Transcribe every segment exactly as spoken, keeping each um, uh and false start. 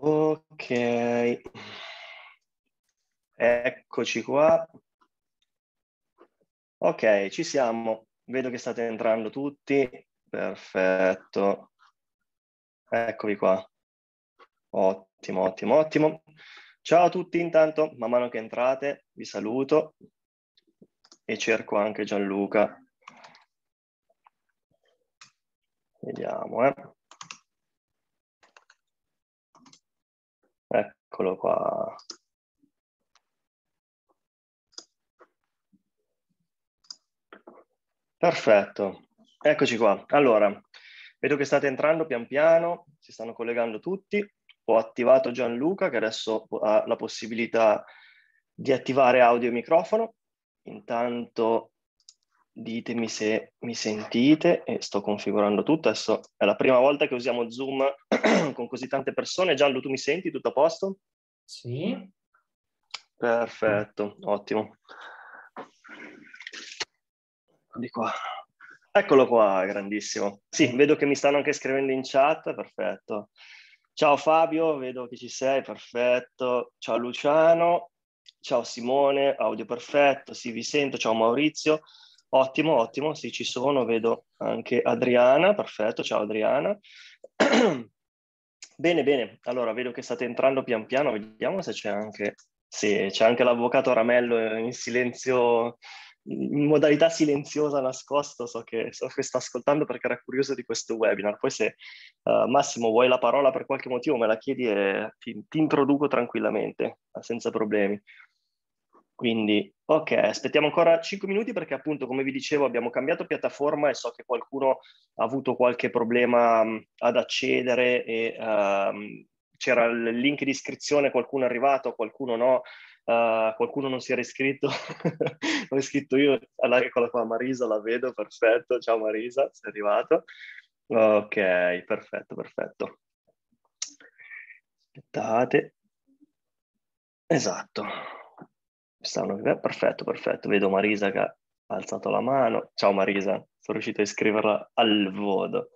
Ok, eccoci qua. Ok, ci siamo. Vedo che state entrando tutti. Perfetto. Eccovi qua. Ottimo, ottimo, ottimo. Ciao a tutti intanto, man mano che entrate, vi saluto e cerco anche Gianluca. Vediamo, eh. Eccolo qua. Perfetto, eccoci qua. Allora, vedo che state entrando pian piano, si stanno collegando tutti. Ho attivato Gianluca che adesso ha la possibilità di attivare audio e microfono. Intanto ditemi se mi sentite e sto configurando tutto. Adesso è la prima volta che usiamo Zoom con così tante persone. Gianlu, tu mi senti? Tutto a posto? Sì. Perfetto, ottimo. Di qua. Eccolo qua, grandissimo. Sì, vedo che mi stanno anche scrivendo in chat, perfetto. Ciao Fabio, vedo che ci sei, perfetto. Ciao Luciano, ciao Simone, audio perfetto, sì, vi sento. Ciao Maurizio, ottimo, ottimo, sì, ci sono, vedo anche Adriana, perfetto, ciao Adriana. Bene, bene, allora vedo che state entrando pian piano, vediamo se c'è anche, sì, c'è anche l'avvocato Ramello in silenzio, in modalità silenziosa nascosto, so che, so che sta ascoltando perché era curioso di questo webinar. Poi se uh, Massimo vuoi la parola per qualche motivo me la chiedi e ti, ti introduco tranquillamente, senza problemi. Quindi, ok, aspettiamo ancora cinque minuti perché appunto, come vi dicevo, abbiamo cambiato piattaforma e so che qualcuno ha avuto qualche problema um, ad accedere e um, c'era il link di iscrizione, qualcuno è arrivato, qualcuno no, uh, qualcuno non si era iscritto. Ho iscritto io, allora, eccola qua, Marisa, la vedo, perfetto, ciao Marisa, sei arrivato. Ok, perfetto, perfetto. Aspettate. Esatto. Stanno... Perfetto, perfetto. Vedo Marisa che ha alzato la mano. Ciao Marisa, sono riuscito a iscriverla al volo.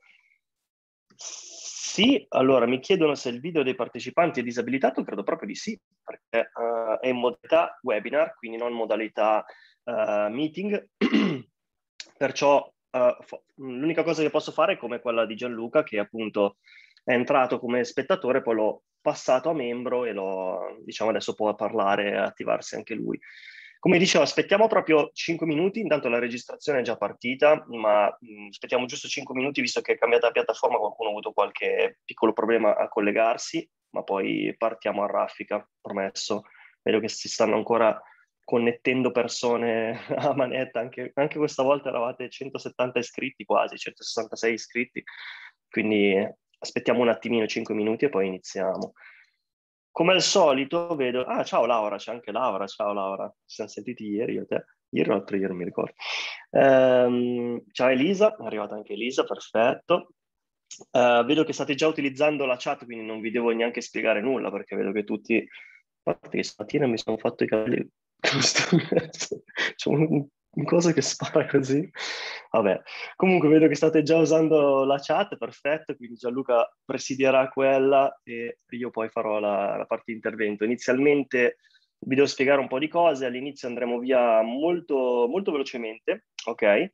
Sì, allora mi chiedono se il video dei partecipanti è disabilitato, credo proprio di sì, perché uh, è in modalità webinar, quindi non in modalità uh, meeting. Perciò uh, l'unica cosa che posso fare è come quella di Gianluca, che appunto è entrato come spettatore, poi l'ho passato a membro e lo, diciamo, adesso può parlare e attivarsi anche lui. Come dicevo, aspettiamo proprio cinque minuti, intanto la registrazione è già partita, ma mh, aspettiamo giusto cinque minuti, visto che è cambiata la piattaforma, qualcuno ha avuto qualche piccolo problema a collegarsi, ma poi partiamo a raffica, promesso. Vedo che si stanno ancora connettendo persone a manetta, anche, anche questa volta eravate centosettanta iscritti quasi, centosessantasei iscritti, quindi aspettiamo un attimino, cinque minuti e poi iniziamo. Come al solito vedo... Ah, ciao Laura, c'è anche Laura, ciao Laura. Ci siamo sentiti ieri io e te. Ieri o l'altro ieri, non mi ricordo. Ehm, ciao Elisa, è arrivata anche Elisa, perfetto. Uh, vedo che state già utilizzando la chat, quindi non vi devo neanche spiegare nulla, perché vedo che tutti... A parte che stamattina mi sono fatto i capelli... C'è un, un coso che spara così. Vabbè, comunque vedo che state già usando la chat, perfetto, quindi Gianluca presidierà quella e io poi farò la, la parte di intervento. Inizialmente vi devo spiegare un po' di cose, all'inizio andremo via molto, molto velocemente, ok?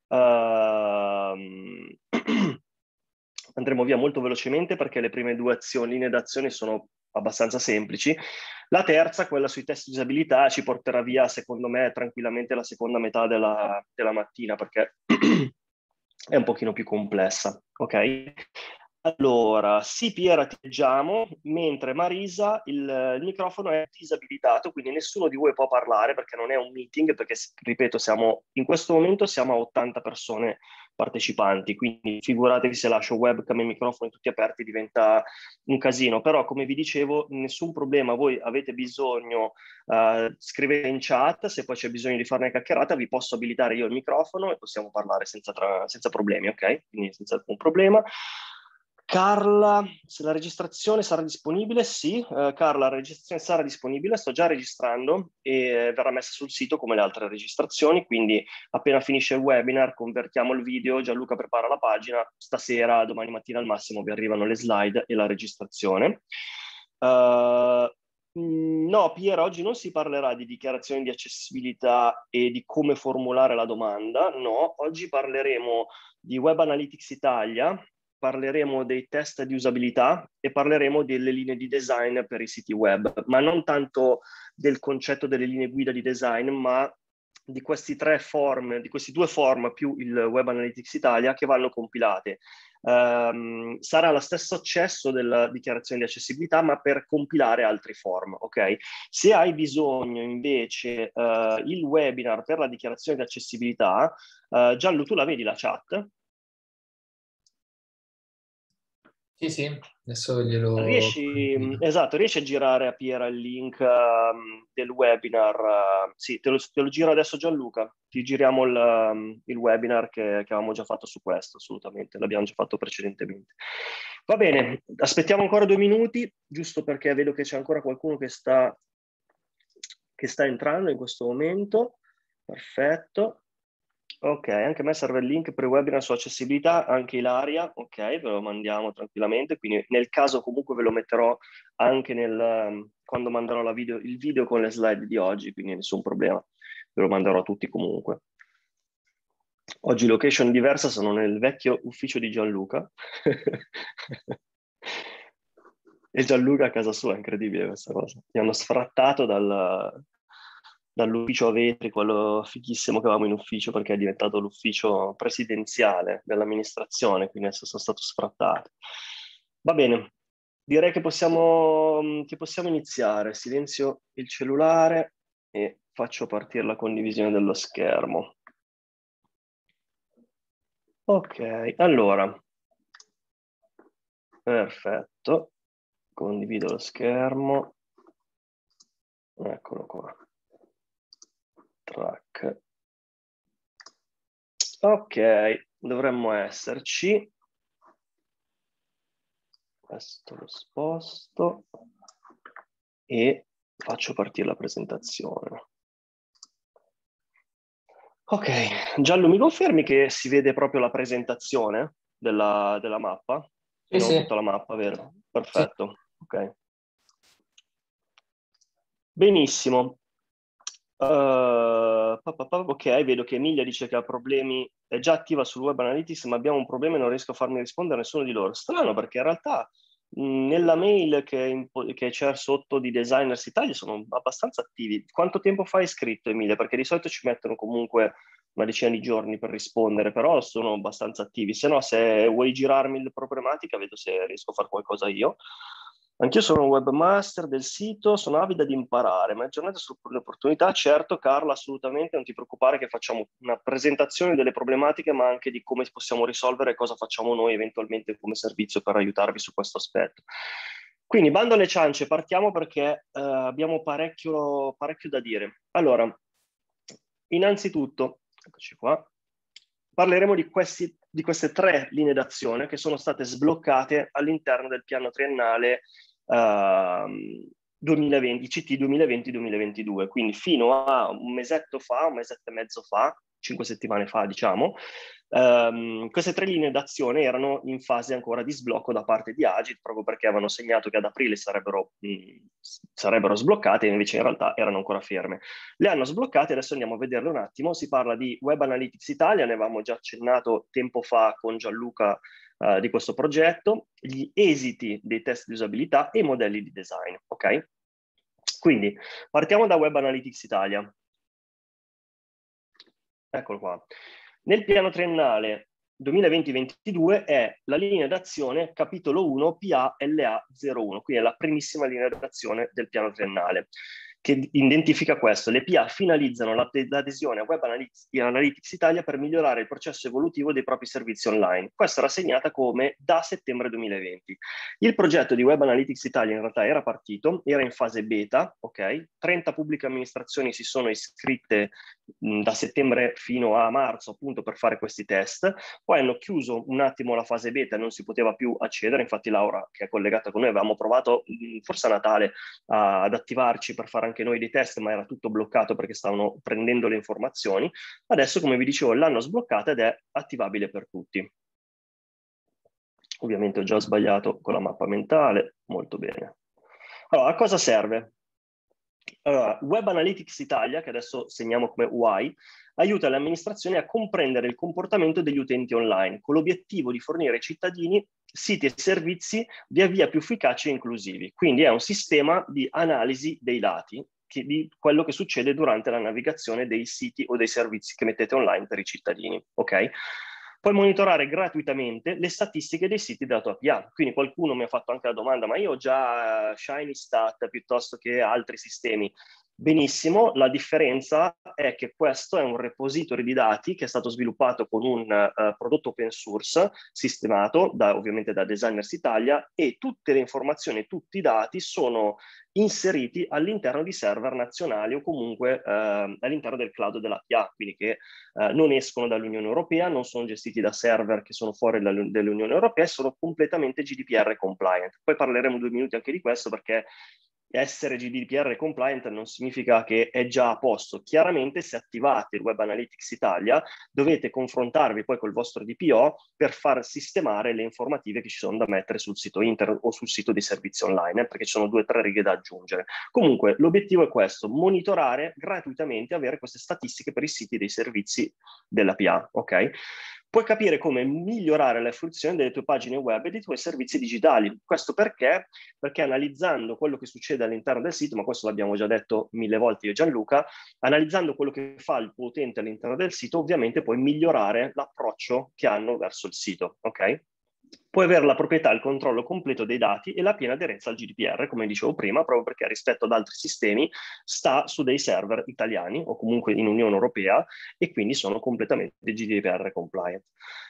Uh, andremo via molto velocemente perché le prime due azioni, linee d'azione sono abbastanza semplici. La terza, quella sui test di disabilità, ci porterà via, secondo me, tranquillamente la seconda metà della, della mattina perché è un pochino più complessa, ok? Allora, sì, Piera, ti leggiamo, mentre Marisa il, il microfono è disabilitato, quindi nessuno di voi può parlare perché non è un meeting, perché, ripeto, siamo, in questo momento siamo a ottanta persone partecipanti, quindi figuratevi se lascio webcam e microfoni tutti aperti diventa un casino, però come vi dicevo nessun problema, voi avete bisogno, uh, scrivete in chat, se poi c'è bisogno di fare una chiacchierata vi posso abilitare io il microfono e possiamo parlare senza, tra, senza problemi, ok? Quindi senza alcun problema. Carla, se la registrazione sarà disponibile? Sì, uh, Carla, la registrazione sarà disponibile, sto già registrando e verrà messa sul sito come le altre registrazioni, quindi appena finisce il webinar convertiamo il video, Gianluca prepara la pagina, stasera, domani mattina al massimo vi arrivano le slide e la registrazione. Uh, no, Piera, oggi non si parlerà di dichiarazioni di accessibilità e di come formulare la domanda, no, oggi parleremo di Web Analytics Italia, parleremo dei test di usabilità e parleremo delle linee di design per i siti web, ma non tanto del concetto delle linee guida di design, ma di questi tre form, di questi due form più il Web Analytics Italia che vanno compilate. Um, sarà lo stesso accesso della dichiarazione di accessibilità, ma per compilare altri form, ok? Se hai bisogno invece uh, il webinar per la dichiarazione di accessibilità, uh, Gianlu, tu la vedi la chat? Sì, sì, adesso glielo... Riesci, esatto, riesci a girare a Piera il link uh, del webinar? Uh, sì, te lo, te lo giro adesso Gianluca, ti giriamo il, um, il webinar che, che avevamo già fatto su questo, assolutamente, l'abbiamo già fatto precedentemente. Va bene, aspettiamo ancora due minuti, giusto perché vedo che c'è ancora qualcuno che sta, che sta entrando in questo momento. Perfetto. Ok, anche a me serve il link per il webinar su accessibilità, anche Ilaria, ok, ve lo mandiamo tranquillamente, quindi nel caso comunque ve lo metterò anche nel, um, quando manderò la video, il video con le slide di oggi, quindi nessun problema, ve lo manderò a tutti comunque. Oggi location diversa, sono nel vecchio ufficio di Gianluca e Gianluca a casa sua, è incredibile questa cosa, mi hanno sfrattato dal... dall'ufficio a vetri, quello fighissimo che avevamo in ufficio, perché è diventato l'ufficio presidenziale dell'amministrazione, quindi adesso sono stato sfrattato. Va bene, direi che possiamo, che possiamo iniziare. Silenzio il cellulare e faccio partire la condivisione dello schermo. Ok, allora. Perfetto. Condivido lo schermo. Eccolo qua. Track. Ok, dovremmo esserci. Questo lo sposto e faccio partire la presentazione. Ok, Giallo, mi confermi che si vede proprio la presentazione della, della mappa? Sì, Non sì. tutta la mappa, vero? Perfetto, Sì. ok. Benissimo. Uh, ok, vedo che Emilia dice che ha problemi, è già attiva sul Web Analytics, ma abbiamo un problema e non riesco a farmi rispondere a nessuno di loro. Strano, perché in realtà mh, nella mail che, che c'è sotto di Designers Italia sono abbastanza attivi. Quanto tempo fa hai scritto, Emilia? Perché di solito ci mettono comunque una decina di giorni per rispondere, però sono abbastanza attivi. Se no, se vuoi girarmi la problematica, vedo se riesco a fare qualcosa io. Anch'io sono un webmaster del sito, sono avida di imparare, ma è giornata sulle opportunità. Certo, Carla, assolutamente, non ti preoccupare che facciamo una presentazione delle problematiche, ma anche di come possiamo risolvere e cosa facciamo noi eventualmente come servizio per aiutarvi su questo aspetto. Quindi, bando alle ciance, partiamo perché eh, abbiamo parecchio, parecchio da dire. Allora, innanzitutto, eccoci qua, parleremo di, questi, di queste tre linee d'azione che sono state sbloccate all'interno del piano triennale uh, duemilaventi, C T duemilaventi duemilaventidue, quindi fino a un mesetto fa, un mesetto e mezzo fa, cinque settimane fa diciamo, um, queste tre linee d'azione erano in fase ancora di sblocco da parte di Agit, proprio perché avevano segnato che ad aprile sarebbero, mh, sarebbero sbloccate, e invece in realtà erano ancora ferme. Le hanno sbloccate, adesso andiamo a vederle un attimo. Si parla di Web Analytics Italia, ne avevamo già accennato tempo fa con Gianluca uh, di questo progetto, gli esiti dei test di usabilità e i modelli di design, ok? Quindi partiamo da Web Analytics Italia. Eccolo qua. Nel piano triennale duemilaventi ventidue è la linea d'azione capitolo uno P A L A zero uno, quindi è la primissima linea d'azione del piano triennale, che identifica questo. Le P A finalizzano l'adesione a Web Analytics, Analytics Italia per migliorare il processo evolutivo dei propri servizi online. Questa era segnata come da settembre duemilaventi. Il progetto di Web Analytics Italia in realtà era partito, era in fase beta, ok? trenta pubbliche amministrazioni si sono iscritte mh, da settembre fino a marzo appunto per fare questi test. Poi hanno chiuso un attimo la fase beta, non si poteva più accedere, infatti Laura che è collegata con noi avevamo provato mh, forse a Natale a, ad attivarci per fare anche noi dei test, ma era tutto bloccato perché stavano prendendo le informazioni. Adesso, come vi dicevo, l'hanno sbloccata ed è attivabile per tutti. Ovviamente ho già sbagliato con la mappa mentale, molto bene. Allora, a cosa serve? Allora, Web Analytics Italia, che adesso segniamo come U I, aiuta le amministrazioni a comprendere il comportamento degli utenti online, con l'obiettivo di fornire ai cittadini siti e servizi via via più efficaci e inclusivi. Quindi è un sistema di analisi dei dati, che, di quello che succede durante la navigazione dei siti o dei servizi che mettete online per i cittadini, ok? Puoi monitorare gratuitamente le statistiche dei siti della tua A P I. Quindi qualcuno mi ha fatto anche la domanda, ma io ho già uh, ShinyStat piuttosto che altri sistemi. Benissimo, la differenza è che questo è un repository di dati che è stato sviluppato con un uh, prodotto open source sistemato da, ovviamente da Designers Italia, e tutte le informazioni, tutti i dati sono inseriti all'interno di server nazionali o comunque uh, all'interno del cloud dell'A P I, quindi che uh, non escono dall'Unione Europea, non sono gestiti da server che sono fuori dall'Unione Europea, sono completamente G D P R compliant. Poi parleremo due minuti anche di questo, perché essere G D P R compliant non significa che è già a posto. Chiaramente, se attivate il Web Analytics Italia, dovete confrontarvi poi col vostro D P O per far sistemare le informative che ci sono da mettere sul sito internet o sul sito dei servizi online, eh, perché ci sono due o tre righe da aggiungere. Comunque, l'obiettivo è questo: monitorare gratuitamente, avere queste statistiche per i siti dei servizi della P A, ok? Puoi capire come migliorare la fruizione delle tue pagine web e dei tuoi servizi digitali. Questo perché? Perché analizzando quello che succede all'interno del sito, ma questo l'abbiamo già detto mille volte io e Gianluca, analizzando quello che fa il tuo utente all'interno del sito, ovviamente puoi migliorare l'approccio che hanno verso il sito, ok? Puoi avere la proprietà e il controllo completo dei dati e la piena aderenza al G D P R, come dicevo prima, proprio perché rispetto ad altri sistemi sta su dei server italiani o comunque in Unione Europea, e quindi sono completamente G D P R compliant.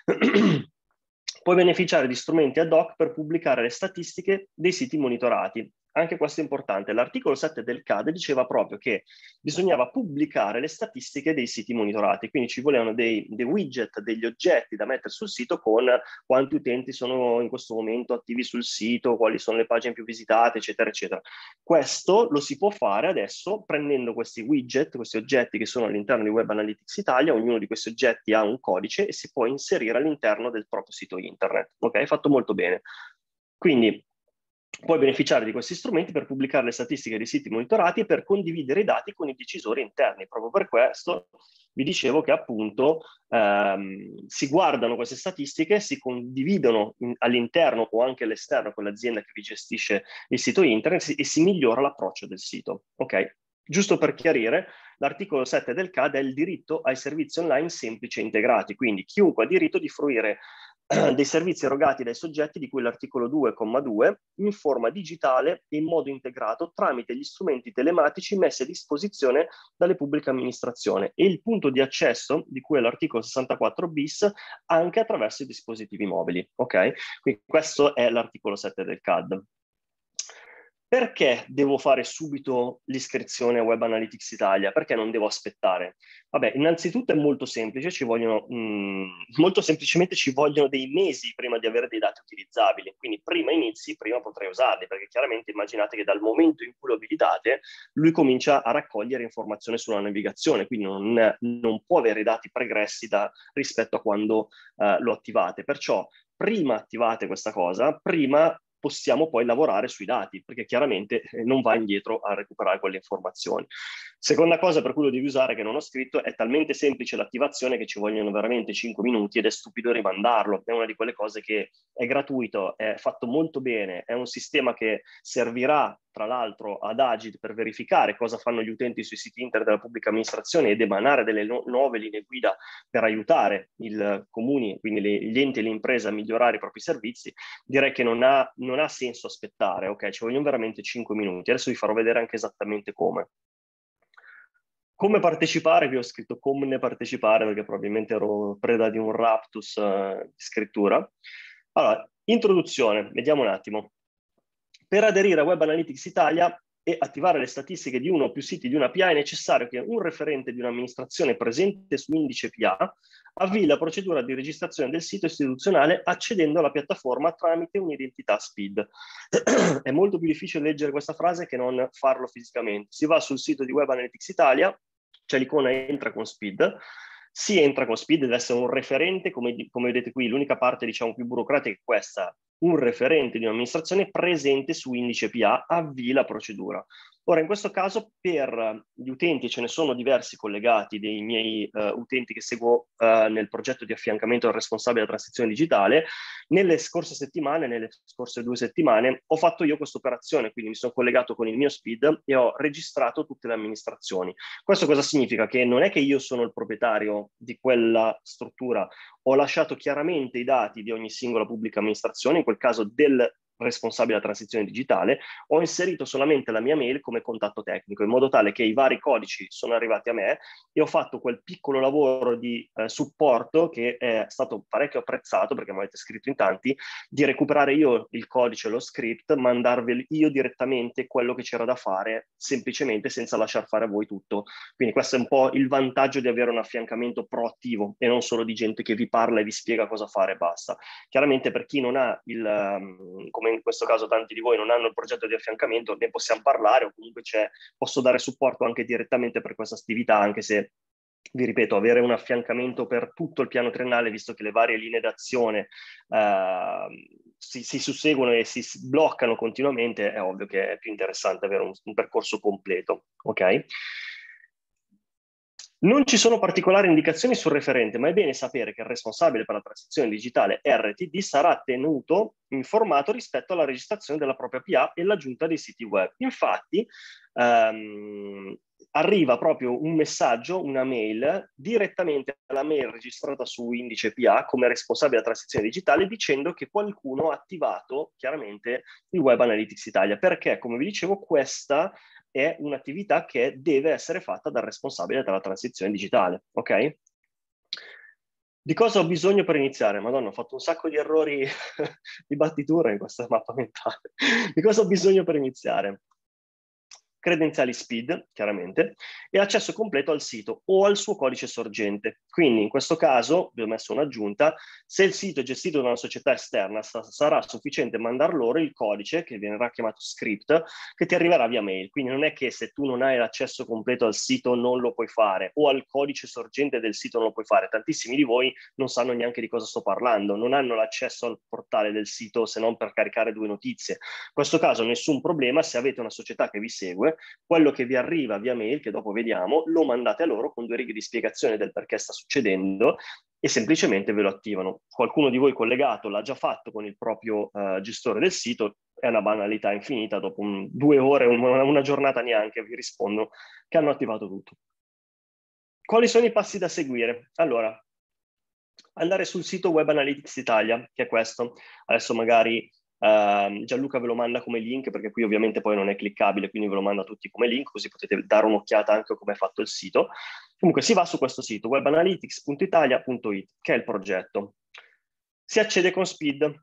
Puoi beneficiare di strumenti ad hoc per pubblicare le statistiche dei siti monitorati. Anche questo è importante. L'articolo sette del C A D diceva proprio che bisognava pubblicare le statistiche dei siti monitorati, quindi ci volevano dei, dei widget, degli oggetti da mettere sul sito con quanti utenti sono in questo momento attivi sul sito, quali sono le pagine più visitate, eccetera, eccetera. Questo lo si può fare adesso prendendo questi widget, questi oggetti che sono all'interno di Web Analytics Italia. Ognuno di questi oggetti ha un codice e si può inserire all'interno del proprio sito internet. Ok, fatto molto bene. Quindi puoi beneficiare di questi strumenti per pubblicare le statistiche dei siti monitorati e per condividere i dati con i decisori interni. Proprio per questo vi dicevo che appunto ehm, si guardano queste statistiche, si condividono all'interno o anche all'esterno con l'azienda che vi gestisce il sito internet e si migliora l'approccio del sito. Ok? Giusto per chiarire, l'articolo sette del C A D è il diritto ai servizi online semplici e integrati, quindi chiunque ha diritto di fruire dei servizi erogati dai soggetti di cui l'articolo due, comma due, in forma digitale e in modo integrato tramite gli strumenti telematici messi a disposizione dalle pubbliche amministrazioni, e il punto di accesso di cui è l'articolo sessantaquattro bis anche attraverso i dispositivi mobili. Ok? Quindi questo è l'articolo sette del C A D. Perché devo fare subito l'iscrizione a Web Analytics Italia? Perché non devo aspettare? Vabbè, innanzitutto è molto semplice, ci vogliono, mh, molto semplicemente ci vogliono dei mesi prima di avere dei dati utilizzabili, quindi prima inizi, prima potrai usarli, perché chiaramente immaginate che dal momento in cui lo abilitate, lui comincia a raccogliere informazioni sulla navigazione, quindi non, non può avere dati pregressi da, rispetto a quando uh, lo attivate. Perciò prima attivate questa cosa, prima possiamo poi lavorare sui dati, perché chiaramente non va indietro a recuperare quelle informazioni. Seconda cosa per cui lo devi usare, che non ho scritto, è talmente semplice l'attivazione che ci vogliono veramente cinque minuti ed è stupido rimandarlo. È una di quelle cose che è gratuito, è fatto molto bene, è un sistema che servirà tra l'altro ad Agid per verificare cosa fanno gli utenti sui siti internet della pubblica amministrazione ed emanare delle nu- nuove linee guida per aiutare i comuni, quindi le, gli enti e le imprese a migliorare i propri servizi. Direi che non ha, non ha senso aspettare, ok? Ci vogliono veramente cinque minuti. Adesso vi farò vedere anche esattamente come. Come partecipare? Vi ho scritto come partecipare perché probabilmente ero preda di un raptus uh, di scrittura. Allora, introduzione, vediamo un attimo. Per aderire a Web Analytics Italia e attivare le statistiche di uno o più siti di una P A è necessario che un referente di un'amministrazione presente su indice P A avvii la procedura di registrazione del sito istituzionale accedendo alla piattaforma tramite un'identità S P I D. È molto più difficile leggere questa frase che non farlo fisicamente. Si va sul sito di Web Analytics Italia, c'è l'icona entra con S P I D, si entra con S P I D, deve essere un referente, come, come vedete qui, l'unica parte diciamo più burocratica è questa. un referente di un'amministrazione presente su indice P A, avvii la procedura. Ora, in questo caso, per gli utenti, ce ne sono diversi collegati dei miei uh, utenti che seguo uh, nel progetto di affiancamento al responsabile della transizione digitale. Nelle scorse settimane, nelle scorse due settimane, ho fatto io questa operazione, quindi mi sono collegato con il mio SPID e ho registrato tutte le amministrazioni. Questo cosa significa? Che non è che io sono il proprietario di quella struttura, ho lasciato chiaramente i dati di ogni singola pubblica amministrazione, in quel caso del responsabile della transizione digitale, ho inserito solamente la mia mail come contatto tecnico, in modo tale che i vari codici sono arrivati a me e ho fatto quel piccolo lavoro di eh, supporto che è stato parecchio apprezzato, perché mi avete scritto in tanti, di recuperare io il codice e lo script, mandarvi io direttamente quello che c'era da fare, semplicemente senza lasciar fare a voi tutto. Quindi questo è un po' il vantaggio di avere un affiancamento proattivo e non solo di gente che vi parla e vi spiega cosa fare e basta. Chiaramente per chi non ha il, um, come in questo caso tanti di voi non hanno il progetto di affiancamento, ne possiamo parlare o comunque c'è, posso dare supporto anche direttamente per questa attività, anche se, vi ripeto, avere un affiancamento per tutto il piano triennale, visto che le varie linee d'azione uh, si, si susseguono e si bloccano continuamente, è ovvio che è più interessante avere un, un percorso completo, ok? Non ci sono particolari indicazioni sul referente, ma è bene sapere che il responsabile per la transizione digitale R T D sarà tenuto informato rispetto alla registrazione della propria P A e l'aggiunta dei siti web. Infatti, ehm, arriva proprio un messaggio, una mail, direttamente alla mail registrata su indice P A come responsabile della transizione digitale, dicendo che qualcuno ha attivato chiaramente il Web Analytics Italia, perché, come vi dicevo, questa è un'attività che deve essere fatta dal responsabile della transizione digitale, ok? Di cosa ho bisogno per iniziare? Madonna, ho fatto un sacco di errori di battitura in questa mappa mentale. Di cosa ho bisogno per iniziare? Credenziali SPID, chiaramente, e accesso completo al sito o al suo codice sorgente. Quindi in questo caso, vi ho messo un'aggiunta, se il sito è gestito da una società esterna, sa- sarà sufficiente mandar loro il codice, che verrà chiamato script, che ti arriverà via mail. Quindi non è che se tu non hai l'accesso completo al sito non lo puoi fare, o al codice sorgente del sito non lo puoi fare. Tantissimi di voi non sanno neanche di cosa sto parlando, non hanno l'accesso al portale del sito se non per caricare due notizie. In questo caso nessun problema, se avete una società che vi segue, quello che vi arriva via mail, che dopo vediamo, lo mandate a loro con due righe di spiegazione del perché sta succedendo e semplicemente ve lo attivano. Qualcuno di voi collegato l'ha già fatto con il proprio uh, gestore del sito, è una banalità infinita, dopo un, due ore, una, una giornata neanche, vi rispondo che hanno attivato tutto. Quali sono i passi da seguire? Allora, andare sul sito Web Analytics Italia, che è questo. Adesso magari Uh, Gianluca ve lo manda come link, perché qui ovviamente poi non è cliccabile, quindi ve lo manda tutti come link, così potete dare un'occhiata anche a come è fatto il sito. Comunque si va su questo sito, web analytics punto italia punto it, che è il progetto. Si accede con SPID,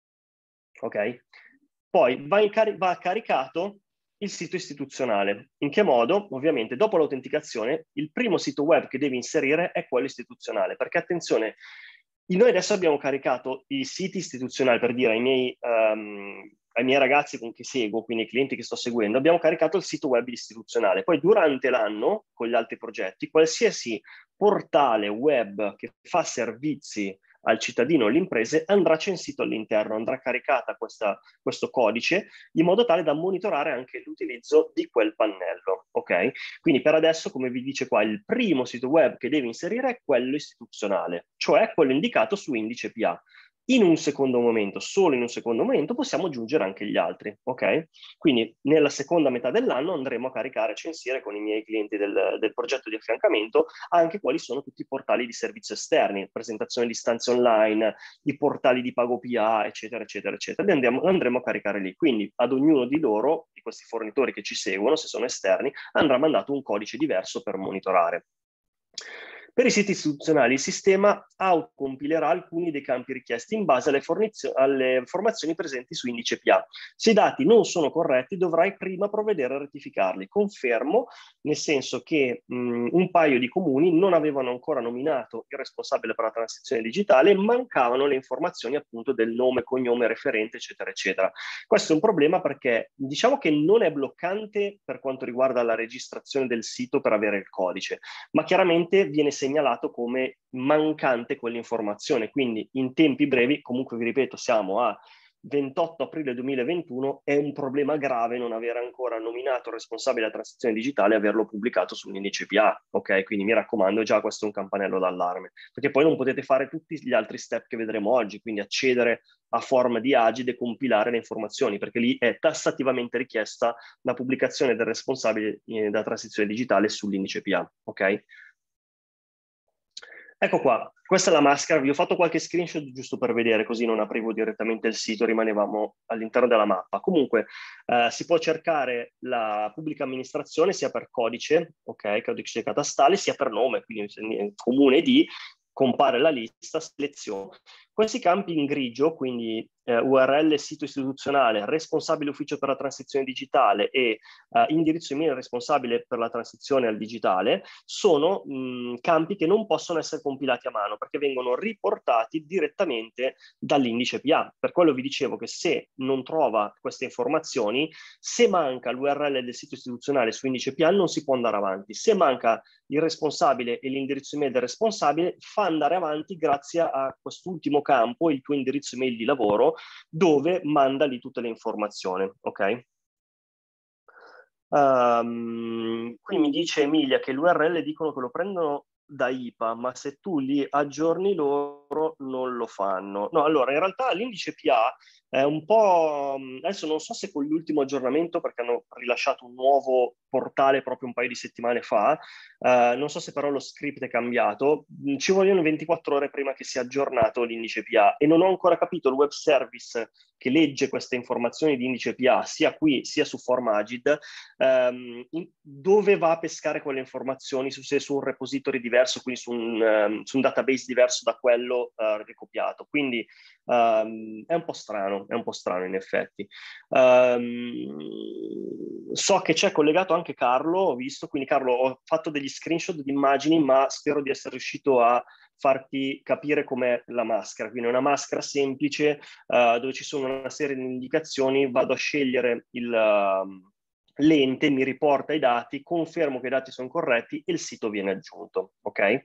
ok? Poi va, in cari- va caricato il sito istituzionale. In che modo? Ovviamente dopo l'autenticazione il primo sito web che devi inserire è quello istituzionale, perché attenzione, noi adesso abbiamo caricato i siti istituzionali, per dire ai miei, um, ai miei ragazzi con cui seguo, quindi ai clienti che sto seguendo, abbiamo caricato il sito web istituzionale. Poi durante l'anno, con gli altri progetti, qualsiasi portale web che fa servizi al cittadino o alle imprese andrà censito all'interno, andrà caricata questa, questo codice in modo tale da monitorare anche l'utilizzo di quel pannello, ok? Quindi per adesso, come vi dice qua, il primo sito web che devi inserire è quello istituzionale, cioè quello indicato su indice P A. In un secondo momento, solo in un secondo momento, possiamo aggiungere anche gli altri, ok? Quindi nella seconda metà dell'anno andremo a caricare e censire con i miei clienti del, del progetto di affiancamento anche quali sono tutti i portali di servizio esterni, presentazione di istanze online, i portali di pago P A, eccetera, eccetera, eccetera. Li andiamo, andremo a caricare lì. Quindi ad ognuno di loro, di questi fornitori che ci seguono, se sono esterni, andrà mandato un codice diverso per monitorare. Per i siti istituzionali il sistema autocompilerà alcuni dei campi richiesti in base alle, alle informazioni presenti su indice P A. Se i dati non sono corretti dovrai prima provvedere a rettificarli. Confermo, nel senso che mh, un paio di comuni non avevano ancora nominato il responsabile per la transizione digitale e mancavano le informazioni appunto del nome, cognome, referente, eccetera, eccetera. Questo è un problema perché diciamo che non è bloccante per quanto riguarda la registrazione del sito per avere il codice, ma chiaramente viene segnalato come mancante quell'informazione, quindi in tempi brevi, comunque vi ripeto, siamo a ventotto aprile duemilaventuno, è un problema grave non aver ancora nominato il responsabile della transizione digitale e averlo pubblicato sull'indice P A, ok? Quindi mi raccomando, già questo è un campanello d'allarme, perché poi non potete fare tutti gli altri step che vedremo oggi, quindi accedere a forma di Agid e compilare le informazioni, perché lì è tassativamente richiesta la pubblicazione del responsabile della transizione digitale sull'indice P A, ok? Ecco qua, questa è la maschera, vi ho fatto qualche screenshot giusto per vedere, così non aprivo direttamente il sito, rimanevamo all'interno della mappa. Comunque eh, si può cercare la pubblica amministrazione sia per codice, ok, codice catastale, sia per nome, quindi comune di, compare la lista, seleziono. Questi campi in grigio, quindi eh, U R L sito istituzionale, responsabile ufficio per la transizione digitale e eh, indirizzo email responsabile per la transizione al digitale, sono mh, campi che non possono essere compilati a mano perché vengono riportati direttamente dall'indice P A. Per quello vi dicevo che se non trova queste informazioni, se manca l'U R L del sito istituzionale su indice P A non si può andare avanti. Se manca il responsabile e l'indirizzo email del responsabile, fa andare avanti grazie a quest'ultimo campo, il tuo indirizzo email di lavoro, dove manda lì tutte le informazioni, ok? Um, qui mi dice Emilia che l'U R L dicono che lo prendono da I P A, ma se tu li aggiorni loro non lo fanno. No, allora in realtà l'indice P A è un po'... Adesso non so se con l'ultimo aggiornamento, perché hanno rilasciato un nuovo portale proprio un paio di settimane fa, uh, non so se però lo script è cambiato, ci vogliono ventiquattro ore prima che sia aggiornato l'indice P A e non ho ancora capito il web service che legge queste informazioni di indice P A, sia qui sia su Formagid, Um, in, dove va a pescare quelle informazioni, su, se su un repository diverso, quindi su un, um, su un database diverso da quello uh, ricopiato. Quindi um, è un po' strano, è un po' strano in effetti. Um, so che c'è collegato anche Carlo, ho visto, quindi Carlo ho fatto degli screenshot di immagini, ma spero di essere riuscito a farti capire com'è la maschera. Quindi è una maschera semplice uh, dove ci sono una serie di indicazioni, vado a scegliere il... Uh, l'ente mi riporta i dati, confermo che i dati sono corretti e il sito viene aggiunto, ok?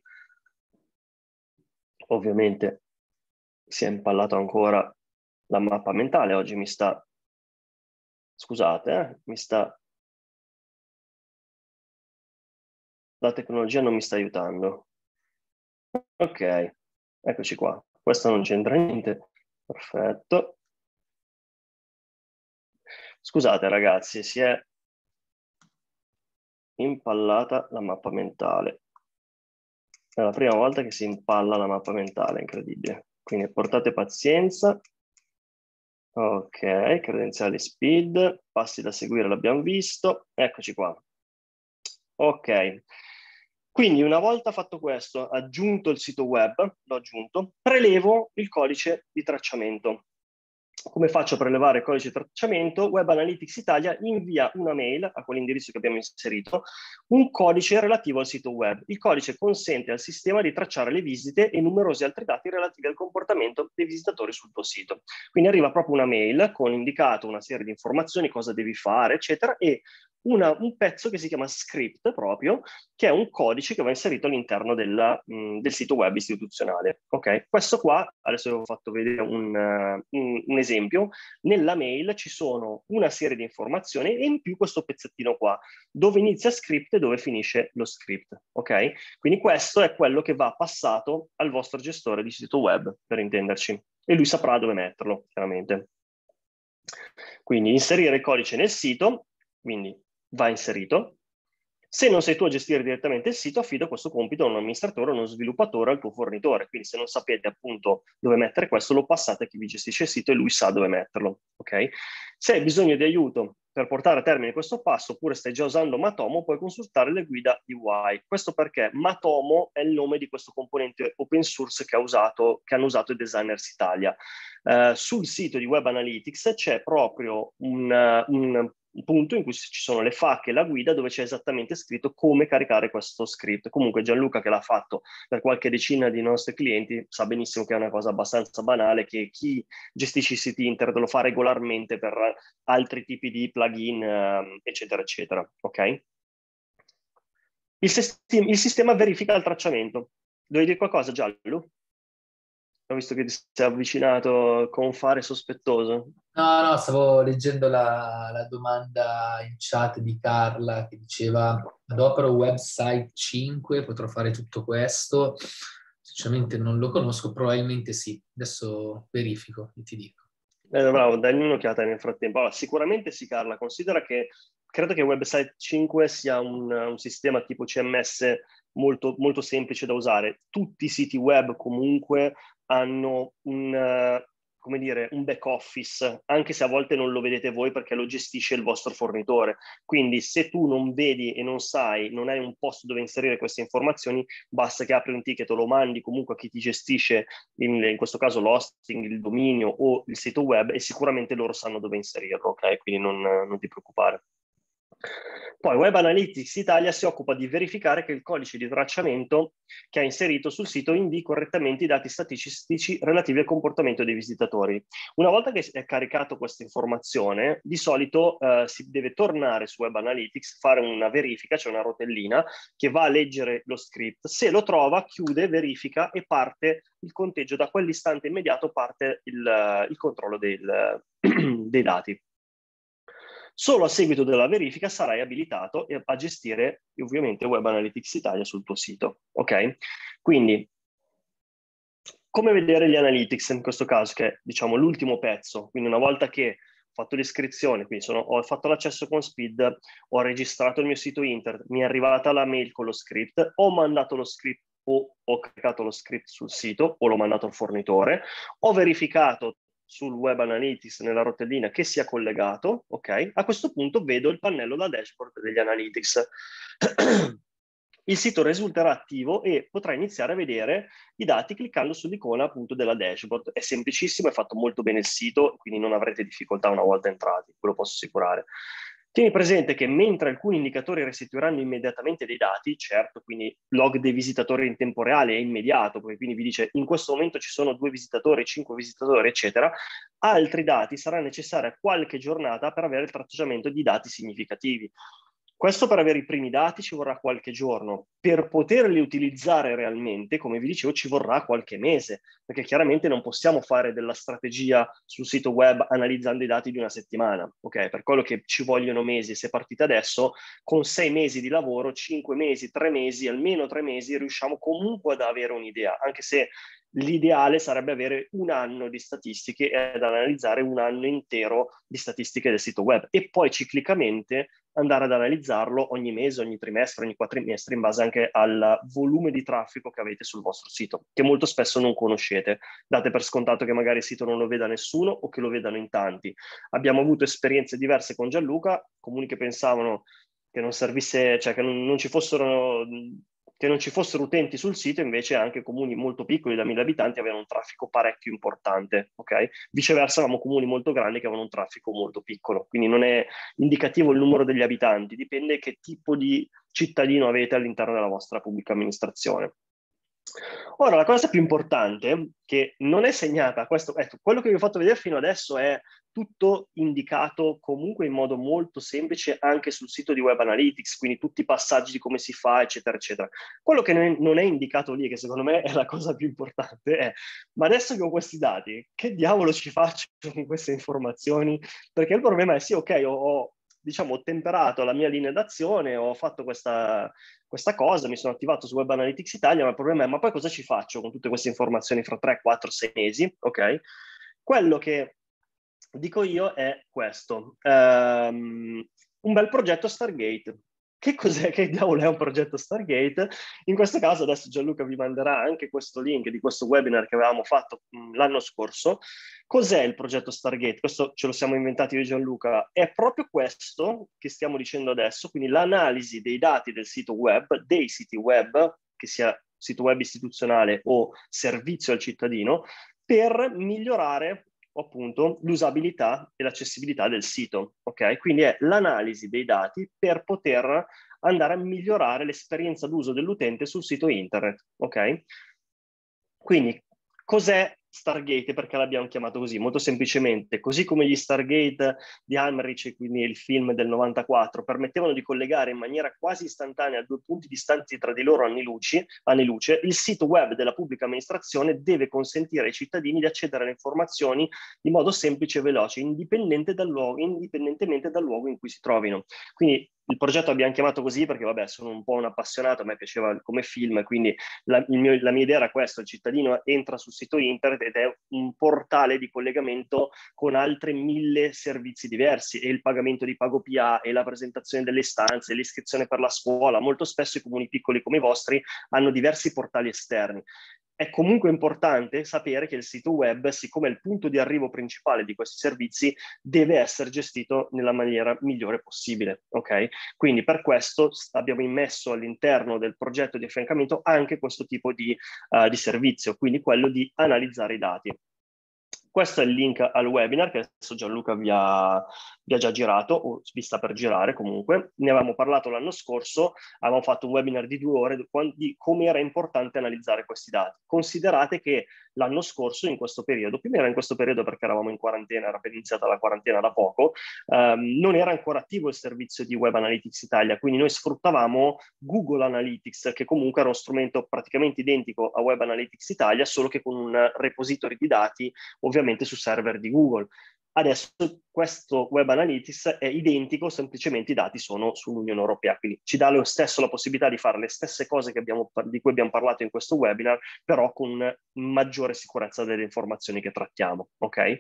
Ovviamente si è impallato ancora la mappa mentale, oggi mi sta, scusate, eh, mi sta, la tecnologia non mi sta aiutando. Ok, eccoci qua, questo non c'entra niente, perfetto. Scusate ragazzi, si è impallata la mappa mentale. È la prima volta che si impalla la mappa mentale, incredibile. Quindi portate pazienza. Ok, credenziali speed, passi da seguire l'abbiamo visto. Eccoci qua. Ok. Quindi una volta fatto questo, aggiunto il sito web, l'ho aggiunto, prelevo il codice di tracciamento. Come faccio a prelevare il codice di tracciamento? Web Analytics Italia invia una mail a quell'indirizzo che abbiamo inserito, un codice relativo al sito web. Il codice consente al sistema di tracciare le visite e numerosi altri dati relativi al comportamento dei visitatori sul tuo sito. Quindi arriva proprio una mail con indicato una serie di informazioni, cosa devi fare, eccetera, e una, un pezzo che si chiama script proprio, che è un codice che va inserito all'interno del sito web istituzionale. Ok, questo qua, adesso vi ho fatto vedere un, uh, un, un esempio, nella mail ci sono una serie di informazioni e in più questo pezzettino qua, dove inizia script e dove finisce lo script. Ok, quindi questo è quello che va passato al vostro gestore di sito web, per intenderci, e lui saprà dove metterlo, chiaramente. Quindi inserire il codice nel sito, quindi va inserito. Se non sei tu a gestire direttamente il sito, affido questo compito a un amministratore o uno sviluppatore al tuo fornitore. Quindi se non sapete appunto dove mettere questo, lo passate a chi vi gestisce il sito e lui sa dove metterlo. Ok? Se hai bisogno di aiuto per portare a termine questo passo, oppure stai già usando Matomo, puoi consultare le guide U I. Questo perché Matomo è il nome di questo componente open source che, ha usato, che hanno usato i Designers Italia. Uh, sul sito di Web Analytics c'è proprio un, un punto in cui ci sono le F A Q e la guida dove c'è esattamente scritto come caricare questo script. Comunque Gianluca, che l'ha fatto per qualche decina di nostri clienti, sa benissimo che è una cosa abbastanza banale, che chi gestisce i siti internet lo fa regolarmente per altri tipi di plugin, eh, eccetera, eccetera. Ok? Il, sistema, il sistema verifica il tracciamento. Devi dire qualcosa, Gianlu? Ho visto che ti sei avvicinato con fare sospettoso. No, no, stavo leggendo la, la domanda in chat di Carla che diceva: adopero website cinque, potrò fare tutto questo? Sinceramente non lo conosco, probabilmente sì. Adesso verifico e ti dico. Eh, bravo, dai un'occhiata nel frattempo. Allora, sicuramente sì, Carla, considera che credo che Website cinque sia un, un sistema tipo C M S molto, molto semplice da usare. Tutti i siti web comunque hanno un, eh, come dire, un back office, anche se a volte non lo vedete voi perché lo gestisce il vostro fornitore. Quindi se tu non vedi e non sai, non hai un posto dove inserire queste informazioni, basta che apri un ticket o lo mandi comunque a chi ti gestisce, in, in questo caso l'hosting, il dominio o il sito web, e sicuramente loro sanno dove inserirlo, ok? Quindi non, non ti preoccupare. Poi Web Analytics Italia si occupa di verificare che il codice di tracciamento che ha inserito sul sito invii correttamente i dati statistici relativi al comportamento dei visitatori. Una volta che è caricato questa informazione, di solito eh, si deve tornare su Web Analytics, fare una verifica, c'è una rotellina che va a leggere lo script. Se lo trova, chiude, verifica e parte il conteggio. Da quell'istante immediato parte il, il controllo del, dei dati. Solo a seguito della verifica sarai abilitato a gestire ovviamente Web Analytics Italia sul tuo sito, ok? Quindi, come vedere gli analytics in questo caso, che è, diciamo, l'ultimo pezzo. Quindi una volta che ho fatto l'iscrizione, quindi sono, ho fatto l'accesso con Speed, ho registrato il mio sito internet, mi è arrivata la mail con lo script, ho mandato lo script o ho caricato lo script sul sito o l'ho mandato al fornitore, ho verificato sul Web Analytics nella rotellina che sia collegato, ok? A questo punto vedo il pannello da dashboard degli analytics. Il sito risulterà attivo e potrà iniziare a vedere i dati cliccando sull'icona appunto della dashboard. È semplicissimo, è fatto molto bene il sito, quindi non avrete difficoltà una volta entrati, ve lo posso assicurare. Tieni presente che mentre alcuni indicatori restituiranno immediatamente dei dati, certo, quindi log dei visitatori in tempo reale è immediato, perché quindi vi dice in questo momento ci sono due visitatori, cinque visitatori, eccetera, altri dati sarà necessaria qualche giornata per avere il tracciamento di dati significativi. Questo per avere i primi dati ci vorrà qualche giorno. Per poterli utilizzare realmente, come vi dicevo, ci vorrà qualche mese, perché chiaramente non possiamo fare della strategia sul sito web analizzando i dati di una settimana, ok? Per quello che ci vogliono mesi, se partite adesso, con sei mesi di lavoro, cinque mesi, tre mesi, almeno tre mesi, riusciamo comunque ad avere un'idea, anche se l'ideale sarebbe avere un anno di statistiche e ad analizzare un anno intero di statistiche del sito web e poi ciclicamente andare ad analizzarlo ogni mese, ogni trimestre, ogni quadrimestre, in base anche al volume di traffico che avete sul vostro sito, che molto spesso non conoscete. Date per scontato che magari il sito non lo veda nessuno o che lo vedano in tanti. Abbiamo avuto esperienze diverse con Gianluca, comuni che pensavano che non servisse, cioè che non, non ci fossero che non ci fossero utenti sul sito, invece anche comuni molto piccoli da mille abitanti avevano un traffico parecchio importante, ok? Viceversa avevamo comuni molto grandi che avevano un traffico molto piccolo, quindi non è indicativo il numero degli abitanti, dipende che tipo di cittadino avete all'interno della vostra pubblica amministrazione. Ora, la cosa più importante, che non è segnata, questo, ecco, quello che vi ho fatto vedere fino adesso è tutto indicato comunque in modo molto semplice anche sul sito di Web Analytics, quindi tutti i passaggi di come si fa, eccetera, eccetera. Quello che non è indicato lì, che secondo me è la cosa più importante, è, ma adesso che ho questi dati, che diavolo ci faccio con queste informazioni? Perché il problema è, sì, ok, ho, ho diciamo, ho temperato la mia linea d'azione, ho fatto questa, questa cosa, mi sono attivato su Web Analytics Italia, ma il problema è, ma poi cosa ci faccio con tutte queste informazioni fra tre, quattro, sei mesi? Ok? Quello che dico io è questo. Um, un bel progetto Stargate. Che cos'è? Che diavolo è un progetto Stargate? In questo caso adesso Gianluca vi manderà anche questo link di questo webinar che avevamo fatto mh, l'anno scorso. Cos'è il progetto Stargate? Questo ce lo siamo inventati io e Gianluca. È proprio questo che stiamo dicendo adesso, quindi l'analisi dei dati del sito web, dei siti web, che sia sito web istituzionale o servizio al cittadino, per migliorare appunto l'usabilità e l'accessibilità del sito, ok? Quindi è l'analisi dei dati per poter andare a migliorare l'esperienza d'uso dell'utente sul sito internet, ok? Quindi cos'è Stargate, perché l'abbiamo chiamato così? Molto semplicemente, così come gli Stargate di Heinrich, quindi il film del novantaquattro, permettevano di collegare in maniera quasi istantanea due punti distanti tra di loro anni, luci, anni luce, il sito web della pubblica amministrazione deve consentire ai cittadini di accedere alle informazioni in modo semplice e veloce, indipendente dal luogo, indipendentemente dal luogo in cui si trovino. Quindi il progetto abbiamo chiamato così perché, vabbè, sono un po' un appassionato, a me piaceva come film, quindi la, il mio, la mia idea era questa: il cittadino entra sul sito internet ed è un portale di collegamento con altri mille servizi diversi, e il pagamento di Pago P A, e la presentazione delle istanze, l'iscrizione per la scuola. Molto spesso i comuni piccoli come i vostri hanno diversi portali esterni. È comunque importante sapere che il sito web, siccome è il punto di arrivo principale di questi servizi, deve essere gestito nella maniera migliore possibile, ok? Quindi per questo abbiamo immesso all'interno del progetto di affiancamento anche questo tipo di, uh, di servizio, quindi quello di analizzare i dati. Questo è il link al webinar che adesso Gianluca vi ha, vi ha già girato, o vi sta per girare comunque. Ne avevamo parlato l'anno scorso, avevamo fatto un webinar di due ore di come era importante analizzare questi dati. Considerate che l'anno scorso, in questo periodo, più o meno in questo periodo perché eravamo in quarantena, era appena iniziata la quarantena da poco, ehm, non era ancora attivo il servizio di Web Analytics Italia, quindi noi sfruttavamo Google Analytics, che comunque era uno strumento praticamente identico a Web Analytics Italia, solo che con un repository di dati ovviamente su server di Google. Adesso questo Web Analytics è identico, semplicemente i dati sono sull'Unione Europea, quindi ci dà lo stesso la possibilità di fare le stesse cose che abbiamo, di cui abbiamo parlato in questo webinar, però con maggiore sicurezza delle informazioni che trattiamo, ok?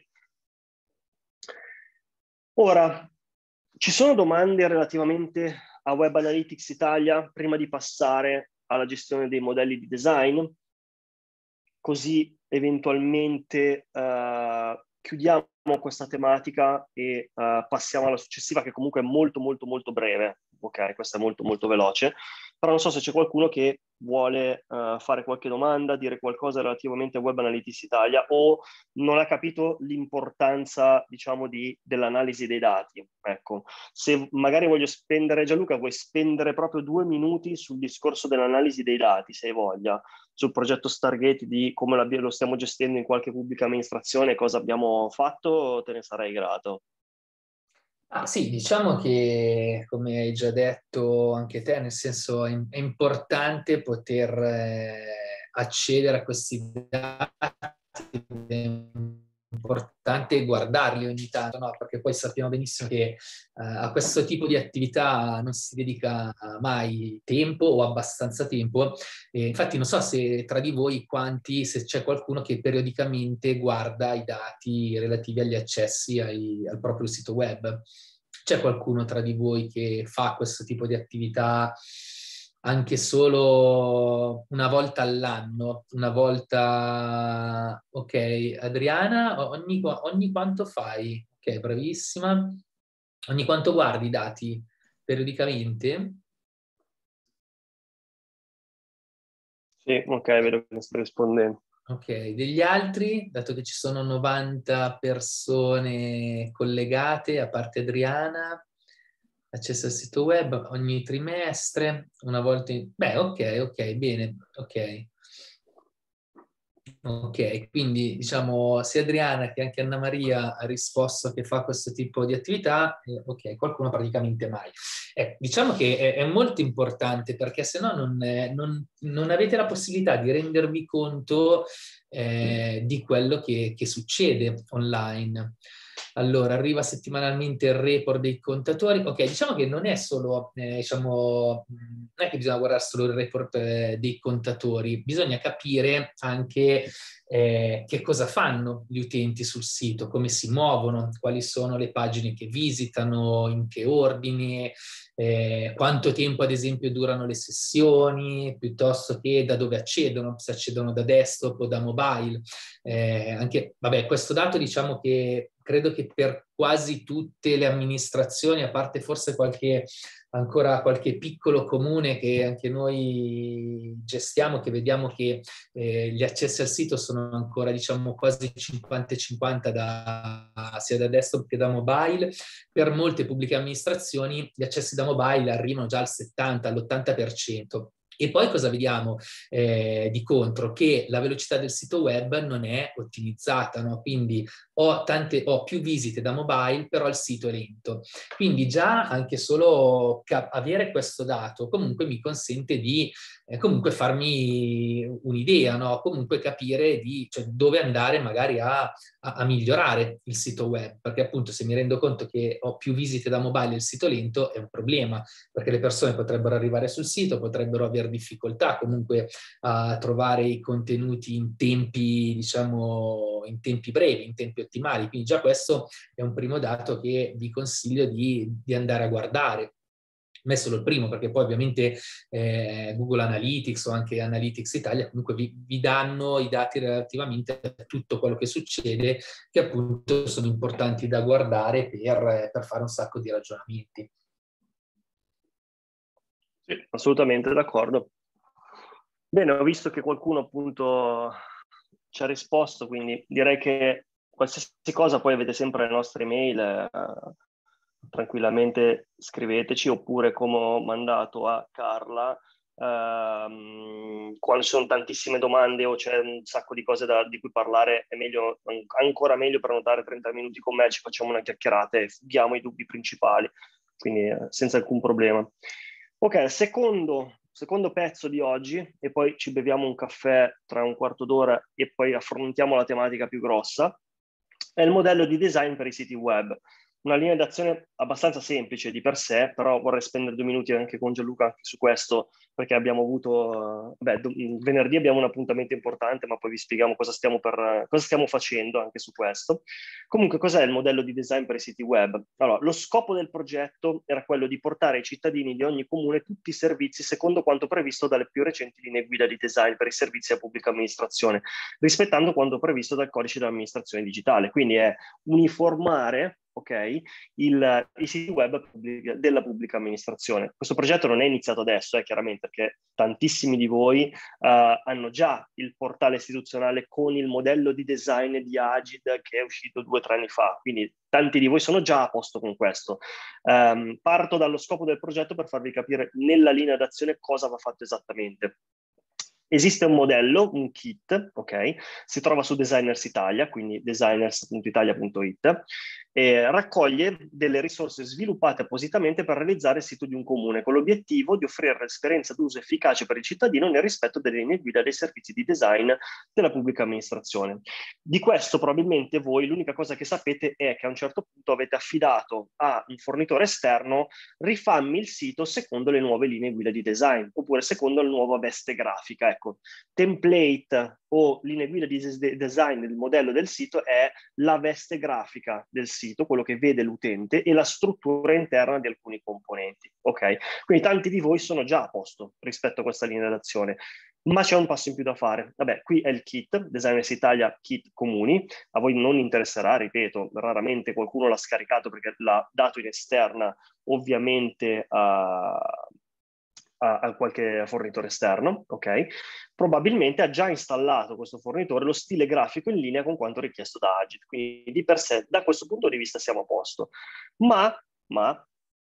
Ora, ci sono domande relativamente a Web Analytics Italia prima di passare alla gestione dei modelli di design? Così eventualmente uh, chiudiamo questa tematica e uh, passiamo alla successiva, che comunque è molto molto molto breve. Ok, questa è molto molto veloce, però non so se c'è qualcuno che vuole uh, fare qualche domanda, dire qualcosa relativamente a Web Analytics Italia, o non ha capito l'importanza, diciamo, di, dell'analisi dei dati. Ecco, se magari voglio spendere, Gianluca, vuoi spendere proprio due minuti sul discorso dell'analisi dei dati, se hai voglia, sul progetto Stargate, di come lo stiamo gestendo in qualche pubblica amministrazione, cosa abbiamo fatto, te ne sarei grato. Ah, sì, diciamo che, come hai già detto anche te, nel senso è, è importante poter eh, accedere a questi dati, è importante guardarli ogni tanto, no? Perché poi sappiamo benissimo che eh, a questo tipo di attività non si dedica mai tempo o abbastanza tempo. E infatti non so se tra di voi quanti, se c'è qualcuno che periodicamente guarda i dati relativi agli accessi ai, al proprio sito web. C'è qualcuno tra di voi che fa questo tipo di attività anche solo una volta all'anno? Una volta... Ok, Adriana, ogni, ogni quanto fai? Ok, bravissima. Ogni quanto guardi i dati periodicamente? Sì, ok, vedo che mi stai rispondendo. Ok, degli altri, dato che ci sono novanta persone collegate, a parte Adriana, accesso al sito web ogni trimestre, una volta in... Beh, ok, ok, bene, ok. Ok, quindi diciamo sia Adriana che anche Anna Maria ha risposto che fa questo tipo di attività, eh, ok, qualcuno praticamente mai. Eh, diciamo che è, è molto importante, perché se no non, eh, non, non avete la possibilità di rendervi conto eh, di quello che, che succede online. Allora, arriva settimanalmente il report dei contatori. Ok, diciamo che non è solo, eh, diciamo, non è che bisogna guardare solo il report eh, dei contatori, bisogna capire anche eh, che cosa fanno gli utenti sul sito, come si muovono, quali sono le pagine che visitano, in che ordine, eh, quanto tempo ad esempio durano le sessioni, piuttosto che da dove accedono, se accedono da desktop o da mobile. Eh, anche, vabbè, questo dato diciamo che credo che per quasi tutte le amministrazioni, a parte forse qualche, ancora qualche piccolo comune che anche noi gestiamo, che vediamo che eh, gli accessi al sito sono ancora, diciamo, quasi cinquanta cinquanta da, sia da desktop che da mobile. Per molte pubbliche amministrazioni gli accessi da mobile arrivano già al settanta, all'ottanta per cento. E poi cosa vediamo eh, di contro? Che la velocità del sito web non è ottimizzata, no? Quindi ho, tante, ho più visite da mobile, però il sito è lento. Quindi già anche solo avere questo dato comunque mi consente di eh, comunque farmi un'idea, no? Comunque capire di, cioè, dove andare magari a, a, a migliorare il sito web, perché appunto se mi rendo conto che ho più visite da mobile e il sito lento è un problema, perché le persone potrebbero arrivare sul sito, potrebbero avere difficoltà comunque a trovare i contenuti in tempi, diciamo, in tempi brevi, in tempi ottimali. Quindi già questo è un primo dato che vi consiglio di, di andare a guardare. A me è solo il primo, perché poi ovviamente eh, Google Analytics o anche Analytics Italia comunque vi, vi danno i dati relativamente a tutto quello che succede, che appunto sono importanti da guardare per, per fare un sacco di ragionamenti. Sì, assolutamente d'accordo. Bene, ho visto che qualcuno appunto ci ha risposto, quindi direi che qualsiasi cosa poi avete sempre le nostre email, eh, tranquillamente scriveteci, oppure come ho mandato a Carla, ehm, quando ci sono tantissime domande o c'è un sacco di cose da, di cui parlare, è meglio, ancora meglio prenotare trenta minuti con me, ci facciamo una chiacchierata e fughiamo i dubbi principali, quindi eh, senza alcun problema. Ok, secondo, secondo pezzo di oggi, e poi ci beviamo un caffè tra un quarto d'ora e poi affrontiamo la tematica più grossa, è il modello di design per i siti web. Una linea d'azione abbastanza semplice di per sé, però vorrei spendere due minuti anche con Gianluca anche su questo, perché abbiamo avuto, beh, venerdì abbiamo un appuntamento importante, ma poi vi spieghiamo cosa stiamo, per, cosa stiamo facendo anche su questo. Comunque, cos'è il modello di design per i siti web? Allora, lo scopo del progetto era quello di portare ai cittadini di ogni comune tutti i servizi secondo quanto previsto dalle più recenti linee guida di design per i servizi a pubblica amministrazione, rispettando quanto previsto dal codice dell'amministrazione digitale. Quindi è uniformare, ok, il, i siti web pubblica, della pubblica amministrazione. Questo progetto non è iniziato adesso, eh, chiaramente, perché tantissimi di voi uh, hanno già il portale istituzionale con il modello di design di Agid che è uscito due o tre anni fa, quindi tanti di voi sono già a posto con questo. Um, parto dallo scopo del progetto per farvi capire nella linea d'azione cosa va fatto esattamente. Esiste un modello, un kit, ok? Si trova su Designers Italia, quindi designers punto italia punto it, e raccoglie delle risorse sviluppate appositamente per realizzare il sito di un comune, con l'obiettivo di offrire l'esperienza d'uso efficace per il cittadino nel rispetto delle linee guida dei servizi di design della pubblica amministrazione. Di questo probabilmente voi l'unica cosa che sapete è che a un certo punto avete affidato a un fornitore esterno: rifammi il sito secondo le nuove linee guida di design, oppure secondo la nuova veste grafica. Ecco, template o linee guida di design del modello del sito è la veste grafica del sito, quello che vede l'utente, e la struttura interna di alcuni componenti. Ok? Quindi tanti di voi sono già a posto rispetto a questa linea d'azione, ma c'è un passo in più da fare. Vabbè, qui è il kit, Designers Italia Kit Comuni. A voi non interesserà, ripeto, raramente qualcuno l'ha scaricato perché l'ha dato in esterna, ovviamente a, a, a qualche fornitore esterno, ok? Probabilmente ha già installato questo fornitore lo stile grafico in linea con quanto richiesto da Agid, quindi di per sé da questo punto di vista siamo a posto. Ma, ma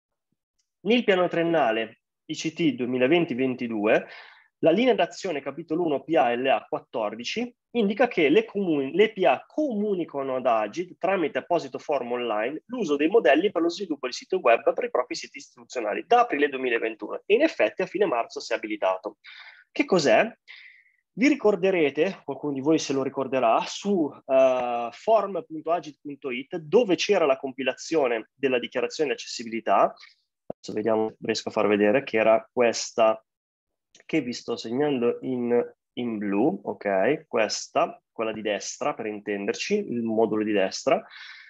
nel piano triennale I C T duemilaventi ventidue, la linea d'azione capitolo uno P A L A quattordici indica che le, comuni, le P A comunicano ad Agid tramite apposito forum online l'uso dei modelli per lo sviluppo di siti web per i propri siti istituzionali da aprile duemilaventuno, e in effetti a fine marzo si è abilitato. Che cos'è? Vi ricorderete, qualcuno di voi se lo ricorderà, su uh, forum punto agid punto it, dove c'era la compilazione della dichiarazione di accessibilità. Adesso vediamo se riesco a far vedere, che era questa che vi sto segnando in, in blu, ok? Questa, quella di destra, per intenderci, il modulo di destra.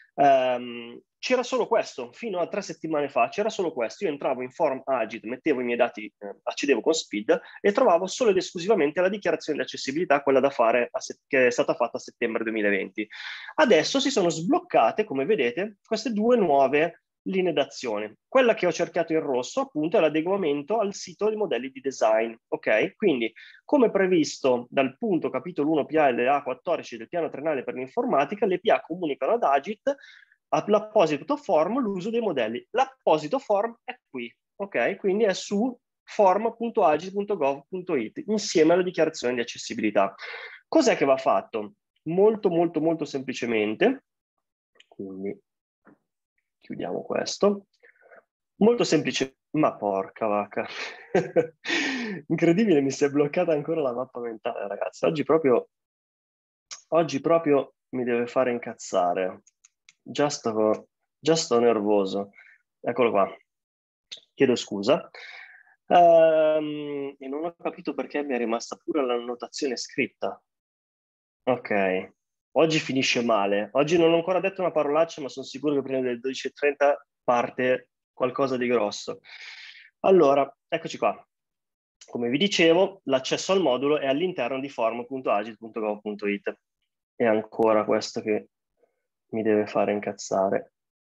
Um, c'era solo questo, fino a tre settimane fa c'era solo questo. Io entravo in forum Agid, mettevo i miei dati, eh, accedevo con Speed e trovavo solo ed esclusivamente la dichiarazione di accessibilità, quella da fare a se- che è stata fatta a settembre duemilaventi. Adesso si sono sbloccate, come vedete, queste due nuove linee d'azione. Quella che ho cerchiato in rosso appunto è l'adeguamento al sito dei modelli di design, ok? Quindi, come previsto dal punto capitolo uno P A L A quattordici del piano triennale per l'informatica, le P A comunicano ad Agit all'apposito form l'uso dei modelli. L'apposito form è qui, ok? Quindi è su form punto agit punto gov punto it insieme alla dichiarazione di accessibilità. Cos'è che va fatto? Molto, molto, molto semplicemente, quindi chiudiamo questo, molto semplice, ma porca vacca, incredibile, mi si è bloccata ancora la mappa mentale, ragazzi, oggi proprio, oggi proprio mi deve fare incazzare, già sto, già sto nervoso, eccolo qua, chiedo scusa. Um, e non ho capito perché mi è rimasta pure la notazione scritta. Ok, oggi finisce male. Oggi non ho ancora detto una parolaccia, ma sono sicuro che prima delle dodici e trenta parte qualcosa di grosso. Allora, eccoci qua. Come vi dicevo, l'accesso al modulo è all'interno di form punto agit punto gov punto it. E ancora questo che mi deve fare incazzare.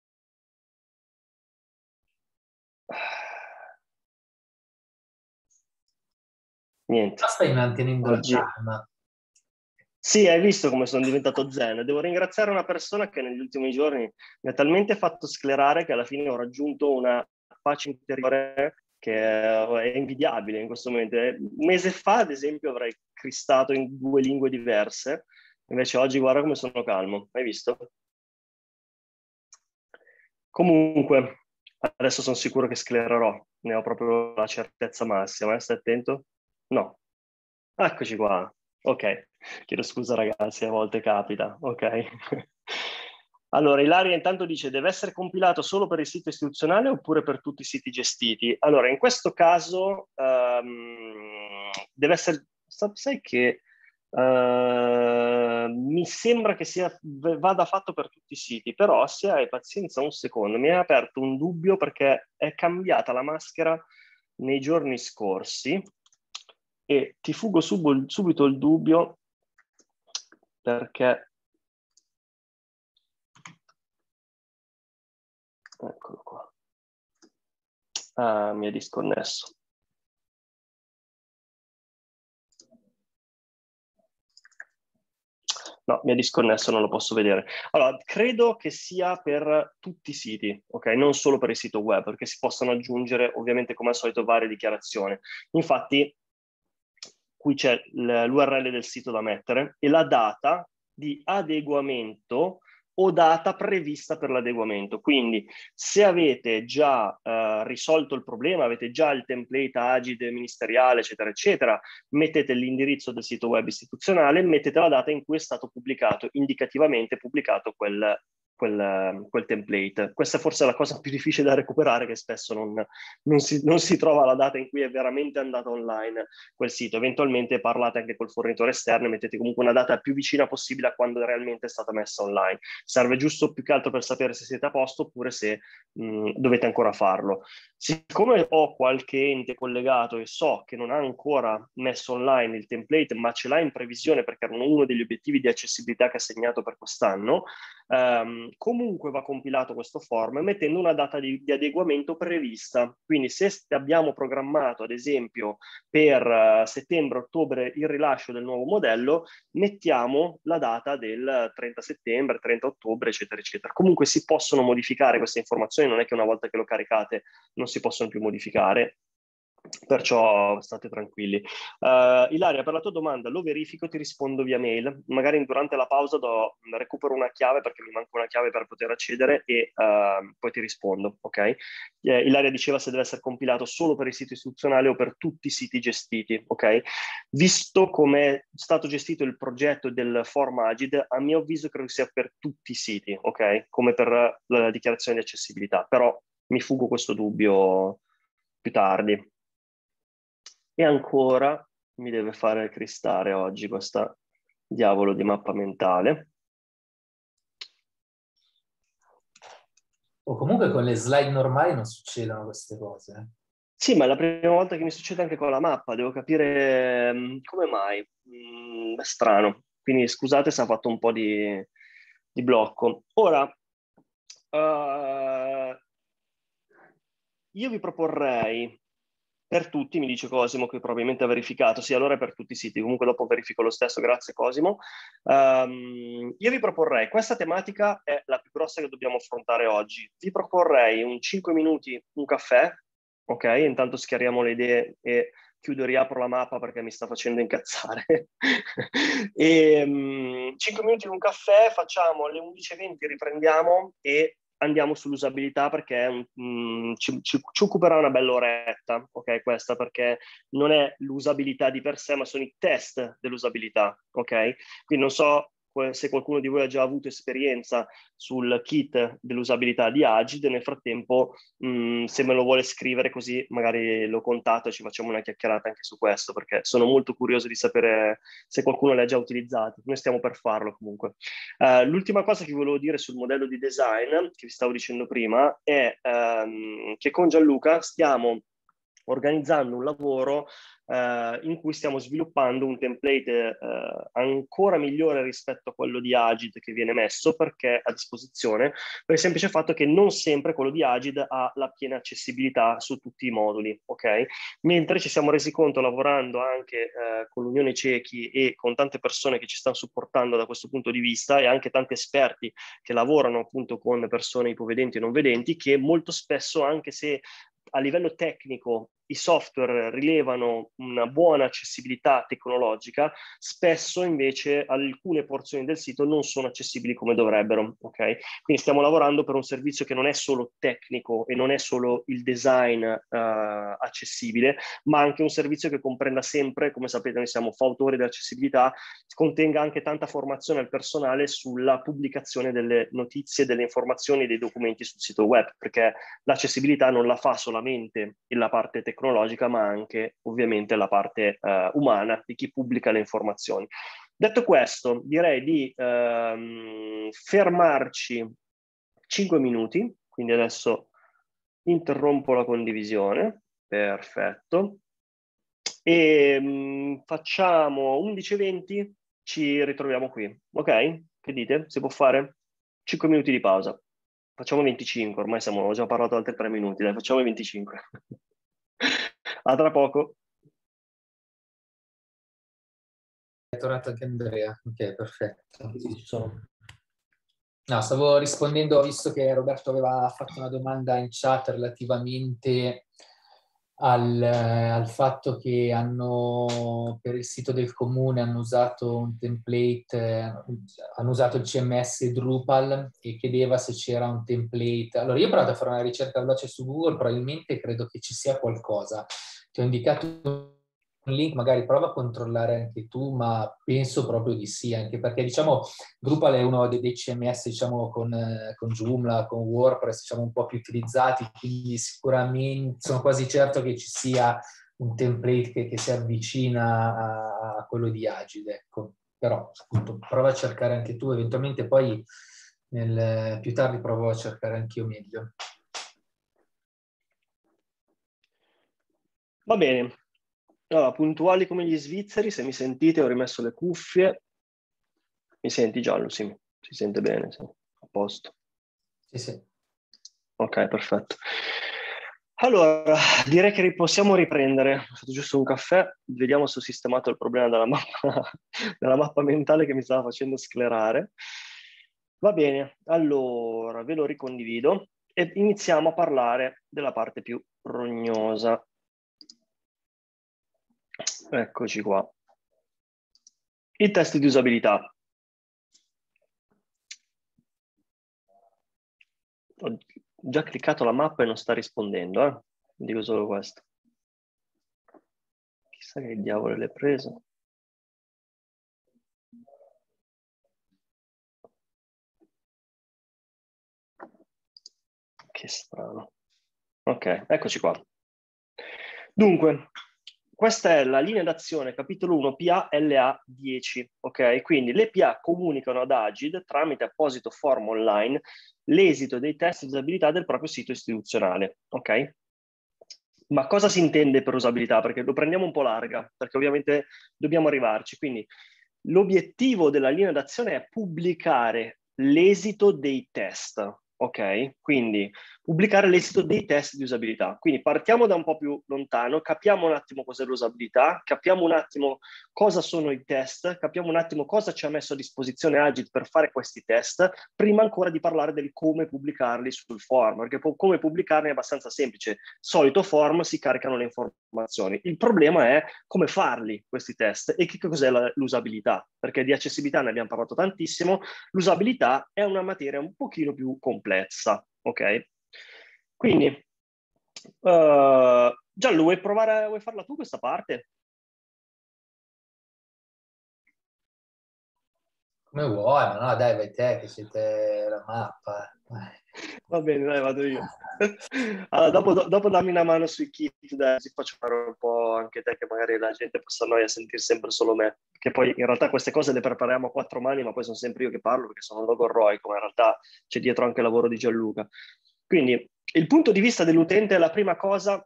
Niente. Ma stai mantenendo Oggi... la calma. Sì, hai visto come sono diventato zen. Devo ringraziare una persona che negli ultimi giorni mi ha talmente fatto sclerare che alla fine ho raggiunto una pace interiore che è invidiabile in questo momento. Un mese fa, ad esempio, avrei cristato in due lingue diverse, invece oggi guarda come sono calmo. Hai visto? Comunque, adesso sono sicuro che sclererò, ne ho proprio la certezza massima. Eh? Stai attento? No. Eccoci qua. Ok, chiedo scusa ragazzi, a volte capita. Ok. Allora, Ilaria intanto dice, deve essere compilato solo per il sito istituzionale oppure per tutti i siti gestiti? Allora, in questo caso um, deve essere, sai che uh, mi sembra che sia, vada fatto per tutti i siti, però se hai pazienza un secondo, mi è aperto un dubbio perché è cambiata la maschera nei giorni scorsi e ti fuggo sub- subito il dubbio perché eccolo qua. Ah, mi è disconnesso. No, mi è disconnesso, non lo posso vedere. Allora, credo che sia per tutti i siti, ok? Non solo per il sito web, perché si possono aggiungere ovviamente come al solito varie dichiarazioni. Infatti, qui c'è l'U R L del sito da mettere e la data di adeguamento o data prevista per l'adeguamento. Quindi se avete già eh, risolto il problema, avete già il template agide ministeriale, eccetera, eccetera, mettete l'indirizzo del sito web istituzionale, mettete la data in cui è stato pubblicato, indicativamente pubblicato quel, quel, quel template. Questa è forse la cosa più difficile da recuperare, che spesso non, non, si, non si trova la data in cui è veramente andato online quel sito. Eventualmente parlate anche col fornitore esterno e mettete comunque una data più vicina possibile a quando realmente è stata messa online. Serve giusto più che altro per sapere se siete a posto oppure se mh, dovete ancora farlo. Siccome ho qualche ente collegato e so che non ha ancora messo online il template, ma ce l'ha in previsione perché era uno degli obiettivi di accessibilità che ha segnato per quest'anno, ehm, comunque va compilato questo form mettendo una data di, di adeguamento prevista. Quindi se abbiamo programmato, ad esempio, per uh, settembre-ottobre il rilascio del nuovo modello, mettiamo la data del trenta settembre, trenta ottobre, eccetera, eccetera. Comunque si possono modificare queste informazioni, non è che una volta che lo caricate non si possono più modificare, perciò state tranquilli. Uh, Ilaria, per la tua domanda lo verifico, ti rispondo via mail, magari durante la pausa do, recupero una chiave perché mi manca una chiave per poter accedere e uh, poi ti rispondo, ok? Eh, Ilaria diceva se deve essere compilato solo per il sito istituzionale o per tutti i siti gestiti, ok? Visto come è stato gestito il progetto del Form Agid, a mio avviso credo sia per tutti i siti, ok? Come per la dichiarazione di accessibilità, però mi fugo questo dubbio più tardi. E ancora mi deve fare cristare oggi questa diavolo di mappa mentale. O comunque con le slide normali non succedono queste cose. Eh? Sì, ma è la prima volta che mi succede anche con la mappa, devo capire um, come mai. Mm, è strano, quindi scusate se ha fatto un po' di, di blocco. Ora, uh, io vi proporrei per tutti, mi dice Cosimo, che probabilmente ha verificato, sì, allora è per tutti i siti, comunque dopo verifico lo stesso, grazie Cosimo. Um, io vi proporrei, questa tematica è la più grossa che dobbiamo affrontare oggi, vi proporrei un cinque minuti, un caffè, ok? Intanto schiariamo le idee e chiudo e riapro la mappa perché mi sta facendo incazzare. E um, cinque minuti di un caffè, facciamo alle undici e venti, riprendiamo e andiamo sull'usabilità perché um, ci, ci, ci occuperà una bella oretta, ok? Questa perché non è l'usabilità di per sé, ma sono i test dell'usabilità, ok? Quindi non so se qualcuno di voi ha già avuto esperienza sul kit dell'usabilità di Agid, nel frattempo mh, se me lo vuole scrivere così magari lo contatto e ci facciamo una chiacchierata anche su questo, perché sono molto curioso di sapere se qualcuno l'ha già utilizzato. Noi stiamo per farlo comunque. Uh, l'ultima cosa che volevo dire sul modello di design, che vi stavo dicendo prima, è um, che con Gianluca stiamo organizzando un lavoro eh, in cui stiamo sviluppando un template eh, ancora migliore rispetto a quello di Agid che viene messo perché a disposizione, per il semplice fatto che non sempre quello di Agid ha la piena accessibilità su tutti i moduli, ok? Mentre ci siamo resi conto lavorando anche eh, con l'Unione Ciechi e con tante persone che ci stanno supportando da questo punto di vista e anche tanti esperti che lavorano appunto con persone ipovedenti e non vedenti, che molto spesso, anche se a livello tecnico i software rilevano una buona accessibilità tecnologica, spesso invece alcune porzioni del sito non sono accessibili come dovrebbero, ok? Quindi stiamo lavorando per un servizio che non è solo tecnico e non è solo il design uh, accessibile, ma anche un servizio che comprenda sempre, come sapete noi siamo fautori dell'accessibilità, contenga anche tanta formazione al personale sulla pubblicazione delle notizie, delle informazioni e dei documenti sul sito web, perché l'accessibilità non la fa solamente la parte tecnologica, ma anche ovviamente la parte uh, umana di chi pubblica le informazioni. Detto questo, direi di uh, fermarci cinque minuti, quindi adesso interrompo la condivisione, perfetto, e um, facciamo undici e venti, ci ritroviamo qui, ok? Che dite? Si può fare? cinque minuti di pausa. Facciamo venticinque, ormai siamo, ho già parlato altri tre minuti, dai, facciamo venticinque. A tra poco. È tornato anche Andrea, ok, perfetto. Sì, ci sono. No, stavo rispondendo, visto che Roberto aveva fatto una domanda in chat relativamente al, al fatto che hanno, per il sito del comune, hanno usato un template, eh, hanno usato il C M S Drupal e chiedeva se c'era un template. Allora, io ho provato a fare una ricerca veloce su Google, probabilmente credo che ci sia qualcosa. Ti ho indicato un link, magari prova a controllare anche tu, ma penso proprio di sì, anche perché diciamo Drupal è uno dei, dei C M S diciamo con, eh, con Joomla, con WordPress, diciamo un po' più utilizzati, quindi sicuramente sono quasi certo che ci sia un template che, che si avvicina a, a quello di Agid, ecco. Però appunto prova a cercare anche tu, eventualmente poi nel, più tardi provo a cercare anch'io meglio. Va bene. Allora, puntuali come gli svizzeri, se mi sentite ho rimesso le cuffie. Mi senti Gianlu? Sì, si sente bene, sì. A posto. Sì, sì. Ok, perfetto. Allora, direi che possiamo riprendere. Ho fatto giusto un caffè, vediamo se ho sistemato il problema della mappa, della mappa mentale che mi stava facendo sclerare. Va bene, allora ve lo ricondivido e iniziamo a parlare della parte più rognosa. Eccoci qua. I test di usabilità. Ho già cliccato la mappa e non sta rispondendo, eh? Dico solo questo. Chissà che diavolo l'è preso. Che strano. Ok, eccoci qua. Dunque, questa è la linea d'azione capitolo uno P A L A dieci, ok? Quindi le P A comunicano ad Agid tramite apposito form online l'esito dei test di usabilità del proprio sito istituzionale, ok? Ma cosa si intende per usabilità? Perché lo prendiamo un po' larga, perché ovviamente dobbiamo arrivarci. Quindi l'obiettivo della linea d'azione è pubblicare l'esito dei test, ok? Quindi pubblicare l'esito dei test di usabilità. Quindi partiamo da un po' più lontano, capiamo un attimo cos'è l'usabilità, capiamo un attimo cosa sono i test, capiamo un attimo cosa ci ha messo a disposizione Agit per fare questi test, prima ancora di parlare del come pubblicarli sul form, perché po- come pubblicarli è abbastanza semplice. Solito form, si caricano le informazioni. Il problema è come farli questi test e che cos'è la- l'usabilità, perché di accessibilità ne abbiamo parlato tantissimo, l'usabilità è una materia un pochino più complessa, ok? Quindi, uh, Gianlu, vuoi provare, vuoi farla tu questa parte? Come vuoi, ma no, dai, vai te che siete la mappa. Va bene, dai, vado io. Allora, dopo, dopo dammi una mano sui kit, dai, così faccio fare un po' anche te, che magari la gente possa annoia a sentire sempre solo me. Che poi in realtà queste cose le prepariamo a quattro mani, ma poi sono sempre io che parlo perché sono logorroico, ma in realtà c'è dietro anche il lavoro di Gianluca. Quindi il punto di vista dell'utente è la prima cosa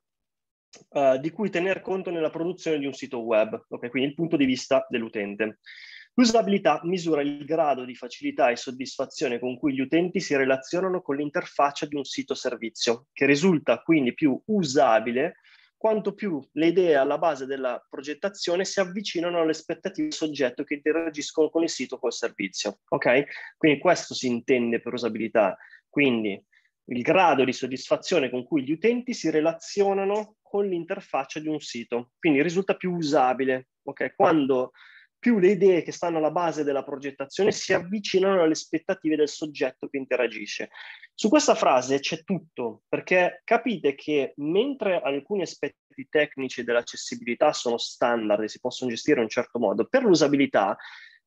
uh, di cui tener conto nella produzione di un sito web. Okay? Quindi il punto di vista dell'utente. L'usabilità misura il grado di facilità e soddisfazione con cui gli utenti si relazionano con l'interfaccia di un sito servizio, che risulta quindi più usabile quanto più le idee alla base della progettazione si avvicinano alle aspettative del soggetto che interagiscono con il sito o col servizio. Ok? Quindi questo si intende per usabilità. Quindi il grado di soddisfazione con cui gli utenti si relazionano con l'interfaccia di un sito. Quindi risulta più usabile. Ok? Quando più le idee che stanno alla base della progettazione si avvicinano alle aspettative del soggetto che interagisce. Su questa frase c'è tutto, perché capite che mentre alcuni aspetti tecnici dell'accessibilità sono standard e si possono gestire in un certo modo, per l'usabilità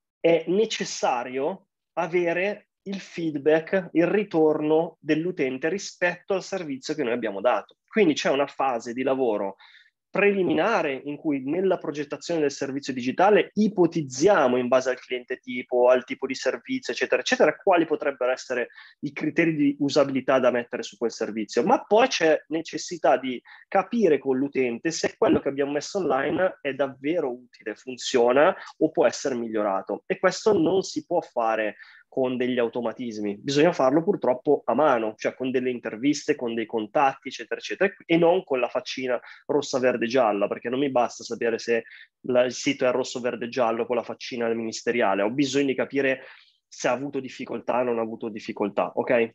è necessario avere il feedback, il ritorno dell'utente rispetto al servizio che noi abbiamo dato. Quindi c'è una fase di lavoro preliminare in cui nella progettazione del servizio digitale ipotizziamo in base al cliente tipo, al tipo di servizio, eccetera, eccetera, quali potrebbero essere i criteri di usabilità da mettere su quel servizio. Ma poi c'è necessità di capire con l'utente se quello che abbiamo messo online è davvero utile, funziona o può essere migliorato. E questo non si può fare con degli automatismi, bisogna farlo purtroppo a mano, cioè con delle interviste, con dei contatti, eccetera, eccetera, e non con la faccina rossa, verde, gialla, perché non mi basta sapere se la, il sito è rosso, verde, giallo con la faccina ministeriale, ho bisogno di capire se ha avuto difficoltà o non ha avuto difficoltà, ok?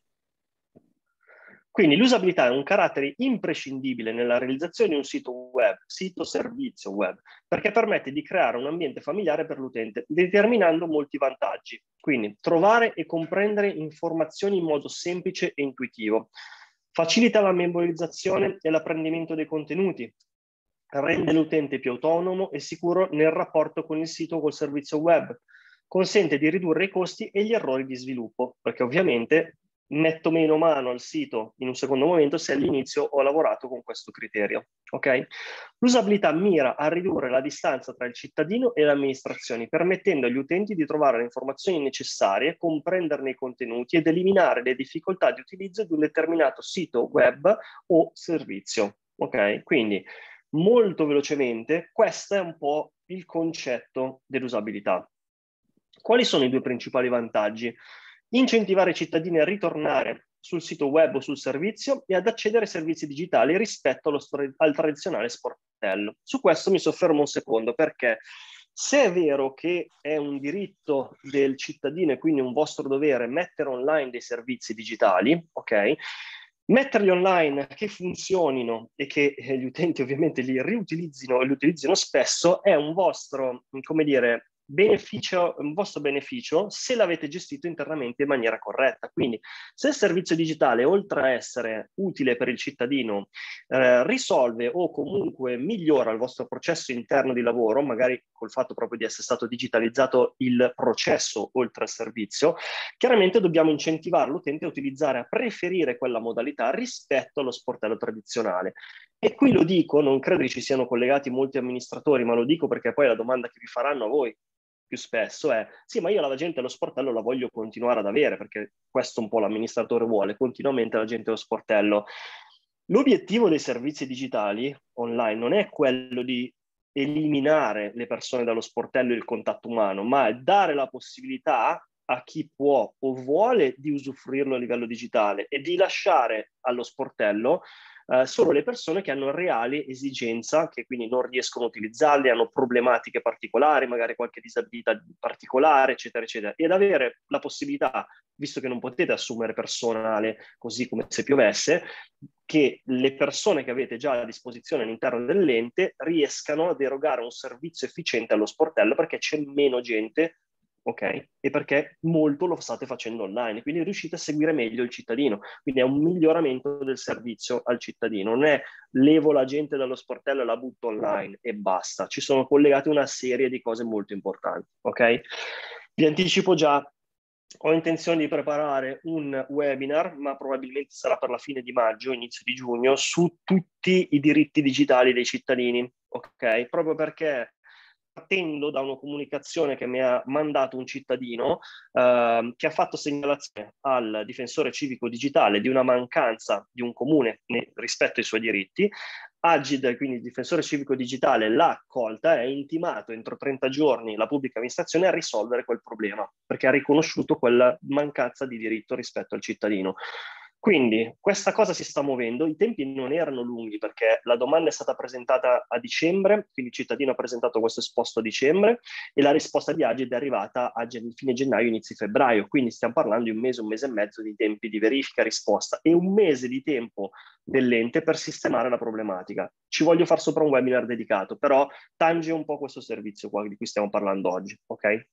Quindi l'usabilità è un carattere imprescindibile nella realizzazione di un sito web, sito servizio web, perché permette di creare un ambiente familiare per l'utente, determinando molti vantaggi. Quindi trovare e comprendere informazioni in modo semplice e intuitivo. Facilita la memorizzazione e l'apprendimento dei contenuti. Rende l'utente più autonomo e sicuro nel rapporto con il sito o col servizio web. Consente di ridurre i costi e gli errori di sviluppo, perché ovviamente metto meno mano al sito in un secondo momento se all'inizio ho lavorato con questo criterio. Okay? L'usabilità mira a ridurre la distanza tra il cittadino e le amministrazioni, permettendo agli utenti di trovare le informazioni necessarie, comprenderne i contenuti ed eliminare le difficoltà di utilizzo di un determinato sito web o servizio. Okay? Quindi, molto velocemente, questo è un po' il concetto dell'usabilità. Quali sono i due principali vantaggi? Incentivare i cittadini a ritornare sul sito web o sul servizio e ad accedere ai servizi digitali rispetto allo, al tradizionale sportello. Su questo mi soffermo un secondo, perché se è vero che è un diritto del cittadino e quindi un vostro dovere mettere online dei servizi digitali, ok? Metterli online che funzionino e che eh, gli utenti ovviamente li riutilizzino e li utilizzino spesso è un vostro, come dire, beneficio, un vostro beneficio se l'avete gestito internamente in maniera corretta. Quindi se il servizio digitale, oltre a essere utile per il cittadino, eh, risolve o comunque migliora il vostro processo interno di lavoro, magari col fatto proprio di essere stato digitalizzato il processo oltre al servizio, chiaramente dobbiamo incentivare l'utente a utilizzare, a preferire quella modalità rispetto allo sportello tradizionale. E qui lo dico, non credo che ci siano collegati molti amministratori, ma lo dico perché poi la domanda che vi faranno a voi più spesso è: sì, ma io la gente allo sportello la voglio continuare ad avere, perché questo un po' l'amministratore vuole, continuamente la gente allo sportello. L'obiettivo dei servizi digitali online non è quello di eliminare le persone dallo sportello e il contatto umano, ma è dare la possibilità a chi può o vuole di usufruirlo a livello digitale e di lasciare allo sportello eh, solo le persone che hanno reale esigenza, che quindi non riescono a utilizzarli, hanno problematiche particolari, magari qualche disabilità particolare, eccetera, eccetera, ed avere la possibilità, visto che non potete assumere personale così come se piovesse, che le persone che avete già a disposizione all'interno dell'ente riescano ad erogare un servizio efficiente allo sportello perché c'è meno gente, ok? E perché molto lo state facendo online, quindi riuscite a seguire meglio il cittadino, quindi è un miglioramento del servizio al cittadino, non è levo la gente dallo sportello e la butto online e basta, ci sono collegate una serie di cose molto importanti, ok? Vi anticipo già, ho intenzione di preparare un webinar, ma probabilmente sarà per la fine di maggio, inizio di giugno, su tutti i diritti digitali dei cittadini, ok? Proprio perché partendo da una comunicazione che mi ha mandato un cittadino eh, che ha fatto segnalazione al difensore civico digitale di una mancanza di un comune rispetto ai suoi diritti. Agid, quindi il difensore civico digitale, l'ha accolta e ha intimato entro trenta giorni la pubblica amministrazione a risolvere quel problema, perché ha riconosciuto quella mancanza di diritto rispetto al cittadino. Quindi questa cosa si sta muovendo, i tempi non erano lunghi perché la domanda è stata presentata a dicembre, quindi il cittadino ha presentato questo esposto a dicembre e la risposta di Agid è arrivata a fine gennaio, inizio febbraio, quindi stiamo parlando di un mese, un mese e mezzo di tempi di verifica e risposta e un mese di tempo dell'ente per sistemare la problematica. Ci voglio far sopra un webinar dedicato, però tange un po' questo servizio qua di cui stiamo parlando oggi, ok?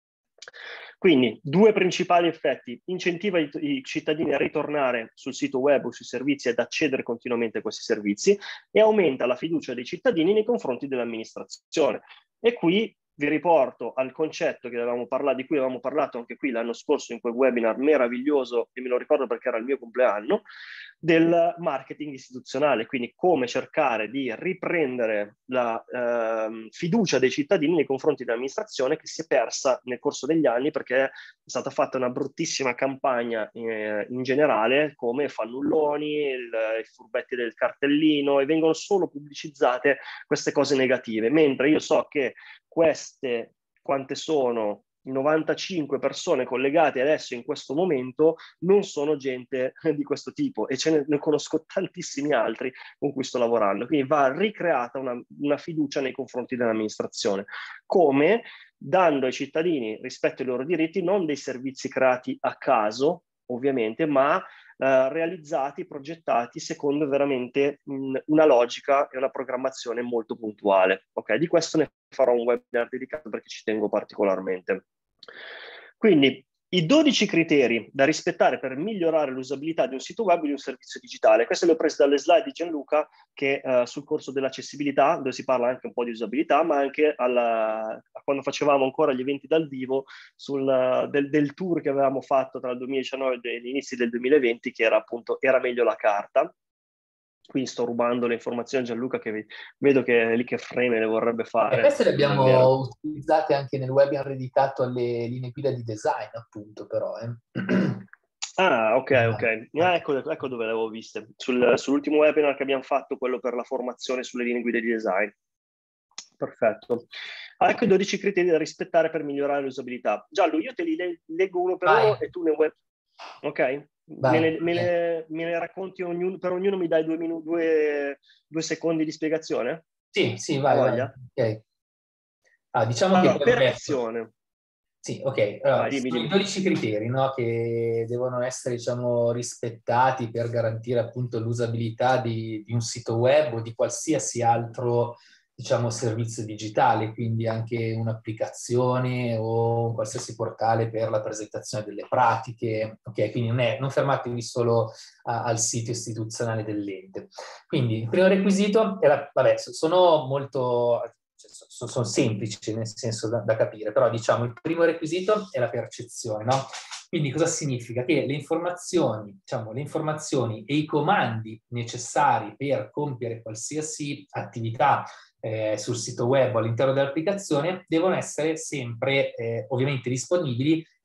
Quindi due principali effetti: incentiva i, i cittadini a ritornare sul sito web o sui servizi ed accedere continuamente a questi servizi e aumenta la fiducia dei cittadini nei confronti dell'amministrazione. E qui vi riporto al concetto che avevamo parlato, di cui avevamo parlato anche qui l'anno scorso in quel webinar meraviglioso, e me lo ricordo perché era il mio compleanno, del marketing istituzionale, quindi come cercare di riprendere la eh, fiducia dei cittadini nei confronti dell'amministrazione che si è persa nel corso degli anni perché è stata fatta una bruttissima campagna eh, in generale, come fannulloni, il, i furbetti del cartellino, e vengono solo pubblicizzate queste cose negative, mentre io so che queste, quante sono, novantacinque persone collegate adesso in questo momento, non sono gente di questo tipo e ce ne, ne conosco tantissimi altri con cui sto lavorando. Quindi va ricreata una, una fiducia nei confronti dell'amministrazione, come dando ai cittadini rispetto ai loro diritti non dei servizi creati a caso, ovviamente, ma Uh, realizzati, progettati secondo veramente mh, una logica e una programmazione molto puntuale. Ok, di questo ne farò un webinar dedicato perché ci tengo particolarmente. Quindi i dodici criteri da rispettare per migliorare l'usabilità di un sito web o di un servizio digitale. Queste le ho prese dalle slide di Gianluca che uh, sul corso dell'accessibilità, dove si parla anche un po' di usabilità, ma anche alla, a quando facevamo ancora gli eventi dal vivo sul, uh, del, del tour che avevamo fatto tra il duemiladiciannove e gli inizi del duemilaventi, che era appunto Era meglio la carta. Quindi sto rubando le informazioni a Gianluca, che vedo che è lì che freme le vorrebbe fare. E queste le abbiamo utilizzate anche nel webinar dedicato alle linee guida di design, appunto, però. Eh. Ah, ok, ok. Ah, ecco, ecco dove le avevo viste. Sul, sull'ultimo webinar che abbiamo fatto, quello per la formazione sulle linee guida di design. Perfetto. Ah, ecco i dodici criteri da rispettare per migliorare l'usabilità. Giallo, io te li leggo uno per Vai. uno e tu ne web. Ok? Me ne, me, ne, me ne racconti ognuno, per ognuno mi dai due, minu- due, due secondi di spiegazione? Sì, sì, vai, vai. Okay. Ah, diciamo allora, che per azione. Sì, ok. Allora, Vai, dimmi, sono dimmi. i dodici criteri, no, che devono essere, diciamo, rispettati per garantire appunto l'usabilità di, di un sito web o di qualsiasi altro, diciamo, servizio digitale, quindi anche un'applicazione o un qualsiasi portale per la presentazione delle pratiche. Ok, quindi non, è, non fermatevi solo a, al sito istituzionale dell'ente. Quindi il primo requisito è la, vabbè, sono molto... Sono, sono semplici nel senso da, da capire, però diciamo il primo requisito è la percezione, no? Quindi cosa significa? Che le informazioni, diciamo, le informazioni e i comandi necessari per compiere qualsiasi attività eh, sul sito web o all'interno dell'applicazione devono essere sempre eh, ovviamente disponibili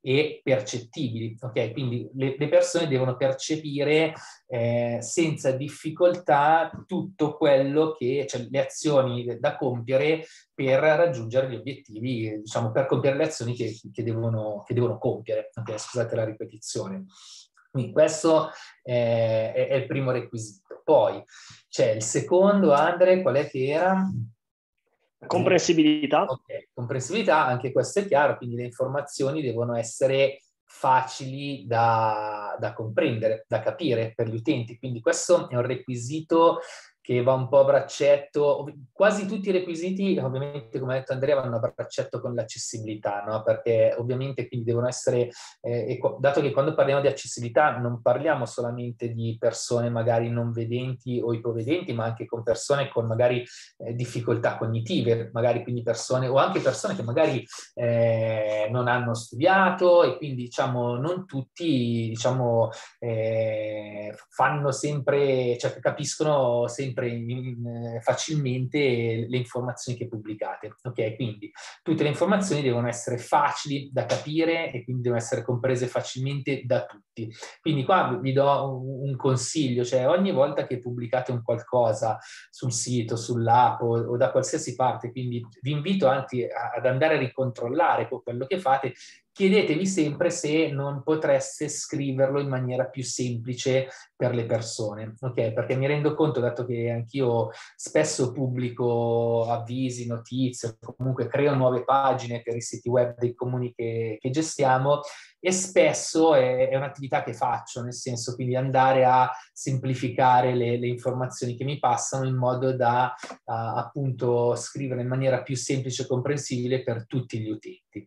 e percettibili, ok? Quindi le, le persone devono percepire eh, senza difficoltà tutto quello che, cioè le azioni da compiere per raggiungere gli obiettivi, diciamo, per compiere le azioni che, che, devono, che devono compiere, okay? Scusate la ripetizione. Quindi questo eh, è, è il primo requisito. Poi c'è il secondo, Andre, qual è che era? Comprensibilità. Ok, comprensibilità, anche questo è chiaro, quindi le informazioni devono essere facili da, da comprendere, da capire per gli utenti, quindi questo è un requisito che va un po' a braccetto. Quasi tutti i requisiti, ovviamente, come ha detto Andrea, vanno a braccetto con l'accessibilità, no? Perché ovviamente quindi devono essere, eh, dato che quando parliamo di accessibilità non parliamo solamente di persone magari non vedenti o ipovedenti, ma anche con persone con magari eh, difficoltà cognitive, magari quindi persone, o anche persone che magari eh, non hanno studiato e quindi diciamo non tutti diciamo eh, fanno sempre, cioè capiscono sempre in, in, facilmente le informazioni che pubblicate. Ok, quindi tutte le informazioni devono essere facili da capire e quindi devono essere comprese facilmente da tutti. Quindi qua vi do un, un consiglio, cioè ogni volta che pubblicate un qualcosa sul sito, sull'app o, o da qualsiasi parte, quindi vi invito anche a, ad andare a ricontrollare quello che fate. Chiedetevi sempre se non potreste scriverlo in maniera più semplice per le persone, ok? Perché mi rendo conto, dato che anch'io spesso pubblico avvisi, notizie, comunque creo nuove pagine per i siti web dei comuni che, che gestiamo, e spesso è, è un'attività che faccio, nel senso quindi andare a semplificare le, le informazioni che mi passano in modo da a, appunto scrivere in maniera più semplice e comprensibile per tutti gli utenti.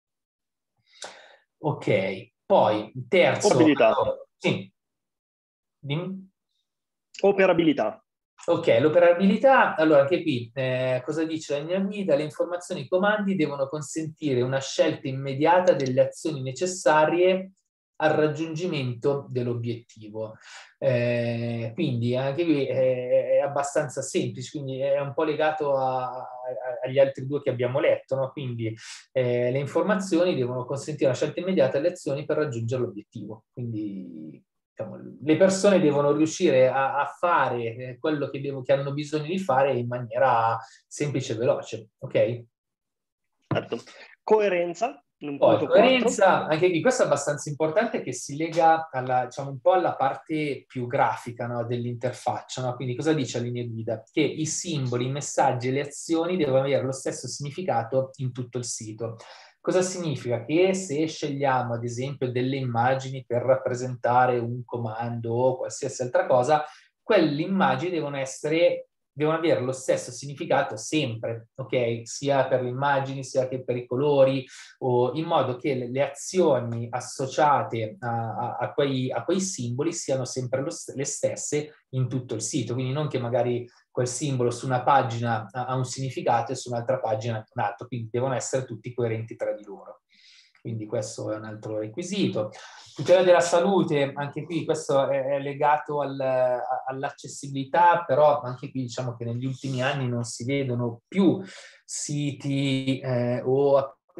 Ok, poi terzo, Operabilità. allora, sì. Dimmi. Operabilità. Ok, l'operabilità, allora anche qui eh, cosa dice la linea guida? Le informazioni e i comandi devono consentire una scelta immediata delle azioni necessarie al raggiungimento dell'obiettivo. Eh, quindi anche qui è, è abbastanza semplice, quindi è un po' legato a, a, agli altri due che abbiamo letto, no? Quindi eh, le informazioni devono consentire una scelta immediata delle azioni per raggiungere l'obiettivo. Quindi diciamo, le persone devono riuscire a, a fare quello che, devo, che hanno bisogno di fare in maniera semplice e veloce, ok? Certo. Coerenza, un Poi, punto quattro. coerenza, anche qui questo è abbastanza importante, che si lega alla, diciamo, un po' alla parte più grafica, no, dell'interfaccia, no? Quindi cosa dice la linea guida? Che i simboli, i messaggi e le azioni devono avere lo stesso significato in tutto il sito. Cosa significa? Che se scegliamo ad esempio delle immagini per rappresentare un comando o qualsiasi altra cosa, quelle immagini devono essere, devono avere lo stesso significato sempre, ok? Sia per le immagini sia che per i colori, o in modo che le, le azioni associate a, a, a, quei, a quei simboli siano sempre lo, le stesse in tutto il sito. Quindi non che magari quel simbolo su una pagina ha un significato e su un'altra pagina un altro, quindi devono essere tutti coerenti tra di loro. Quindi questo è un altro requisito. Tutela della salute, anche qui questo è legato al, all'accessibilità, però anche qui diciamo che negli ultimi anni non si vedono più siti eh, o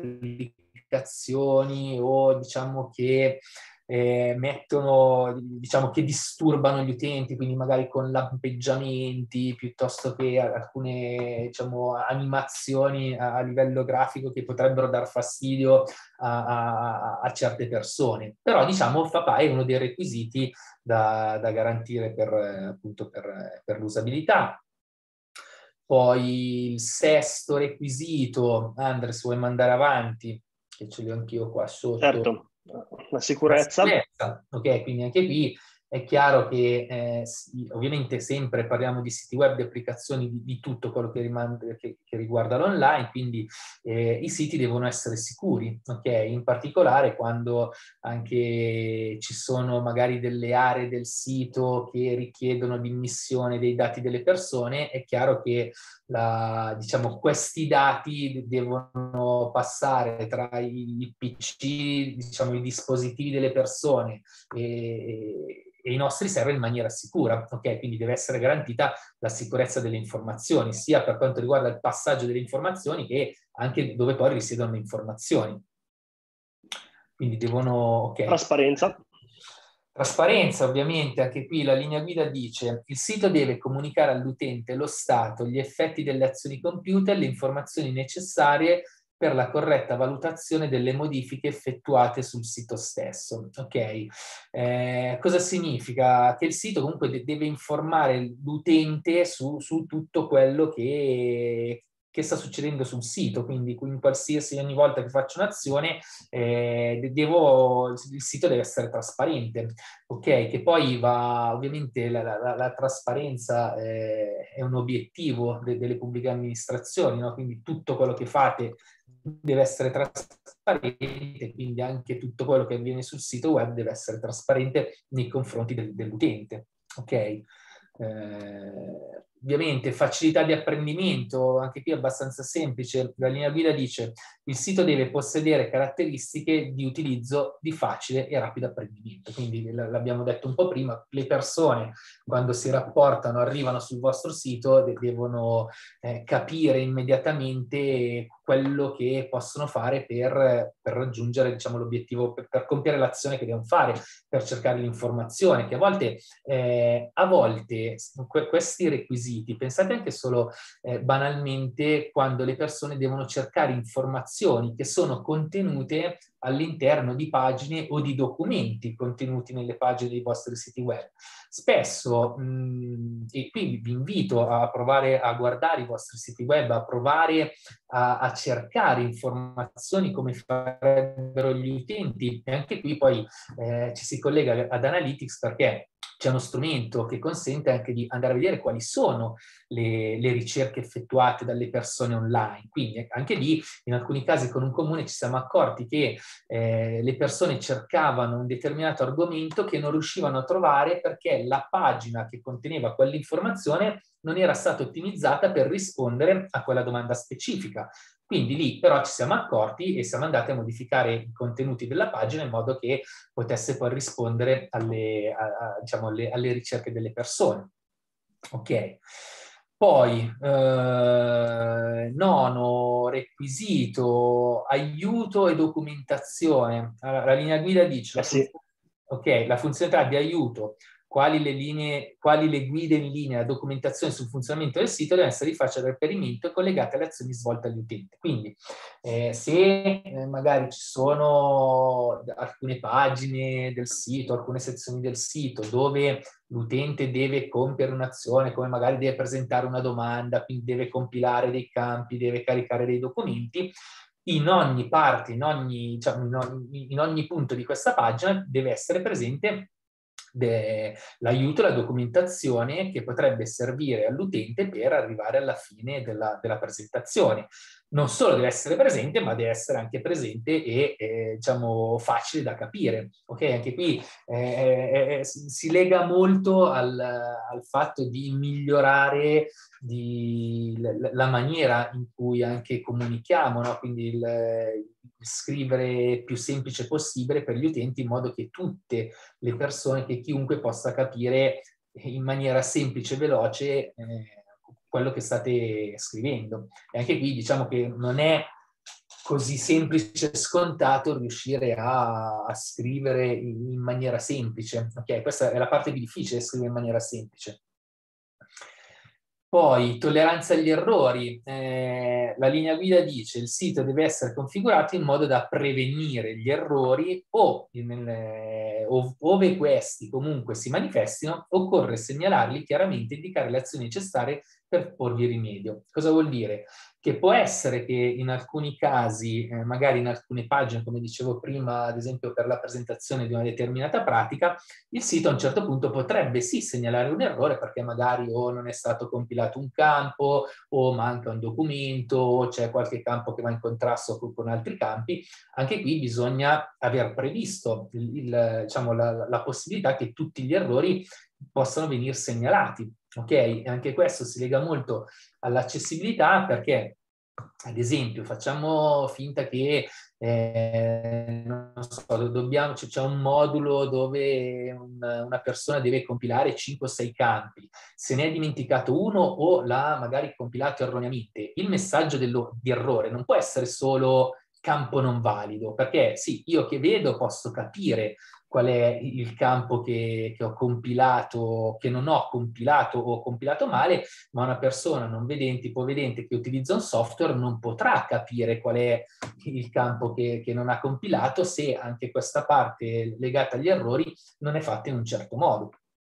applicazioni o diciamo che eh, mettono, diciamo che disturbano gli utenti, quindi magari con lampeggiamenti piuttosto che alcune diciamo, animazioni a, a livello grafico che potrebbero dar fastidio a, a, a certe persone. Però diciamo F A P A è uno dei requisiti da, da garantire per, appunto per, per l'usabilità. Poi il sesto requisito, Andres, vuoi mandare avanti? Che ce li ho anch'io qua sotto. Certo, la sicurezza. La sicurezza. Ok, quindi anche qui è chiaro che eh, sì, ovviamente sempre parliamo di siti web, di applicazioni, di, di tutto quello che, rimanda, che, che riguarda l'online, quindi eh, i siti devono essere sicuri, ok? In particolare quando anche ci sono magari delle aree del sito che richiedono l'immissione dei dati delle persone, è chiaro che la, diciamo, questi dati devono passare tra i P C, diciamo, i dispositivi delle persone e, e i nostri server in maniera sicura, ok? Quindi deve essere garantita la sicurezza delle informazioni, sia per quanto riguarda il passaggio delle informazioni che anche dove poi risiedono le informazioni. quindi devono... ok. Trasparenza. Trasparenza, ovviamente, anche qui la linea guida dice: il sito deve comunicare all'utente lo stato, gli effetti delle azioni compiute e le informazioni necessarie per la corretta valutazione delle modifiche effettuate sul sito stesso. Ok, eh, cosa significa? Che il sito comunque de- deve informare l'utente su, su tutto quello che, che sta succedendo sul sito, quindi in qualsiasi, ogni volta che faccio un'azione, eh, devo, il sito deve essere trasparente. Ok, che poi va, ovviamente la, la, la trasparenza eh, è un obiettivo de, delle pubbliche amministrazioni, no? Quindi tutto quello che fate deve essere trasparente, quindi anche tutto quello che avviene sul sito web deve essere trasparente nei confronti del, dell'utente. Ok? Eh, ovviamente facilità di apprendimento, anche qui è abbastanza semplice. La linea guida dice: il sito deve possedere caratteristiche di utilizzo di facile e rapido apprendimento. Quindi l'abbiamo detto un po' prima, le persone quando si rapportano, arrivano sul vostro sito, devono eh, capire immediatamente quello che possono fare per, per raggiungere, diciamo, l'obiettivo, per, per compiere l'azione che devono fare, per cercare l'informazione, che a volte, eh, a volte que- questi requisiti, pensate anche solo eh, banalmente quando le persone devono cercare informazioni che sono contenute all'interno di pagine o di documenti contenuti nelle pagine dei vostri siti web. Spesso, mh, e qui vi invito a provare a guardare i vostri siti web, a provare a, a cercare informazioni come farebbero gli utenti, e anche qui poi eh, ci si collega ad Analytics, perché c'è uno strumento che consente anche di andare a vedere quali sono le, le ricerche effettuate dalle persone online. Quindi anche lì, in alcuni casi con un comune ci siamo accorti che eh, le persone cercavano un determinato argomento che non riuscivano a trovare perché la pagina che conteneva quell'informazione non era stata ottimizzata per rispondere a quella domanda specifica. Quindi lì però ci siamo accorti e siamo andati a modificare i contenuti della pagina in modo che potesse poi rispondere alle, a, a, diciamo, alle, alle ricerche delle persone. Ok. Poi, eh, nono requisito, aiuto e documentazione. Allora, la linea guida dice, Eh la, sì. ok, la funzionalità di aiuto, quali le linee, quali le guide in linea, la documentazione sul funzionamento del sito devono essere di facile reperimento e collegate alle azioni svolte agli utenti. Quindi, eh, se eh, magari ci sono alcune pagine del sito, alcune sezioni del sito dove l'utente deve compiere un'azione, come magari deve presentare una domanda, quindi deve compilare dei campi, deve caricare dei documenti, in ogni parte, in ogni, diciamo, in ogni, in ogni punto di questa pagina deve essere presente l'aiuto e la documentazione che potrebbe servire all'utente per arrivare alla fine della, della presentazione. Non solo deve essere presente, ma deve essere anche presente e eh, diciamo facile da capire. Ok, anche qui eh, eh, si lega molto al, al fatto di migliorare di, la, la maniera in cui anche comunichiamo, no? Quindi il, il scrivere più semplice possibile per gli utenti in modo che tutte le persone, che chiunque possa capire in maniera semplice e veloce eh, quello che state scrivendo. E anche qui diciamo che non è così semplice e scontato riuscire a, a scrivere in, in maniera semplice. Ok, questa è la parte più difficile, scrivere in maniera semplice. Poi, tolleranza agli errori. Eh, la linea guida dice: il sito deve essere configurato in modo da prevenire gli errori o, in, eh, ov- ove questi comunque si manifestino, occorre segnalarli chiaramente e indicare le azioni necessarie per porvi rimedio. Cosa vuol dire? Che può essere che in alcuni casi, eh, magari in alcune pagine, come dicevo prima, ad esempio per la presentazione di una determinata pratica, il sito a un certo punto potrebbe sì segnalare un errore perché magari o non è stato compilato un campo o manca un documento o c'è qualche campo che va in contrasto con, con altri campi. Anche qui bisogna aver previsto il, il, diciamo, la, la possibilità che tutti gli errori possano venire segnalati. Ok? E anche questo si lega molto all'accessibilità perché, ad esempio, facciamo finta che eh, non so, dobbiamo, c'è un modulo dove una, una persona deve compilare cinque o sei campi, se ne è dimenticato uno o l'ha magari compilato erroneamente. Il messaggio dello, di errore non può essere solo campo non valido, perché sì, io che vedo posso capire qual è il campo che, che ho compilato, che non ho compilato o ho compilato male, ma una persona non vedente, ipovedente, che utilizza un software non potrà capire qual è il campo che, che non ha compilato se anche questa parte legata agli errori non è fatta in un certo modo.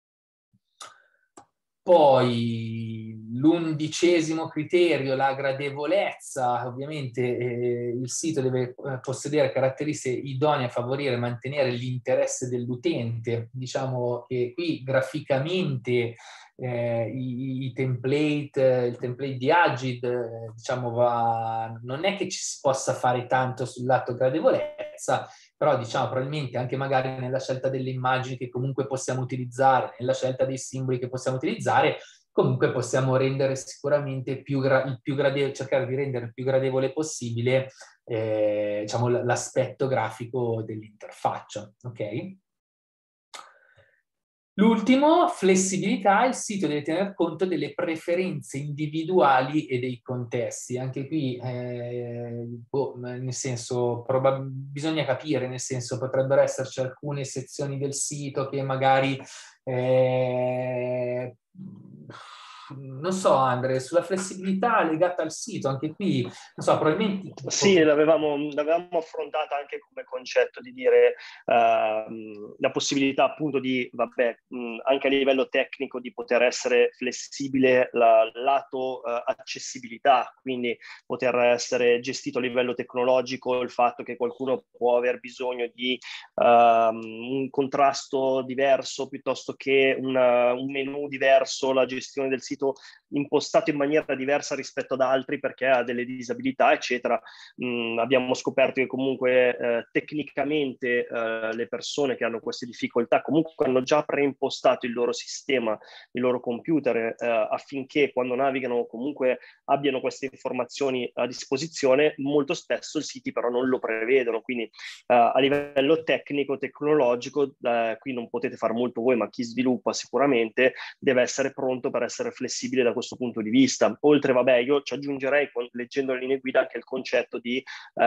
Poi l'undicesimo criterio, la gradevolezza. Ovviamente eh, il sito deve eh, possedere caratteristiche idonee a favorire e mantenere l'interesse dell'utente. Diciamo che qui graficamente eh, i, i template, il template di Agid, eh, diciamo, va, non è che ci si possa fare tanto sul lato gradevolezza, però diciamo probabilmente anche magari nella scelta delle immagini che comunque possiamo utilizzare, nella scelta dei simboli che possiamo utilizzare, comunque possiamo rendere sicuramente più, gra- il più gradevole, cercare di rendere il più gradevole possibile eh, diciamo, l'aspetto grafico dell'interfaccia, ok? L'ultimo, flessibilità, il sito deve tener conto delle preferenze individuali e dei contesti. Anche qui, eh, boh, nel senso, probab- bisogna capire, nel senso, potrebbero esserci alcune sezioni del sito che magari... Eh, non so, Andre, sulla flessibilità legata al sito, anche qui, non so, probabilmente... Sì, l'avevamo, l'avevamo affrontata anche come concetto di dire uh, la possibilità appunto di, vabbè, mh, anche a livello tecnico di poter essere flessibile la, lato uh, accessibilità, quindi poter essere gestito a livello tecnologico il fatto che qualcuno può aver bisogno di uh, un contrasto diverso piuttosto che una, un menu diverso, la gestione del sito impostato in maniera diversa rispetto ad altri perché ha delle disabilità, eccetera. Mm, abbiamo scoperto che comunque eh, tecnicamente eh, le persone che hanno queste difficoltà comunque hanno già preimpostato il loro sistema, il loro computer eh, affinché quando navigano comunque abbiano queste informazioni a disposizione. Molto spesso i siti però non lo prevedono, quindi eh, a livello tecnico, tecnologico, eh, qui non potete fare molto voi, ma chi sviluppa sicuramente deve essere pronto per essere flessibile da questo punto di vista. Oltre, vabbè, io ci aggiungerei, leggendo le linee guida, anche il concetto di,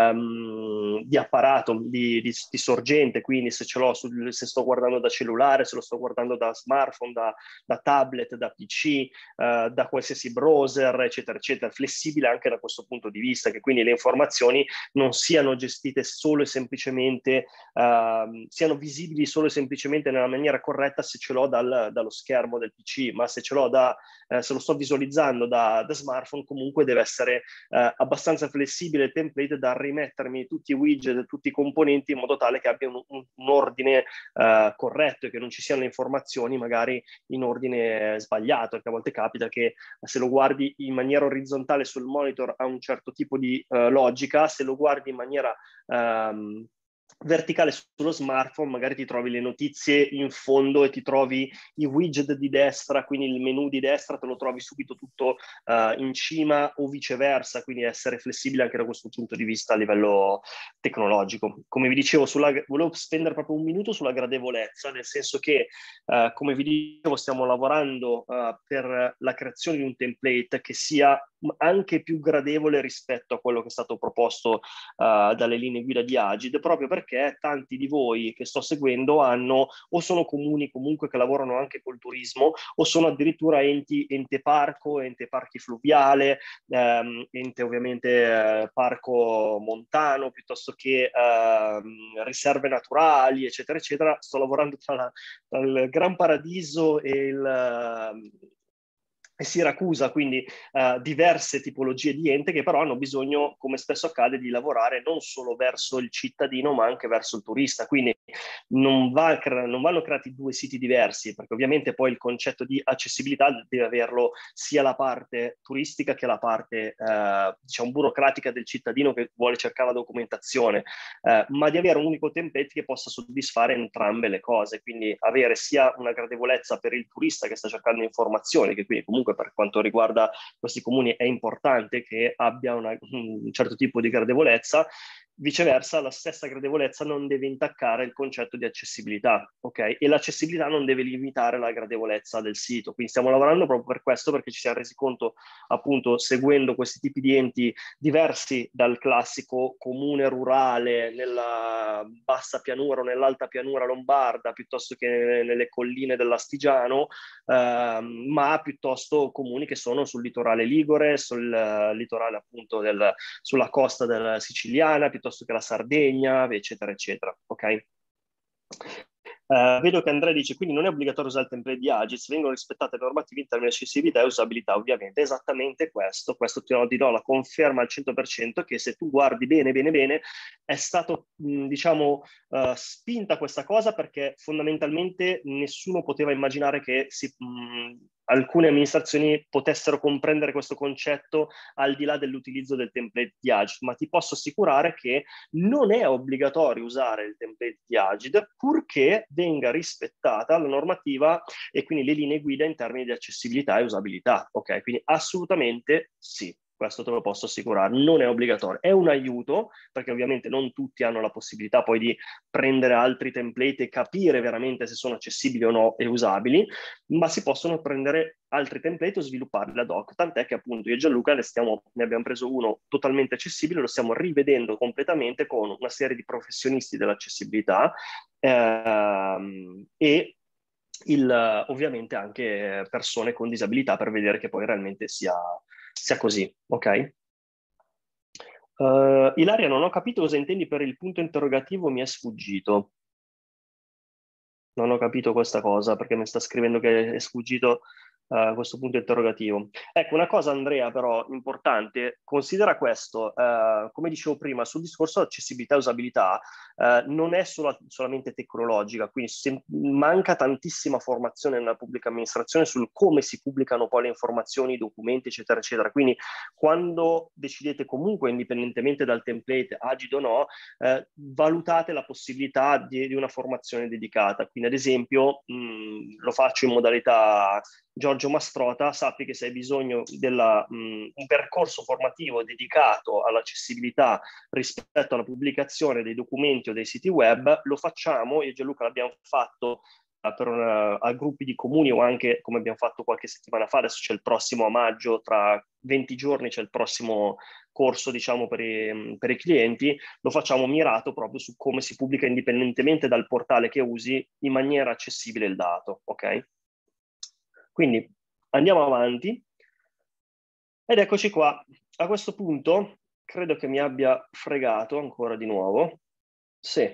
um, di apparato, di, di, di sorgente, quindi se ce l'ho, sul, se sto guardando da cellulare, se lo sto guardando da smartphone, da, da tablet, da P C, uh, da qualsiasi browser, eccetera, eccetera, flessibile anche da questo punto di vista, che quindi le informazioni non siano gestite solo e semplicemente, uh, siano visibili solo e semplicemente nella maniera corretta se ce l'ho dal, dallo schermo del P C, ma se ce l'ho da, eh, se lo sto visualizzando da, da smartphone, comunque deve essere eh, abbastanza flessibile il template da rimettermi tutti i widget, tutti i componenti in modo tale che abbia un, un, un ordine eh, corretto e che non ci siano le informazioni magari in ordine sbagliato, perché a volte capita che se lo guardi in maniera orizzontale sul monitor ha un certo tipo di eh, logica, se lo guardi in maniera ehm, verticale sullo smartphone magari ti trovi le notizie in fondo e ti trovi i widget di destra, quindi il menu di destra te lo trovi subito tutto uh, in cima o viceversa, quindi essere flessibile anche da questo punto di vista a livello tecnologico. Come vi dicevo, sulla, volevo spendere proprio un minuto sulla gradevolezza, nel senso che uh, come vi dicevo stiamo lavorando uh, per la creazione di un template che sia anche più gradevole rispetto a quello che è stato proposto uh, dalle linee guida di Agid, proprio perché tanti di voi che sto seguendo hanno o sono comuni comunque che lavorano anche col turismo o sono addirittura enti, ente parco, ente parchi fluviale, ehm, ente ovviamente eh, parco montano piuttosto che eh, riserve naturali, eccetera, eccetera. Sto lavorando tra, la, tra il Gran Paradiso e il... e Siracusa, quindi uh, diverse tipologie di ente che però hanno bisogno, come spesso accade, di lavorare non solo verso il cittadino ma anche verso il turista, quindi non, va, non vanno creati due siti diversi, perché ovviamente poi il concetto di accessibilità deve averlo sia la parte turistica che la parte uh, diciamo burocratica del cittadino che vuole cercare la documentazione, uh, ma di avere un unico template che possa soddisfare entrambe le cose, quindi avere sia una gradevolezza per il turista che sta cercando informazioni, che quindi comunque per quanto riguarda questi comuni è importante che abbia una, un certo tipo di gradevolezza, Viceversa, la stessa gradevolezza non deve intaccare il concetto di accessibilità, ok? E l'accessibilità non deve limitare la gradevolezza del sito. Quindi stiamo lavorando proprio per questo, perché ci siamo resi conto, appunto, seguendo questi tipi di enti diversi dal classico comune rurale, nella bassa pianura o nell'alta pianura lombarda, piuttosto che nelle colline dell'Astigiano, eh, ma piuttosto comuni che sono sul litorale ligure, sul litorale appunto del, sulla costa della siciliana, piuttosto che la Sardegna, eccetera, eccetera, ok? Uh, vedo che Andrea dice, quindi non è obbligatorio usare il template di Agiz, vengono rispettate le normative in termini di accessibilità e usabilità, ovviamente, esattamente questo, questo ti do la conferma al cento per cento che se tu guardi bene, bene, bene, è stato, mh, diciamo, uh, spinta questa cosa perché fondamentalmente nessuno poteva immaginare che si, mh, alcune amministrazioni potessero comprendere questo concetto al di là dell'utilizzo del template di Agiz, ma ti posso assicurare che non è obbligatorio usare il template di Agid purché venga rispettata la normativa e quindi le linee guida in termini di accessibilità e usabilità. Ok, quindi assolutamente sì. Questo te lo posso assicurare, non è obbligatorio, è un aiuto, perché ovviamente non tutti hanno la possibilità poi di prendere altri template e capire veramente se sono accessibili o no e usabili, ma si possono prendere altri template o svilupparli ad hoc, tant'è che appunto io e Gianluca ne, stiamo, ne abbiamo preso uno totalmente accessibile, lo stiamo rivedendo completamente con una serie di professionisti dell'accessibilità ehm, e il, ovviamente anche persone con disabilità per vedere che poi realmente sia sia così, ok? Uh, Ilaria, non ho capito cosa intendi per il punto interrogativo, mi è sfuggito. Non ho capito questa cosa perché mi sta scrivendo che è sfuggito uh, questo punto interrogativo. Ecco, una cosa Andrea però importante, considera questo, uh, come dicevo prima, sul discorso accessibilità e usabilità, uh, non è solo, solamente tecnologica, quindi se, manca tantissima formazione nella pubblica amministrazione sul come si pubblicano poi le informazioni, i documenti, eccetera, eccetera. Quindi quando decidete comunque, indipendentemente dal template, Agid o no, uh, valutate la possibilità di, di una formazione dedicata. Quindi ad esempio, mh, lo faccio in modalità Giorgio Mastrota, sappi che se hai bisogno di un percorso formativo dedicato all'accessibilità rispetto alla pubblicazione dei documenti o dei siti web, lo facciamo, io e Gianluca l'abbiamo fatto uh, per una, a gruppi di comuni o anche come abbiamo fatto qualche settimana fa, adesso c'è il prossimo a maggio, tra venti giorni c'è il prossimo corso diciamo per i, per i clienti, lo facciamo mirato proprio su come si pubblica indipendentemente dal portale che usi in maniera accessibile il dato, ok? Quindi andiamo avanti ed eccoci qua. A questo punto credo che mi abbia fregato ancora di nuovo. Sì,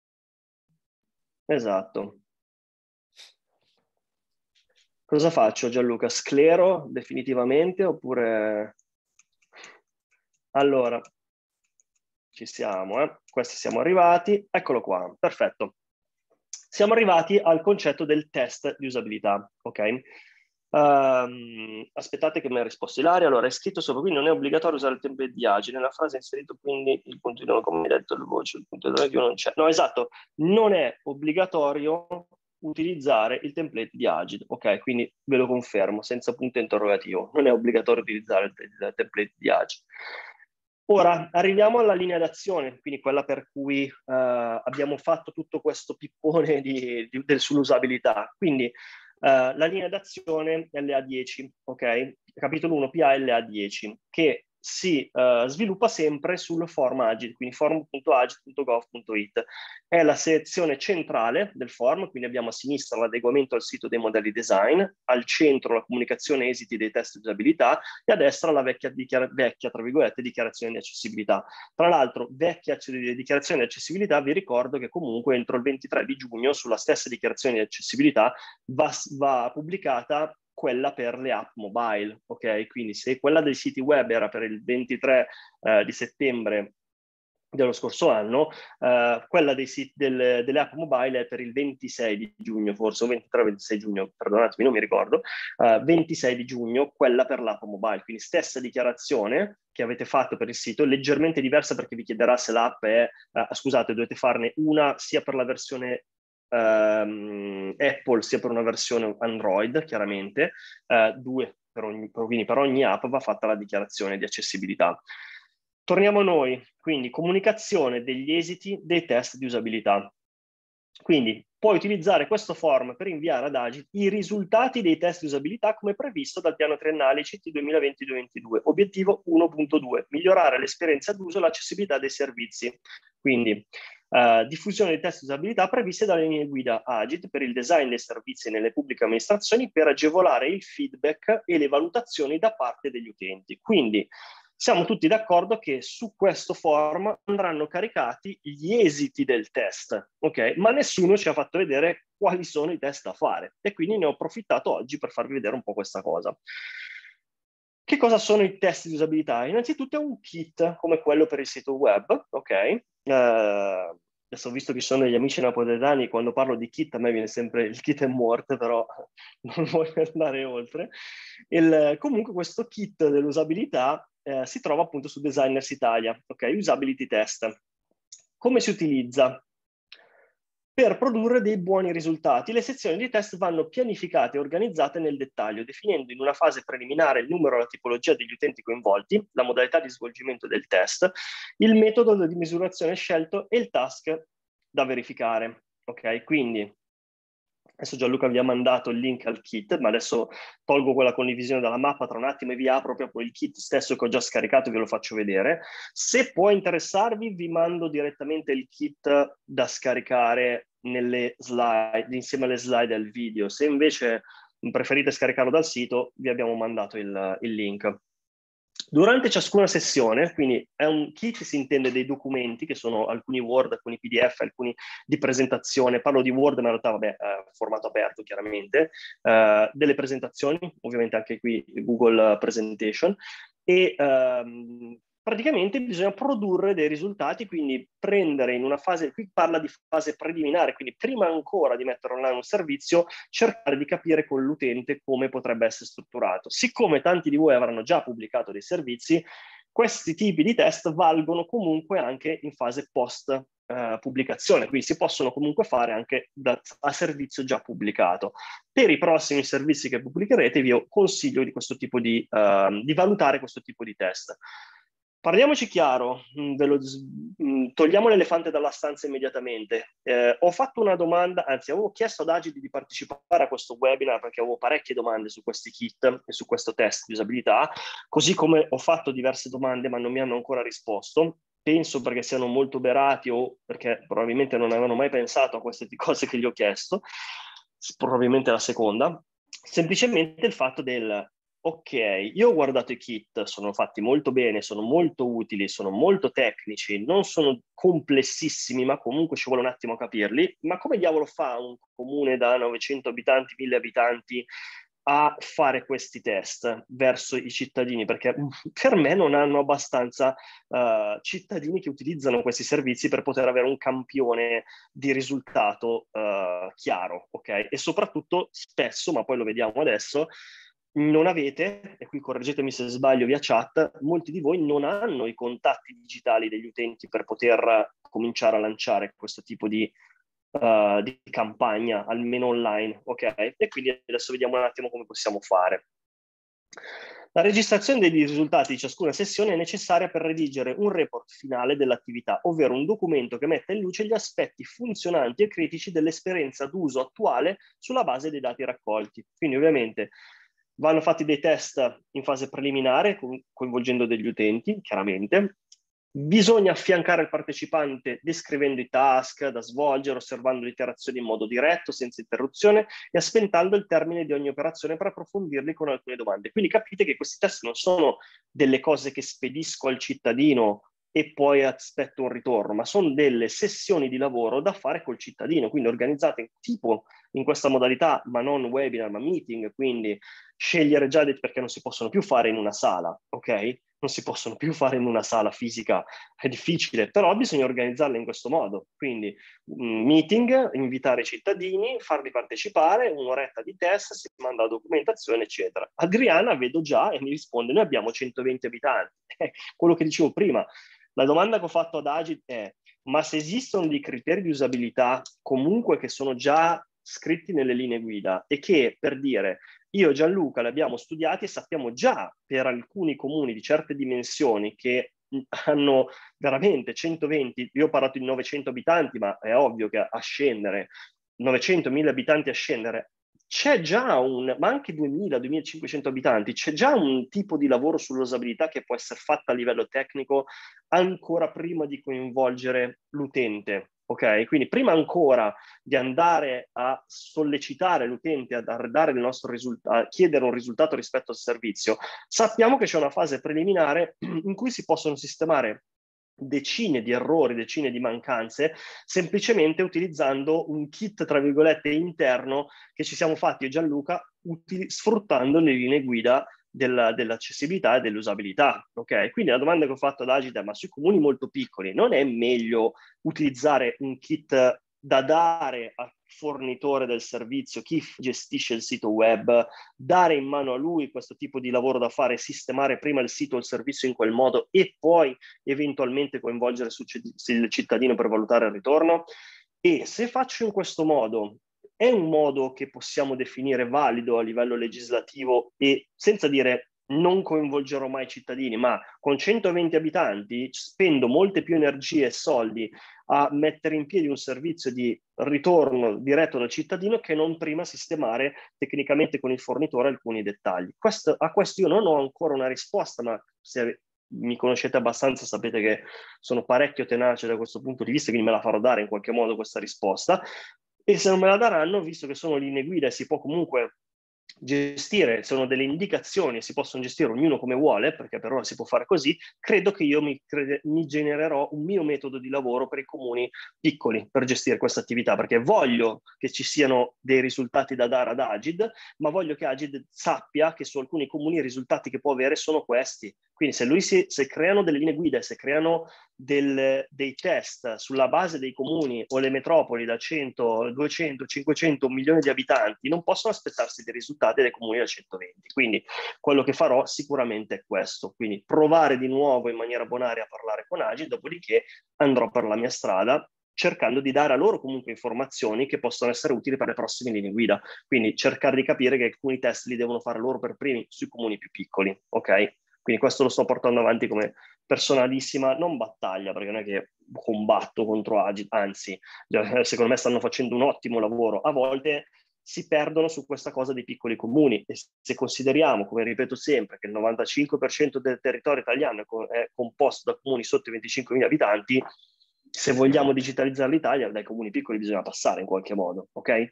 esatto. Cosa faccio Gianluca? Sclero definitivamente oppure... Allora, ci siamo, eh? Questi siamo arrivati. Eccolo qua, perfetto. Siamo arrivati al concetto del test di usabilità, ok? Um, aspettate che mi ha risposto Ilaria. Allora, è scritto sopra, quindi non è obbligatorio usare il template di Agile. Nella frase è inserito quindi il punto di non, come hai detto, il voce, il punto di non c'è. No, esatto, non è obbligatorio utilizzare il template di Agile, ok? Quindi ve lo confermo, senza punto interrogativo. Non è obbligatorio utilizzare il, il template di Agile. Ora arriviamo alla linea d'azione, quindi quella per cui uh, abbiamo fatto tutto questo pippone di, di, del, sull'usabilità. Quindi uh, la linea d'azione è L A dieci, ok? Capitolo uno P A L A dieci, che si uh, sviluppa sempre sul form Agid, quindi form punto agid punto gov punto it. È la sezione centrale del form, quindi abbiamo a sinistra l'adeguamento al sito dei modelli design, al centro la comunicazione esiti dei test di usabilità e a destra la vecchia, dichiara- vecchia tra virgolette, dichiarazione di accessibilità. Tra l'altro, vecchia dichiarazione di accessibilità, vi ricordo che comunque entro il ventitré di giugno sulla stessa dichiarazione di accessibilità va, va pubblicata quella per le app mobile, ok? Quindi se quella dei siti web era per il ventitré eh, di settembre dello scorso anno, eh, quella dei siti del, delle app mobile è per il ventisei di giugno, forse, o ventitré ventisei giugno, perdonatemi, non mi ricordo, eh, ventisei di giugno, quella per l'app mobile. Quindi stessa dichiarazione che avete fatto per il sito, leggermente diversa perché vi chiederà se l'app è, eh, scusate, dovete farne una sia per la versione Um, Apple sia per una versione Android, chiaramente, uh, due per ogni, quindi per ogni app va fatta la dichiarazione di accessibilità. torniamo a noi, quindi comunicazione degli esiti dei test di usabilità. Quindi puoi utilizzare questo form per inviare ad Agit i risultati dei test di usabilità come previsto dal piano triennale I C T duemilaventi duemilaventidue. Obiettivo uno punto due, migliorare l'esperienza d'uso e l'accessibilità dei servizi. Quindi uh, diffusione dei test di usabilità previste dalle linee guida Agit per il design dei servizi nelle pubbliche amministrazioni per agevolare il feedback e le valutazioni da parte degli utenti. Quindi siamo tutti d'accordo che su questo form andranno caricati gli esiti del test, ok? Ma nessuno ci ha fatto vedere quali sono i test da fare e quindi ne ho approfittato oggi per farvi vedere un po' questa cosa. Che cosa sono i test di usabilità? Innanzitutto è un kit come quello per il sito web, ok? Uh, adesso ho visto che ci sono degli amici napoletani, quando parlo di kit a me viene sempre il kit è morto, però non voglio andare oltre. Il, comunque questo kit dell'usabilità Eh, si trova appunto su Designers Italia, ok? Usability Test. Come si utilizza? Per produrre dei buoni risultati, le sezioni di test vanno pianificate e organizzate nel dettaglio, definendo in una fase preliminare il numero e la tipologia degli utenti coinvolti, la modalità di svolgimento del test, il metodo di misurazione scelto e il task da verificare, ok? Quindi adesso Gianluca vi ha mandato il link al kit, ma adesso tolgo quella condivisione dalla mappa tra un attimo e vi apro proprio il kit stesso che ho già scaricato e ve lo faccio vedere. Se può interessarvi, vi mando direttamente il kit da scaricare nelle slide, insieme alle slide del video. Se invece preferite scaricarlo dal sito, vi abbiamo mandato il, il link. Durante ciascuna sessione, quindi è un kit, si intende dei documenti che sono alcuni Word, alcuni P D F, alcuni di presentazione, parlo di Word ma in realtà vabbè, eh, formato aperto chiaramente, eh, delle presentazioni, ovviamente anche qui Google Presentation, e ehm, praticamente bisogna produrre dei risultati, quindi prendere in una fase, qui parla di fase preliminare, quindi prima ancora di mettere online un servizio, cercare di capire con l'utente come potrebbe essere strutturato. Siccome tanti di voi avranno già pubblicato dei servizi, questi tipi di test valgono comunque anche in fase post eh, pubblicazione, quindi si possono comunque fare anche da, a servizio già pubblicato. Per i prossimi servizi che pubblicherete vi consiglio di questo tipo di, uh, di valutare questo tipo di test. Parliamoci chiaro, ve lo, togliamo l'elefante dalla stanza immediatamente. Eh, ho fatto una domanda, anzi avevo chiesto ad Agit di partecipare a questo webinar perché avevo parecchie domande su questi kit e su questo test di usabilità, così come ho fatto diverse domande ma non mi hanno ancora risposto. Penso perché siano molto berati o perché probabilmente non avevano mai pensato a queste cose che gli ho chiesto, probabilmente la seconda. Semplicemente il fatto del ok, io ho guardato i kit, sono fatti molto bene, sono molto utili, sono molto tecnici, non sono complessissimi, ma comunque ci vuole un attimo a capirli. Ma come diavolo fa un comune da novecento abitanti, mille abitanti a fare questi test verso i cittadini? Perché per me non hanno abbastanza uh, cittadini che utilizzano questi servizi per poter avere un campione di risultato uh, chiaro, ok? E soprattutto spesso, ma poi lo vediamo adesso, non avete, e qui correggetemi se sbaglio via chat, molti di voi non hanno i contatti digitali degli utenti per poter cominciare a lanciare questo tipo di, uh, di campagna, almeno online, ok? E quindi adesso vediamo un attimo come possiamo fare. La registrazione dei risultati di ciascuna sessione è necessaria per redigere un report finale dell'attività, ovvero un documento che metta in luce gli aspetti funzionanti e critici dell'esperienza d'uso attuale sulla base dei dati raccolti. Quindi ovviamente vanno fatti dei test in fase preliminare, coinvolgendo degli utenti, chiaramente. Bisogna affiancare il partecipante descrivendo i task da svolgere, osservando le iterazioni in modo diretto, senza interruzione, e aspettando il termine di ogni operazione per approfondirli con alcune domande. Quindi capite che questi test non sono delle cose che spedisco al cittadino e poi aspetto un ritorno, ma sono delle sessioni di lavoro da fare col cittadino, quindi organizzate tipo in questa modalità, ma non webinar, ma meeting, quindi scegliere già perché non si possono più fare in una sala, ok? Non si possono più fare in una sala fisica, è difficile, però bisogna organizzarle in questo modo. Quindi un meeting, invitare i cittadini, farli partecipare, un'oretta di test, si manda la documentazione, eccetera. Adriana vedo già e mi risponde, noi abbiamo centoventi abitanti. Quello che dicevo prima, la domanda che ho fatto ad Agit è, ma se esistono dei criteri di usabilità comunque che sono già scritti nelle linee guida e che, per dire, io e Gianluca li abbiamo studiati e sappiamo già per alcuni comuni di certe dimensioni che hanno veramente centoventi, io ho parlato di novecento abitanti, ma è ovvio che a scendere, novecentomila abitanti a scendere, c'è già un, ma anche duemila duemilacinquecento abitanti, c'è già un tipo di lavoro sull'usabilità che può essere fatta a livello tecnico ancora prima di coinvolgere l'utente. Ok, quindi prima ancora di andare a sollecitare l'utente a dare il nostro risultato, a chiedere un risultato rispetto al servizio, sappiamo che c'è una fase preliminare in cui si possono sistemare decine di errori, decine di mancanze, semplicemente utilizzando un kit, tra virgolette, interno che ci siamo fatti io e Gianluca, utili- sfruttando le linee guida della, dell'accessibilità e dell'usabilità. Ok? Quindi la domanda che ho fatto ad Agida, ma sui comuni molto piccoli, non è meglio utilizzare un kit da dare al fornitore del servizio, chi gestisce il sito web, dare in mano a lui questo tipo di lavoro da fare, sistemare prima il sito o il servizio in quel modo e poi eventualmente coinvolgere il cittadino per valutare il ritorno? E se faccio in questo modo, è un modo che possiamo definire valido a livello legislativo e senza dire non coinvolgerò mai i cittadini, ma con centoventi abitanti spendo molte più energie e soldi a mettere in piedi un servizio di ritorno diretto dal cittadino che non prima sistemare tecnicamente con il fornitore alcuni dettagli. Questo, a questo io non ho ancora una risposta, ma se mi conoscete abbastanza sapete che sono parecchio tenace da questo punto di vista, quindi me la farò dare in qualche modo questa risposta. E se non me la daranno, visto che sono linee guida e si può comunque gestire, sono delle indicazioni e si possono gestire ognuno come vuole, perché per ora si può fare così, credo che io mi, crede, mi genererò un mio metodo di lavoro per i comuni piccoli per gestire questa attività, perché voglio che ci siano dei risultati da dare ad Agid, ma voglio che Agid sappia che su alcuni comuni i risultati che può avere sono questi. Quindi se lui si, se creano delle linee guida, se creano del, dei test sulla base dei comuni o le metropoli da cento, duecento, cinquecento, un milione di abitanti, non possono aspettarsi dei risultati dei comuni da centoventi. Quindi quello che farò sicuramente è questo. Quindi provare di nuovo in maniera bonaria a parlare con Agid, dopodiché andrò per la mia strada cercando di dare a loro comunque informazioni che possono essere utili per le prossime linee guida. Quindi cercare di capire che alcuni test li devono fare loro per primi sui comuni più piccoli, ok? Quindi questo lo sto portando avanti come personalissima, non battaglia, perché non è che combatto contro Agid, anzi, secondo me stanno facendo un ottimo lavoro. A volte si perdono su questa cosa dei piccoli comuni e se consideriamo, come ripeto sempre, che il novantacinque per cento del territorio italiano è composto da comuni sotto i venticinquemila abitanti, se vogliamo digitalizzare l'Italia, dai comuni piccoli bisogna passare in qualche modo, ok?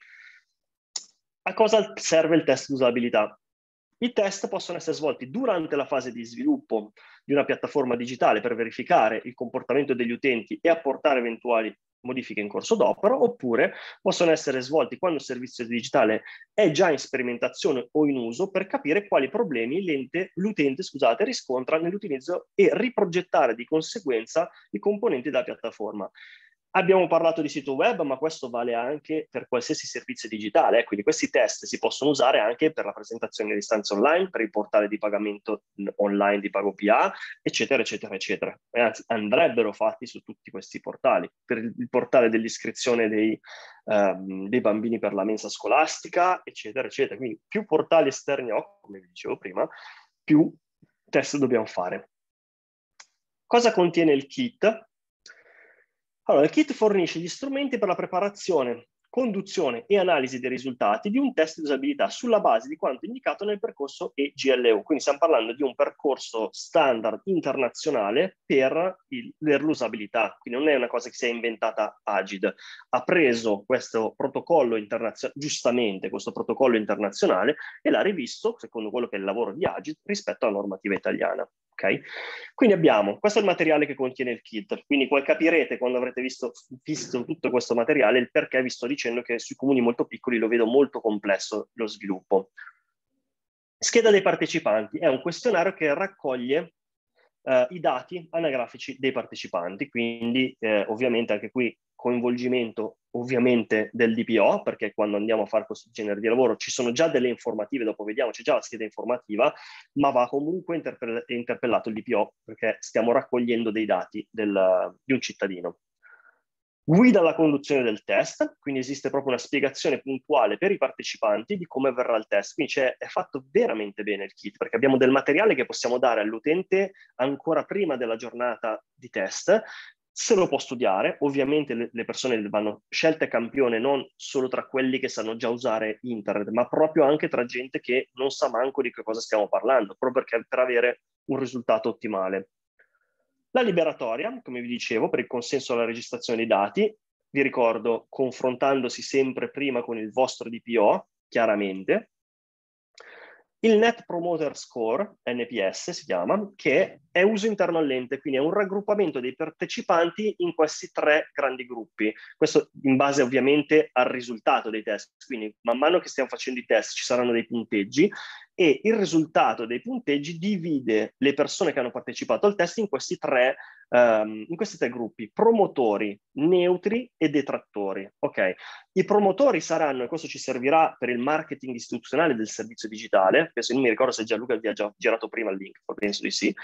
A cosa serve il test di usabilità? I test possono essere svolti durante la fase di sviluppo di una piattaforma digitale per verificare il comportamento degli utenti e apportare eventuali modifiche in corso d'opera, oppure possono essere svolti quando il servizio digitale è già in sperimentazione o in uso per capire quali problemi l'utente scusate, riscontra nell'utilizzo e riprogettare di conseguenza i componenti della piattaforma. Abbiamo parlato di sito web, ma questo vale anche per qualsiasi servizio digitale, eh? Quindi questi test si possono usare anche per la presentazione di istanze online, per il portale di pagamento online di PagoPA, eccetera, eccetera, eccetera. E anzi, andrebbero fatti su tutti questi portali. Per il portale dell'iscrizione dei, um, dei bambini per la mensa scolastica, eccetera, eccetera. Quindi più portali esterni ho, come vi dicevo prima, più test dobbiamo fare. Cosa contiene il kit? Allora, il kit fornisce gli strumenti per la preparazione, conduzione e analisi dei risultati di un test di usabilità sulla base di quanto indicato nel percorso E G L U. Quindi stiamo parlando di un percorso standard internazionale per, il, per l'usabilità. Quindi non è una cosa che si è inventata Agid. Ha preso questo protocollo internazionale, giustamente questo protocollo internazionale, e l'ha rivisto, secondo quello che è il lavoro di Agid, rispetto alla normativa italiana. Okay? Quindi abbiamo, questo è il materiale che contiene il kit, quindi poi capirete quando avrete visto, visto tutto questo materiale il perché vi sto dicendo che sui comuni molto piccoli lo vedo molto complesso lo sviluppo. Scheda dei partecipanti è un questionario che raccoglie eh, i dati anagrafici dei partecipanti, quindi eh, ovviamente anche qui coinvolgimento ovviamente del D P O, perché quando andiamo a fare questo genere di lavoro ci sono già delle informative, dopo vediamo, c'è già la scheda informativa, ma va comunque interpell- interpellato il D P O, perché stiamo raccogliendo dei dati del, di un cittadino. Guida alla conduzione del test, quindi esiste proprio una spiegazione puntuale per i partecipanti di come avverrà il test. Quindi è fatto veramente bene il kit, perché abbiamo del materiale che possiamo dare all'utente ancora prima della giornata di test, se lo può studiare. Ovviamente le, le persone vanno scelte campione non solo tra quelli che sanno già usare internet, ma proprio anche tra gente che non sa manco di che cosa stiamo parlando, proprio perché per avere un risultato ottimale. La liberatoria, come vi dicevo, per il consenso alla registrazione dei dati, vi ricordo, confrontandosi sempre prima con il vostro D P O, chiaramente. Il Net Promoter Score, N P S si chiama, che è uso interno all'ente, quindi è un raggruppamento dei partecipanti in questi tre grandi gruppi. Questo in base ovviamente al risultato dei test, quindi man mano che stiamo facendo i test ci saranno dei punteggi e il risultato dei punteggi divide le persone che hanno partecipato al test in questi tre, um, in questi tre gruppi: promotori, neutri e detrattori. Ok? I promotori saranno, e questo ci servirà per il marketing istituzionale del servizio digitale, penso, non mi ricordo se Gianluca vi ha già girato prima il link, penso di sì.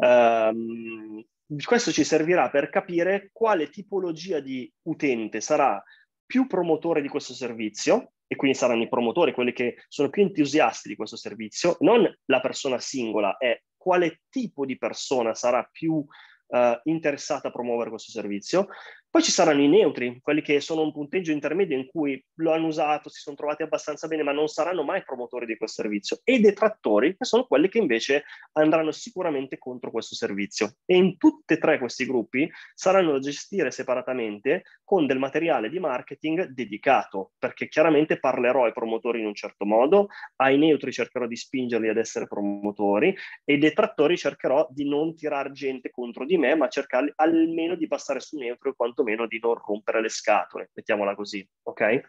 Um, questo ci servirà per capire quale tipologia di utente sarà più promotore di questo servizio, e quindi saranno i promotori, quelli che sono più entusiasti di questo servizio, non la persona singola, è quale tipo di persona sarà più uh, interessata a promuovere questo servizio. Poi ci saranno i neutri, quelli che sono un punteggio intermedio in cui lo hanno usato, si sono trovati abbastanza bene, ma non saranno mai promotori di questo servizio. E i detrattori, che sono quelli che invece andranno sicuramente contro questo servizio. E in tutti e tre questi gruppi saranno da gestire separatamente con del materiale di marketing dedicato, perché chiaramente parlerò ai promotori in un certo modo, ai neutri cercherò di spingerli ad essere promotori, e i detrattori cercherò di non tirare gente contro di me, ma cercare almeno di passare su neutro, quantomeno di non rompere le scatole, mettiamola così, ok?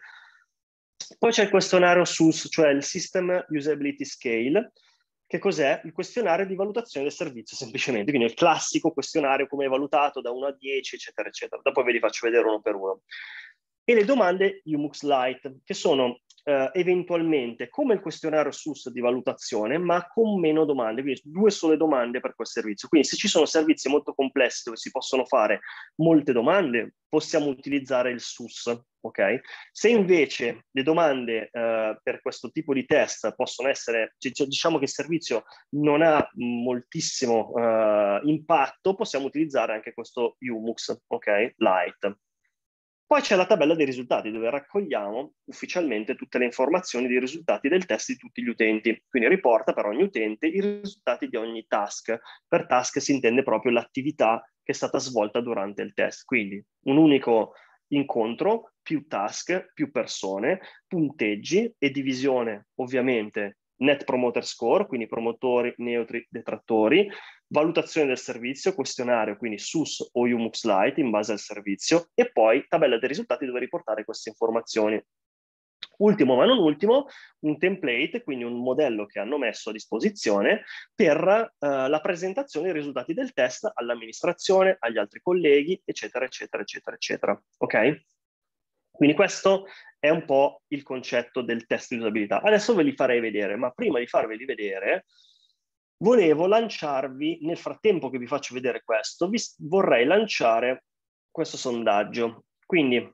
Poi c'è il questionario S U S, cioè il System Usability Scale. Che cos'è? Il questionario di valutazione del servizio, semplicemente. Quindi il classico questionario come è valutato da uno a dieci, eccetera, eccetera. Dopo ve li faccio vedere uno per uno. E le domande U M U X Lite, che sono eh, eventualmente come il questionario S U S di valutazione, ma con meno domande. Quindi due sole domande per quel servizio. Quindi se ci sono servizi molto complessi dove si possono fare molte domande, possiamo utilizzare il S U S. Okay? Se invece le domande eh, per questo tipo di test possono essere, cioè, diciamo che il servizio non ha moltissimo eh, impatto, possiamo utilizzare anche questo U M U X, ok? Lite. Poi c'è la tabella dei risultati, dove raccogliamo ufficialmente tutte le informazioni dei risultati del test di tutti gli utenti. Quindi riporta per ogni utente i risultati di ogni task. Per task si intende proprio l'attività che è stata svolta durante il test. Quindi un unico incontro, più task, più persone, punteggi e divisione, ovviamente, Net Promoter Score, quindi promotori, neutri, detrattori, valutazione del servizio, questionario, quindi S U S o U M U X Lite in base al servizio, e poi tabella dei risultati dove riportare queste informazioni. Ultimo ma non ultimo, un template, quindi un modello che hanno messo a disposizione per uh, la presentazione dei risultati del test all'amministrazione, agli altri colleghi, eccetera, eccetera, eccetera, eccetera. Ok? Quindi questo è un po' il concetto del test di usabilità. Adesso ve li farei vedere, ma prima di farveli vedere volevo lanciarvi, nel frattempo che vi faccio vedere questo, vi vorrei lanciare questo sondaggio. Quindi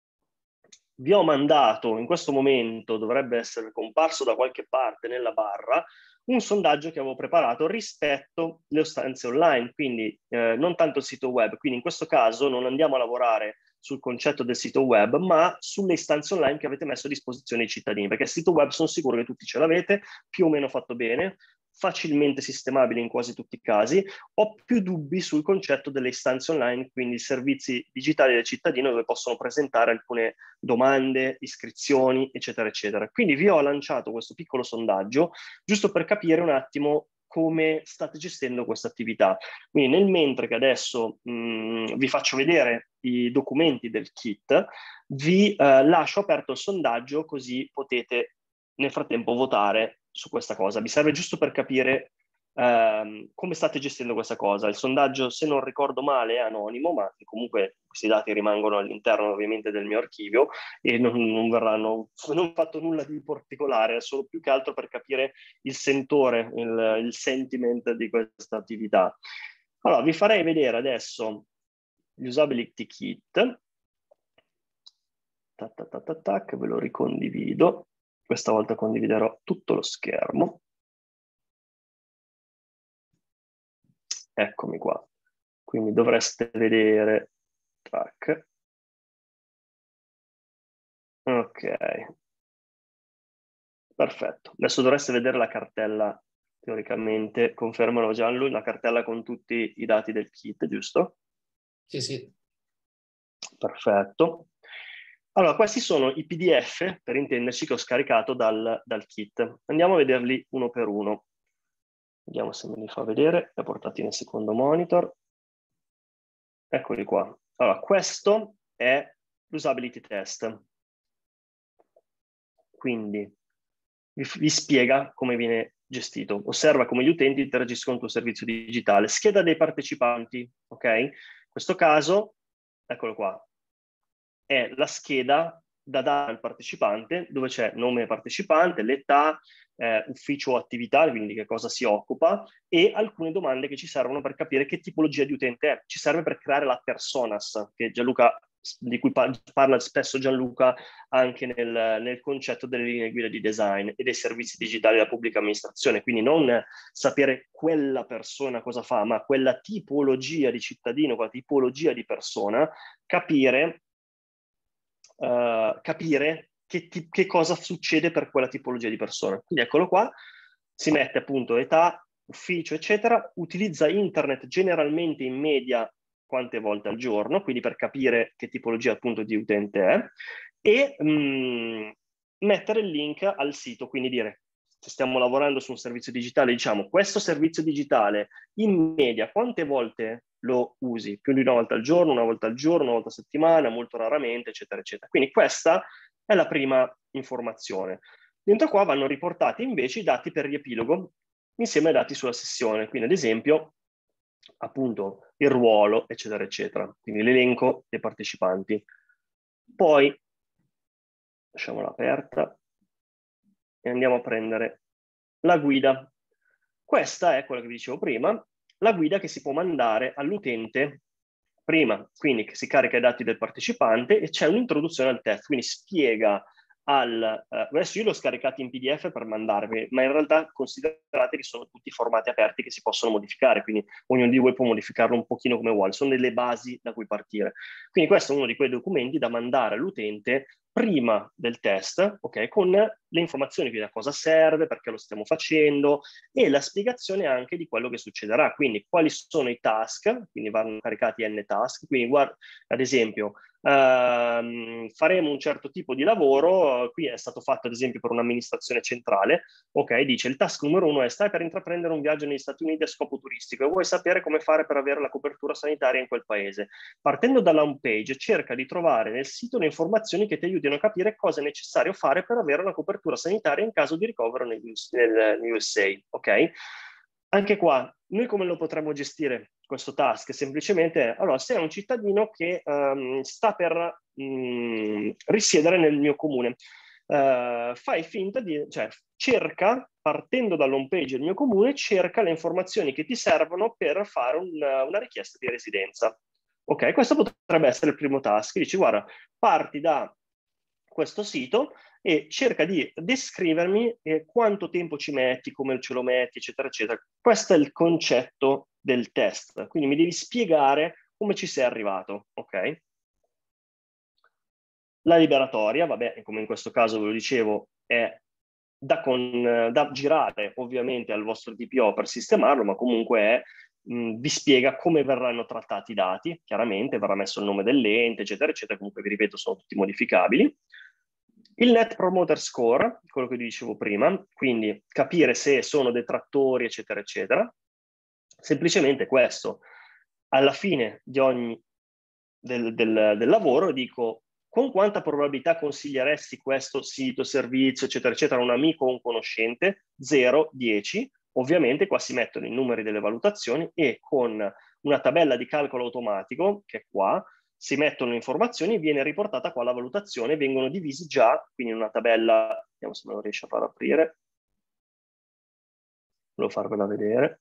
vi ho mandato, in questo momento dovrebbe essere comparso da qualche parte nella barra, un sondaggio che avevo preparato rispetto alle istanze online, quindi eh, non tanto il sito web. Quindi in questo caso non andiamo a lavorare sul concetto del sito web, ma sulle istanze online che avete messo a disposizione ai cittadini, perché il sito web sono sicuro che tutti ce l'avete, più o meno fatto bene, facilmente sistemabile in quasi tutti i casi. Ho più dubbi sul concetto delle istanze online, quindi servizi digitali del cittadino dove possono presentare alcune domande, iscrizioni, eccetera, eccetera. Quindi vi ho lanciato questo piccolo sondaggio, giusto per capire un attimo come state gestendo questa attività. Quindi nel mentre che adesso mh, vi faccio vedere i documenti del kit, vi eh, lascio aperto il sondaggio, così potete nel frattempo votare su questa cosa. Mi serve giusto per capire ehm, come state gestendo questa cosa. Il sondaggio, se non ricordo male, è anonimo, ma comunque questi dati rimangono all'interno ovviamente del mio archivio e non, non verranno, non ho fatto nulla di particolare, è solo più che altro per capire il sentore, il, il sentiment di questa attività. Allora, vi farei vedere adesso l'Usability Kit. tac, tac, tac, tac, ve lo ricondivido. Questa volta condividerò tutto lo schermo. Eccomi qua. Quindi dovreste vedere track. Ok. Perfetto. Adesso dovreste vedere la cartella, teoricamente, confermano Gianlu, la cartella con tutti i dati del kit, giusto? Sì, sì. Perfetto. Allora, questi sono i P D F, per intenderci, che ho scaricato dal, dal kit. Andiamo a vederli uno per uno. Vediamo se me li fa vedere. Li ho portati nel secondo monitor. Eccoli qua. Allora, questo è l'usability test. Quindi vi, vi spiega come viene gestito. Osserva come gli utenti interagiscono con il tuo servizio digitale. Scheda dei partecipanti, ok? In questo caso, eccolo qua, è la scheda da dare al partecipante, dove c'è nome partecipante, l'età, eh, ufficio o attività, quindi di che cosa si occupa, e alcune domande che ci servono per capire che tipologia di utente è. Ci serve per creare la personas, che Gianluca, di cui parla spesso Gianluca anche nel, nel concetto delle linee guida di design e dei servizi digitali della pubblica amministrazione. Quindi non sapere quella persona cosa fa, ma quella tipologia di cittadino, quella tipologia di persona, capire Uh, capire che, che cosa succede per quella tipologia di persona. Quindi eccolo qua, si mette appunto età, ufficio, eccetera, utilizza internet generalmente in media quante volte al giorno, quindi per capire che tipologia appunto di utente è, e mh, mettere il link al sito, quindi dire se stiamo lavorando su un servizio digitale, diciamo questo servizio digitale in media quante volte lo usi? Più di una volta al giorno, una volta al giorno, una volta a settimana, molto raramente, eccetera, eccetera. Quindi questa è la prima informazione. Dentro qua vanno riportati invece i dati per riepilogo insieme ai dati sulla sessione, quindi ad esempio appunto il ruolo, eccetera, eccetera. Quindi l'elenco dei partecipanti. Poi, lasciamola aperta, e andiamo a prendere la guida. Questa è quella che vi dicevo prima, la guida che si può mandare all'utente prima, quindi che si carica i dati del partecipante e c'è un'introduzione al test, quindi spiega al... Eh, adesso io l'ho scaricato in P D F per mandarvi, ma in realtà considerate che sono tutti formati aperti che si possono modificare, quindi ognuno di voi può modificarlo un pochino come vuole, sono delle basi da cui partire. Quindi questo è uno di quei documenti da mandare all'utente prima del test, ok, con le informazioni di a cosa serve, perché lo stiamo facendo e la spiegazione anche di quello che succederà, quindi quali sono i task, quindi vanno caricati n task, quindi guarda, ad esempio ehm, faremo un certo tipo di lavoro, qui è stato fatto ad esempio per un'amministrazione centrale, ok, dice il task numero uno è stai per intraprendere un viaggio negli Stati Uniti a scopo turistico e vuoi sapere come fare per avere la copertura sanitaria in quel paese. Partendo dalla home page cerca di trovare nel sito le informazioni che ti aiutino a capire cosa è necessario fare per avere una copertura sanitaria in caso di ricovero negli U S A, ok? Anche qua, noi come lo potremmo gestire questo task? Semplicemente, allora, se è un cittadino che um, sta per um, risiedere nel mio comune, uh, fai finta di, cioè, cerca, partendo dall'home page del mio comune, cerca le informazioni che ti servono per fare un, una richiesta di residenza. Ok, questo potrebbe essere il primo task. Dici, guarda, parti da questo sito e cerca di descrivermi eh, quanto tempo ci metti, come ce lo metti, eccetera, eccetera. Questo è il concetto del test. Quindi mi devi spiegare come ci sei arrivato, ok? La liberatoria, vabbè, come in questo caso ve lo dicevo, è da, con, da girare ovviamente al vostro D P O per sistemarlo, ma comunque è, mh, vi spiega come verranno trattati i dati, chiaramente verrà messo il nome dell'ente, eccetera, eccetera, comunque vi ripeto sono tutti modificabili. Il Net Promoter Score, quello che vi dicevo prima, quindi capire se sono detrattori, eccetera, eccetera. Semplicemente questo. Alla fine di ogni del, del, del lavoro dico con quanta probabilità consiglieresti questo sito, servizio, eccetera, eccetera, a un amico o un conoscente? zero, dieci. Ovviamente qua si mettono i numeri delle valutazioni e con una tabella di calcolo automatico, che è qua, si mettono le informazioni, viene riportata qua la valutazione, vengono divisi già, quindi in una tabella, vediamo se me lo riesco a far aprire, volevo farvela vedere.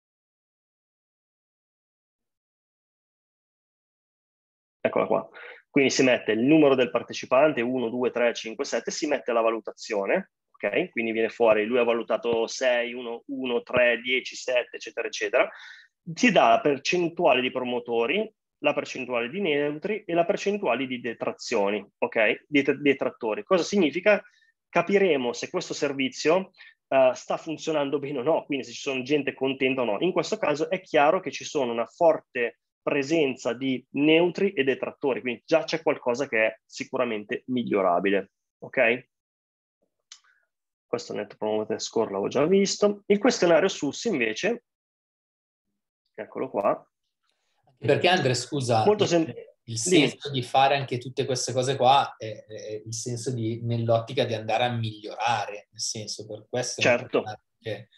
Eccola qua. quindi si mette il numero del partecipante, uno, due, tre, cinque, sette, si mette la valutazione, ok? Quindi viene fuori, lui ha valutato sei, uno, uno, tre, dieci, sette, eccetera, eccetera. Ti dà la percentuale di promotori, la percentuale di neutri e la percentuale di detrazioni, ok? Detrattori. Cosa significa? Capiremo se questo servizio uh, sta funzionando bene o no, quindi se ci sono gente contenta o no. In questo caso è chiaro che ci sono una forte presenza di neutri e detrattori, quindi già c'è qualcosa che è sicuramente migliorabile, ok? Questo Net Promoter Score l'avevo già visto. Il questionario S U S invece, eccolo qua. Perché Andre, scusa, Molto il, il senso di fare anche tutte queste cose qua è, è il senso di, nell'ottica di andare a migliorare, nel senso, per questo è certo. importante.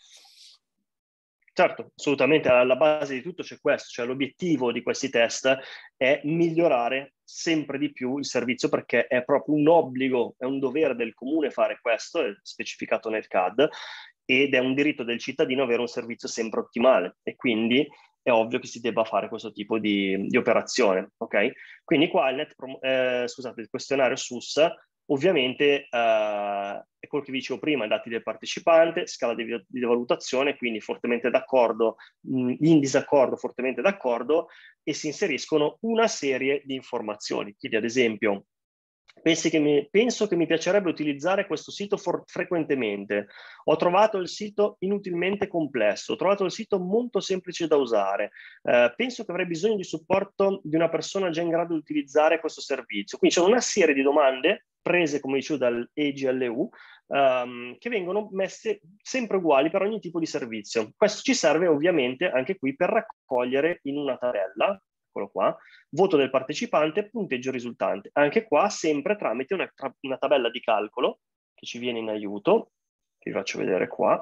Certo, assolutamente, alla base di tutto c'è questo, cioè l'obiettivo di questi test è migliorare sempre di più il servizio, perché è proprio un obbligo, è un dovere del comune fare questo, è specificato nel C A D, ed è un diritto del cittadino avere un servizio sempre ottimale, e quindi è ovvio che si debba fare questo tipo di, di operazione, ok? Quindi qua il, net, eh, scusate, il questionario S U S ovviamente eh, è quello che vi dicevo prima, i dati del partecipante, scala di, di valutazione, quindi fortemente d'accordo, in disaccordo, fortemente d'accordo, e si inseriscono una serie di informazioni. Quindi ad esempio, pensi che mi, penso che mi piacerebbe utilizzare questo sito for, frequentemente. Ho trovato il sito inutilmente complesso, ho trovato il sito molto semplice da usare. Eh, penso che avrei bisogno di supporto di una persona già in grado di utilizzare questo servizio. Quindi c'è una serie di domande prese, come dicevo, dal E G L U, um, che vengono messe sempre uguali per ogni tipo di servizio. Questo ci serve ovviamente anche qui per raccogliere in una tabella, eccolo qua, voto del partecipante, punteggio risultante. Anche qua sempre tramite una, una tabella di calcolo che ci viene in aiuto. Vi faccio vedere qua.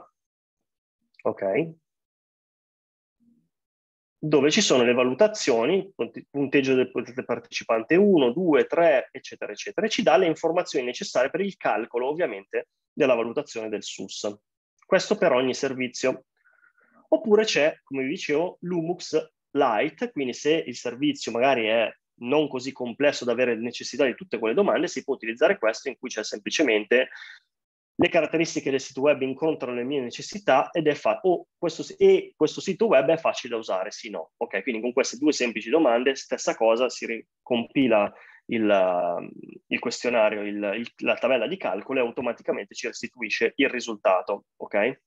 Ok. Dove ci sono le valutazioni, punteggio del, del partecipante uno, due, tre, eccetera, eccetera, e ci dà le informazioni necessarie per il calcolo, ovviamente, della valutazione del S U S. Questo per ogni servizio. Oppure c'è, come vi dicevo, l'U M U X Lite, quindi se il servizio magari è non così complesso da avere necessità di tutte quelle domande, si può utilizzare questo, in cui c'è semplicemente le caratteristiche del sito web incontrano le mie necessità ed è fa- oh, questo, e questo sito web è facile da usare, sì, no. Ok, quindi con queste due semplici domande, stessa cosa, si compila il, il questionario, il, il, la tabella di calcolo e automaticamente ci restituisce il risultato, ok?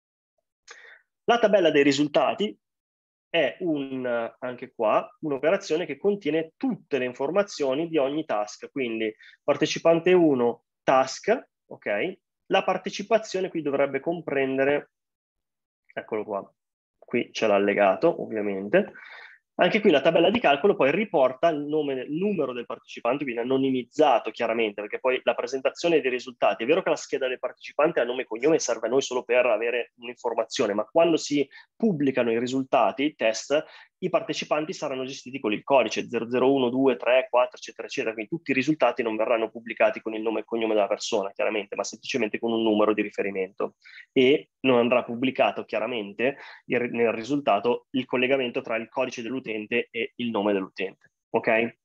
La tabella dei risultati è un, anche qua, un'operazione che contiene tutte le informazioni di ogni task, quindi partecipante uno, task, ok? La partecipazione qui dovrebbe comprendere, eccolo qua, qui c'è l'allegato ovviamente, anche qui la tabella di calcolo poi riporta il, nome, il numero del partecipante, quindi anonimizzato chiaramente, perché poi la presentazione dei risultati, è vero che la scheda del partecipante a nome e cognome serve a noi solo per avere un'informazione, ma quando si pubblicano i risultati, i test, i partecipanti saranno gestiti con il codice zero zero uno, due, tre, quattro, eccetera, eccetera, quindi tutti i risultati non verranno pubblicati con il nome e cognome della persona, chiaramente, ma semplicemente con un numero di riferimento. E non andrà pubblicato chiaramente il, nel risultato il collegamento tra il codice dell'utente e il nome dell'utente, ok?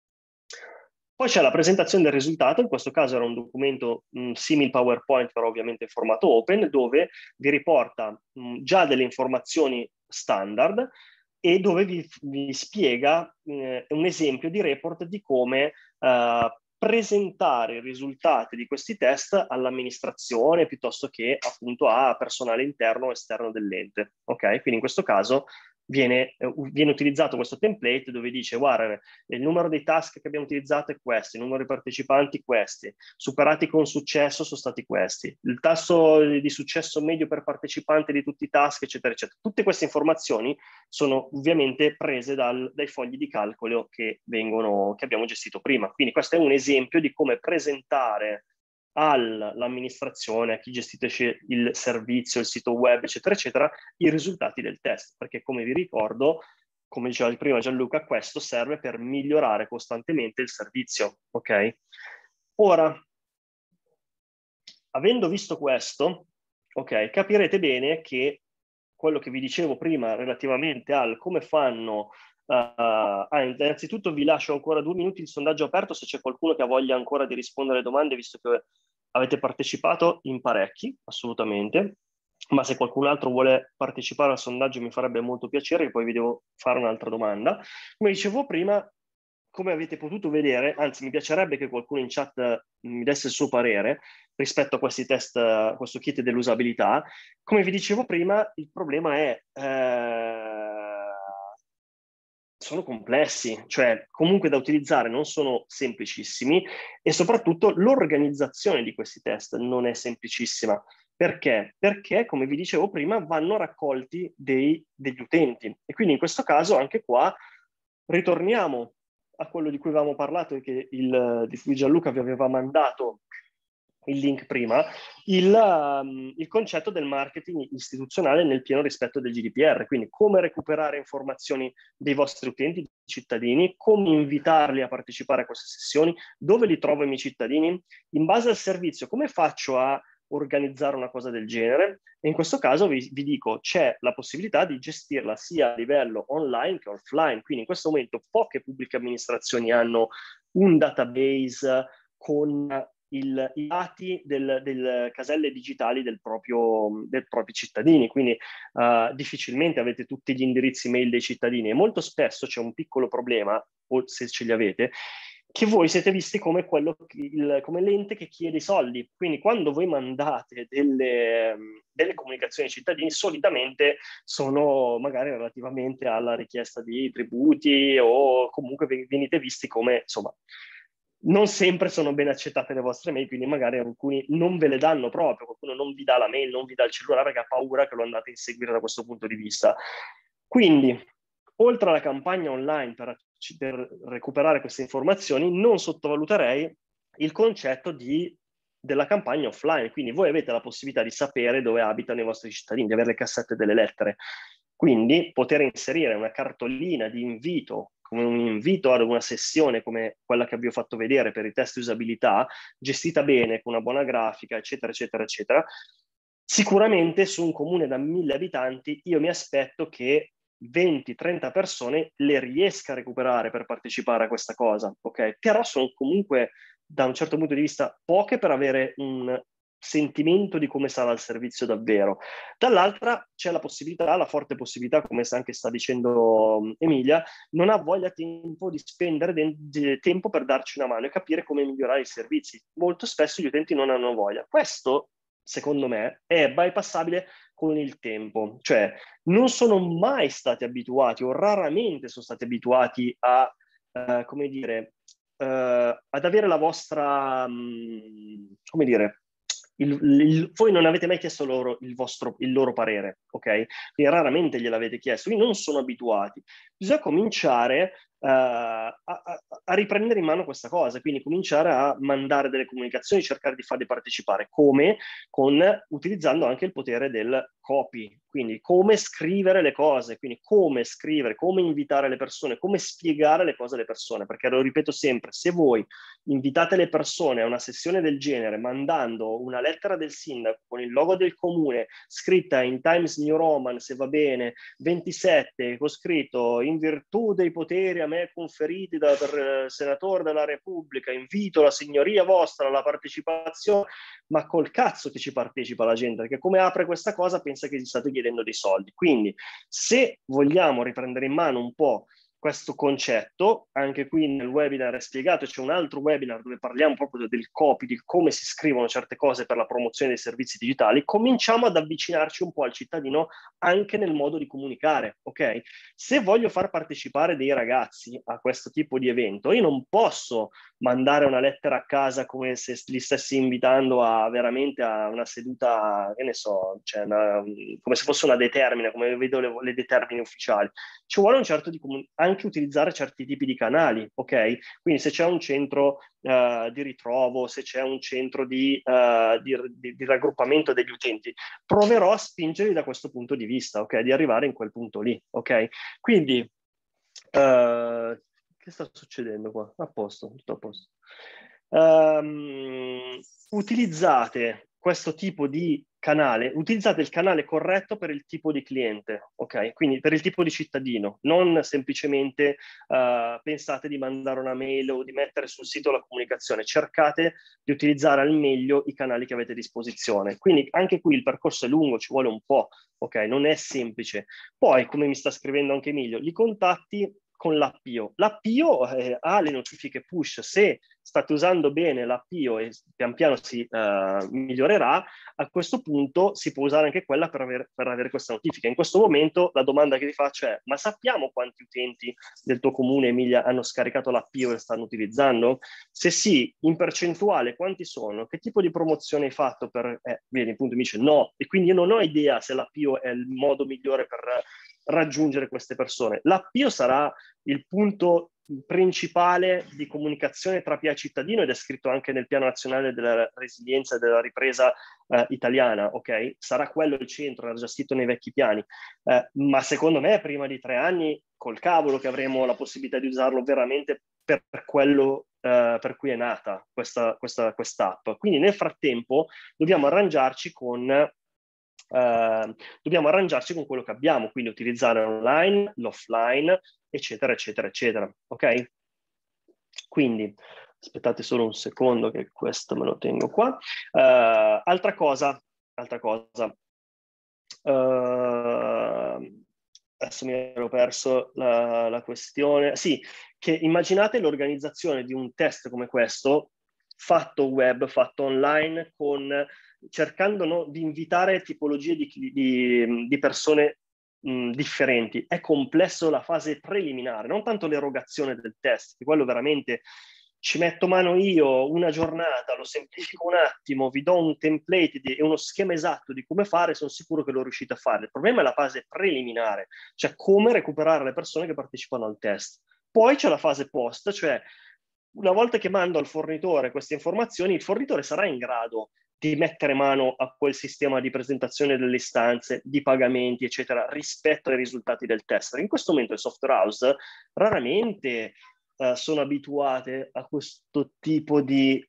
Poi c'è la presentazione del risultato, in questo caso era un documento mh, simile PowerPoint, però ovviamente in formato open, dove vi riporta mh, già delle informazioni standard e dove vi, vi spiega eh, un esempio di report di come eh, presentare i risultati di questi test all'amministrazione piuttosto che appunto a personale interno o esterno dell'ente. Ok? Quindi in questo caso viene, eh, viene utilizzato questo template dove dice guarda, il numero dei task che abbiamo utilizzato è questo, il numero di partecipanti questi, superati con successo sono stati questi, il tasso di successo medio per partecipante di tutti i task, eccetera, eccetera. Tutte queste informazioni sono ovviamente prese dal, dai fogli di calcolo che, vengono, che abbiamo gestito prima. Quindi questo è un esempio di come presentare all'amministrazione, a chi gestisce il servizio, il sito web, eccetera, eccetera, i risultati del test, perché come vi ricordo, come diceva prima Gianluca, questo serve per migliorare costantemente il servizio, ok? Ora, avendo visto questo, ok, capirete bene che quello che vi dicevo prima relativamente al come fanno Uh, ah, innanzitutto vi lascio ancora due minuti il sondaggio aperto, se c'è qualcuno che ha voglia ancora di rispondere alle domande, visto che avete partecipato in parecchi, assolutamente, ma se qualcun altro vuole partecipare al sondaggio mi farebbe molto piacere, che poi vi devo fare un'altra domanda. Come dicevo prima, come avete potuto vedere, anzi mi piacerebbe che qualcuno in chat mi desse il suo parere rispetto a questi test, a questo kit dell'usabilità. Come vi dicevo prima, il problema è... Eh, sono complessi, cioè comunque da utilizzare, non sono semplicissimi e soprattutto l'organizzazione di questi test non è semplicissima. Perché? Perché, come vi dicevo prima, vanno raccolti dei, degli utenti e quindi in questo caso anche qua ritorniamo a quello di cui avevamo parlato e che il, di cui Gianluca vi aveva mandato il link prima, il, um, il concetto del marketing istituzionale nel pieno rispetto del G D P R, quindi come recuperare informazioni dei vostri utenti, cittadini, come invitarli a partecipare a queste sessioni, dove li trovo i miei cittadini, in base al servizio, come faccio a organizzare una cosa del genere, e in questo caso vi, vi dico c'è la possibilità di gestirla sia a livello online che offline, quindi in questo momento poche pubbliche amministrazioni hanno un database con il, i dati del, del caselle digitali del proprio, del propri cittadini, quindi uh, difficilmente avete tutti gli indirizzi mail dei cittadini e molto spesso c'è un piccolo problema, o se ce li avete, che voi siete visti come, quello, il, come l'ente che chiede i soldi. Quindi quando voi mandate delle, delle comunicazioni ai cittadini, solitamente sono magari relativamente alla richiesta di tributi o comunque venite visti come, insomma, non sempre sono ben accettate le vostre mail, quindi magari alcuni non ve le danno proprio, qualcuno non vi dà la mail, non vi dà il cellulare perché ha paura che lo andate a inseguire da questo punto di vista. Quindi, oltre alla campagna online per, per recuperare queste informazioni, non sottovaluterei il concetto di, della campagna offline. Quindi voi avete la possibilità di sapere dove abitano i vostri cittadini, di avere le cassette delle lettere. Quindi poter inserire una cartolina di invito, come un invito ad una sessione come quella che vi ho fatto vedere per i test di usabilità, gestita bene, con una buona grafica, eccetera, eccetera, eccetera. Sicuramente su un comune da mille abitanti io mi aspetto che venti trenta persone le riesca a recuperare per partecipare a questa cosa, ok? Però sono comunque, da un certo punto di vista, poche per avere un sentimento di come sarà il servizio davvero. Dall'altra c'è la possibilità, la forte possibilità, come anche sta dicendo Emilia, non ha voglia tempo di spendere de- de- tempo per darci una mano e capire come migliorare i servizi. Molto spesso gli utenti non hanno voglia. Questo, secondo me, è bypassabile con il tempo. Cioè, non sono mai stati abituati o raramente sono stati abituati a, uh, come dire, uh, ad avere la vostra, um, come dire, Il, il, voi non avete mai chiesto loro il, vostro, il loro parere, ok? Quindi raramente gliel'avete chiesto, quindi non sono abituati. Bisogna cominciare uh, a, a, a riprendere in mano questa cosa, quindi cominciare a mandare delle comunicazioni, cercare di farli partecipare. Come? Con, utilizzando anche il potere del copy, quindi come scrivere le cose, quindi come scrivere, come invitare le persone, come spiegare le cose alle persone, perché lo ripeto sempre, se voi invitate le persone a una sessione del genere mandando una lettera del sindaco con il logo del comune scritta in Times New Roman, se va bene, ventisette, con scritto in virtù dei poteri a me conferiti da per, senatore della Repubblica, invito la signoria vostra alla partecipazione, ma col cazzo che ci partecipa la gente, perché come apre questa cosa pensa che gli state chiedendo dei soldi. Quindi se vogliamo riprendere in mano un po' questo concetto, anche qui nel webinar è spiegato, c'è un altro webinar dove parliamo proprio del copy, di come si scrivono certe cose per la promozione dei servizi digitali, cominciamo ad avvicinarci un po' al cittadino anche nel modo di comunicare, ok? Se voglio far partecipare dei ragazzi a questo tipo di evento, io non posso mandare una lettera a casa come se li stessi invitando a veramente a una seduta, che ne so, cioè una, come se fosse una determina, come vedo le, le determine ufficiali. Ci vuole un certo di comun- anche utilizzare certi tipi di canali, ok? Quindi se c'è un centro uh, di ritrovo, se c'è un centro di, uh, di, di, di raggruppamento degli utenti, proverò a spingerli da questo punto di vista, ok? Di arrivare in quel punto lì, ok? Quindi, uh, che sta succedendo qua? A posto, tutto a posto. Um, utilizzate questo tipo di canale, utilizzate il canale corretto per il tipo di cliente, ok? Quindi per il tipo di cittadino, non semplicemente uh, pensate di mandare una mail o di mettere sul sito la comunicazione, cercate di utilizzare al meglio i canali che avete a disposizione. Quindi anche qui il percorso è lungo, ci vuole un po', ok? Non è semplice. Poi, come mi sta scrivendo anche Emilio, li contatti con l'A P I O. L'A P I O eh, ha le notifiche push. Se state usando bene l'A P I O e pian piano si uh, migliorerà, a questo punto si può usare anche quella per, aver, per avere questa notifica. In questo momento la domanda che vi faccio è: ma sappiamo quanti utenti del tuo comune, Emilia, hanno scaricato l'A P I O e stanno utilizzando? Se sì, in percentuale quanti sono? Che tipo di promozione hai fatto per... Eh, vieni, appunto, mi dice no. E quindi io non ho idea se l'A P I O è il modo migliore per raggiungere queste persone. L'A P I O sarà il punto principale di comunicazione tra P A e cittadino ed è scritto anche nel Piano Nazionale della Resilienza e della Ripresa eh, italiana, ok? Sarà quello il centro, era già scritto nei vecchi piani, eh, ma secondo me prima di tre anni col cavolo che avremo la possibilità di usarlo veramente per quello eh, per cui è nata questa, questa quest'app. Quindi nel frattempo dobbiamo arrangiarci con Uh, dobbiamo arrangiarci con quello che abbiamo, quindi utilizzare l'online, l'offline, eccetera, eccetera, eccetera. Ok? Quindi, aspettate solo un secondo che questo me lo tengo qua. Uh, altra cosa, altra cosa. Uh, adesso mi ero perso la, la questione. Sì, che immaginate l'organizzazione di un test come questo, fatto web, fatto online, con... cercando no, di invitare tipologie di, di, di persone mh, differenti. È complesso la fase preliminare, non tanto l'erogazione del test, che quello veramente ci metto mano io una giornata, lo semplifico un attimo, vi do un template e uno schema esatto di come fare, sono sicuro che lo riuscite a fare. Il problema è la fase preliminare, cioè come recuperare le persone che partecipano al test. Poi c'è la fase post, cioè una volta che mando al fornitore queste informazioni, il fornitore sarà in grado di mettere mano a quel sistema di presentazione delle istanze, di pagamenti, eccetera, rispetto ai risultati del test. In questo momento le software house raramente uh, sono abituate a questo tipo di,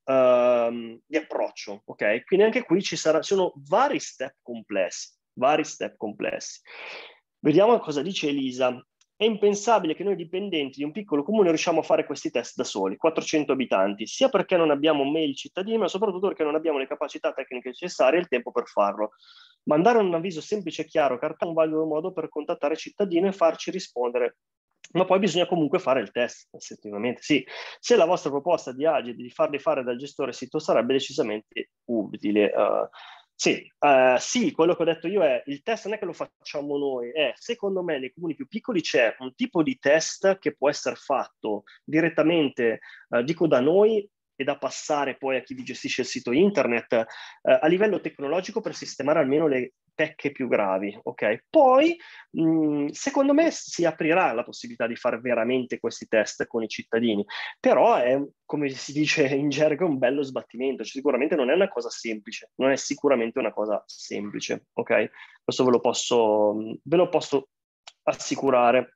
uh, di approccio, ok? Quindi anche qui ci sarà, sono vari step complessi, vari step complessi. Vediamo cosa dice Elisa. È impensabile che noi dipendenti di un piccolo comune riusciamo a fare questi test da soli, quattrocento abitanti, sia perché non abbiamo mail cittadini, ma soprattutto perché non abbiamo le capacità tecniche necessarie e il tempo per farlo. Mandare un avviso semplice e chiaro carta è un valido modo per contattare cittadini e farci rispondere. Ma poi bisogna comunque fare il test, effettivamente. Sì, se la vostra proposta di Agid di farli fare dal gestore sito sarebbe decisamente utile. Uh, Sì, uh, sì, quello che ho detto io è, il test non è che lo facciamo noi, è, secondo me nei comuni più piccoli c'è un tipo di test che può essere fatto direttamente, uh, dico da noi, e da passare poi a chi vi gestisce il sito internet, uh, a livello tecnologico per sistemare almeno le pecche più gravi, ok? Poi, mh, secondo me, si aprirà la possibilità di fare veramente questi test con i cittadini, però è, come si dice in gergo, un bello sbattimento, cioè, sicuramente non è una cosa semplice, non è sicuramente una cosa semplice, ok? Questo ve lo posso, ve lo posso assicurare.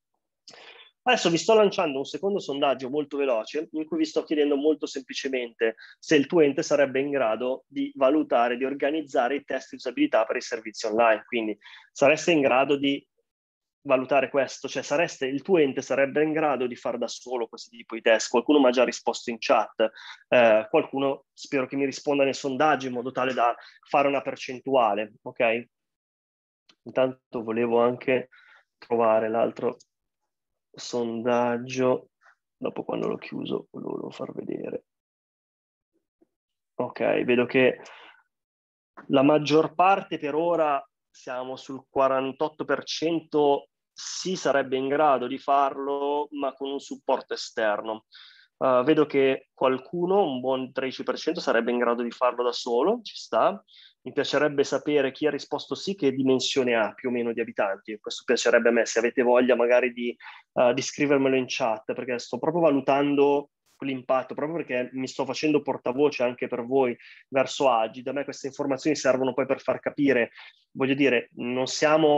Adesso vi sto lanciando un secondo sondaggio molto veloce in cui vi sto chiedendo molto semplicemente se il tuo ente sarebbe in grado di valutare, di organizzare i test di usabilità per i servizi online. Quindi sareste in grado di valutare questo, cioè sareste, il tuo ente sarebbe in grado di fare da solo questo tipo di test. Qualcuno mi ha già risposto in chat, eh, qualcuno spero che mi risponda nel sondaggio in modo tale da fare una percentuale, ok? Intanto volevo anche trovare l'altro sondaggio, dopo quando l'ho chiuso lo volevo far vedere. Ok, vedo che la maggior parte per ora siamo sul quarantotto per cento, sì, sarebbe in grado di farlo, ma con un supporto esterno. Uh, vedo che qualcuno, un buon tredici per cento, sarebbe in grado di farlo da solo, ci sta. Mi piacerebbe sapere chi ha risposto sì, che dimensione ha più o meno di abitanti. Questo piacerebbe a me, se avete voglia magari di, uh, di scrivermelo in chat, perché sto proprio valutando l'impatto, proprio perché mi sto facendo portavoce anche per voi verso Agid. A me queste informazioni servono poi per far capire, voglio dire, non siamo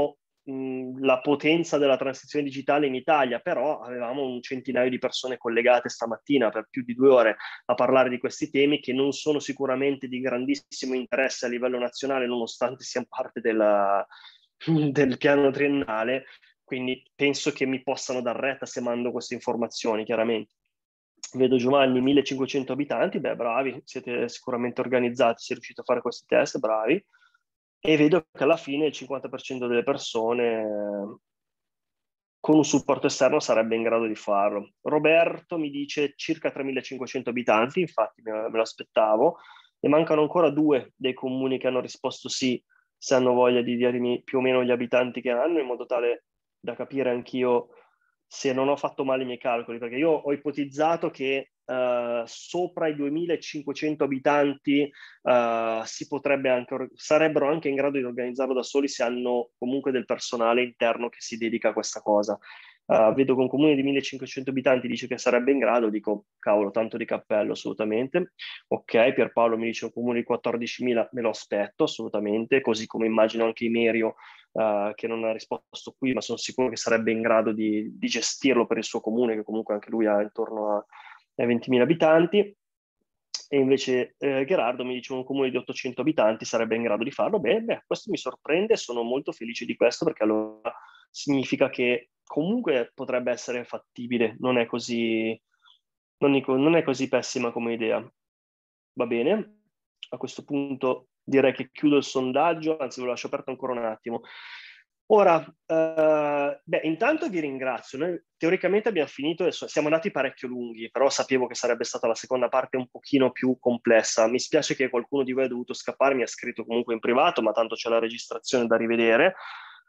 mh, la potenza della transizione digitale in Italia, però avevamo un centinaio di persone collegate stamattina per più di due ore a parlare di questi temi che non sono sicuramente di grandissimo interesse a livello nazionale, nonostante siano parte della, del piano triennale, quindi penso che mi possano dar retta se mando queste informazioni, chiaramente. Vedo Giovanni, millecinquecento abitanti, beh bravi, siete sicuramente organizzati, siete riusciti a fare questi test, bravi. E vedo che alla fine il cinquanta per cento delle persone con un supporto esterno sarebbe in grado di farlo. Roberto mi dice circa tremilacinquecento abitanti, infatti me, me lo aspettavo, e mancano ancora due dei comuni che hanno risposto sì, se hanno voglia di dirmi più o meno gli abitanti che hanno, in modo tale da capire anch'io se non ho fatto male i miei calcoli, perché io ho ipotizzato che uh, sopra i duemilacinquecento abitanti uh, si potrebbe anche, sarebbero anche in grado di organizzarlo da soli se hanno comunque del personale interno che si dedica a questa cosa. Uh, vedo che un comune di millecinquecento abitanti dice che sarebbe in grado, dico cavolo, tanto di cappello, assolutamente. Ok, Pierpaolo mi dice un comune di quattordicimila, me lo aspetto assolutamente, così come immagino anche Imerio, uh, che non ha risposto qui, ma sono sicuro che sarebbe in grado di, di gestirlo per il suo comune, che comunque anche lui ha intorno a, ai ventimila abitanti. E invece eh, Gerardo mi dice un comune di ottocento abitanti sarebbe in grado di farlo. Beh, beh, questo mi sorprende, sono molto felice di questo, perché allora significa che comunque potrebbe essere fattibile, non è così, non è, non è così pessima come idea. Va bene, a questo punto direi che chiudo il sondaggio, anzi ve lo lascio aperto ancora un attimo. Ora, eh, beh, intanto vi ringrazio. Noi teoricamente abbiamo finito, siamo andati parecchio lunghi, però sapevo che sarebbe stata la seconda parte un pochino più complessa. Mi spiace che qualcuno di voi ha dovuto scappare, mi ha scritto comunque in privato, ma tanto c'è la registrazione da rivedere.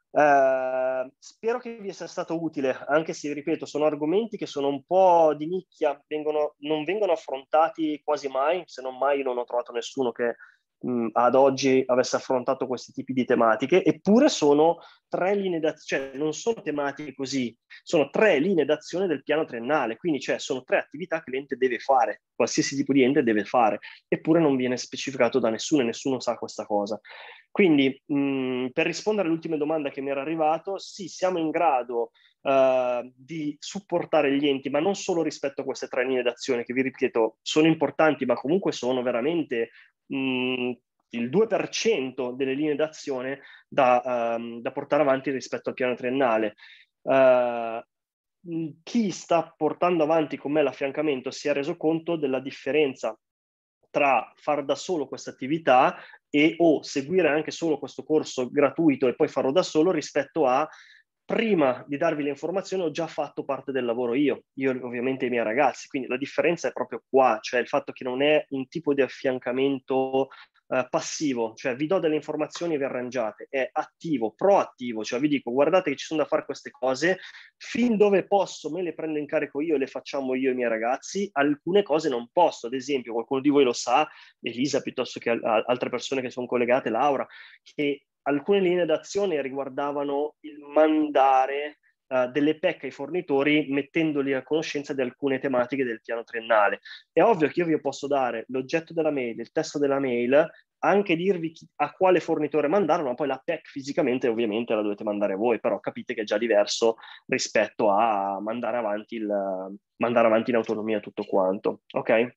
Eh, spero che vi sia stato utile, anche se, ripeto, sono argomenti che sono un po' di nicchia, vengono, non vengono affrontati quasi mai, se non mai non ho trovato nessuno che mh, ad oggi avesse affrontato questi tipi di tematiche, eppure sono tre linee d'azione, cioè non sono tematiche così, sono tre linee d'azione del piano triennale, quindi cioè sono tre attività che l'ente deve fare, qualsiasi tipo di ente deve fare, eppure non viene specificato da nessuno e nessuno sa questa cosa. Quindi, mh, per rispondere all'ultima domanda che mi era arrivato, sì, siamo in grado uh, di supportare gli enti, ma non solo rispetto a queste tre linee d'azione, che vi ripeto, sono importanti, ma comunque sono veramente mh, il due per cento delle linee d'azione da, um, da portare avanti rispetto al piano triennale. Uh, chi sta portando avanti con me l'affiancamento si è reso conto della differenza tra far da solo questa attività e o seguire anche solo questo corso gratuito e poi farlo da solo, rispetto a prima di darvi le informazioni ho già fatto parte del lavoro io, io ovviamente i miei ragazzi, quindi la differenza è proprio qua, cioè il fatto che non è un tipo di affiancamento Uh, passivo, cioè vi do delle informazioni e vi arrangiate, è attivo, proattivo, cioè vi dico guardate che ci sono da fare queste cose, fin dove posso me le prendo in carico io e le facciamo io e i miei ragazzi, alcune cose non posso, ad esempio qualcuno di voi lo sa, Elisa piuttosto che a- altre persone che sono collegate, Laura, che alcune linee d'azione riguardavano il mandare Uh, delle P E C ai fornitori, mettendoli a conoscenza di alcune tematiche del piano triennale. È ovvio che io vi posso dare l'oggetto della mail, il testo della mail, anche dirvi chi, a quale fornitore mandarlo, ma poi la P E C fisicamente ovviamente la dovete mandare voi, però capite che è già diverso rispetto a mandare avanti, il, mandare avanti in autonomia tutto quanto. Ok?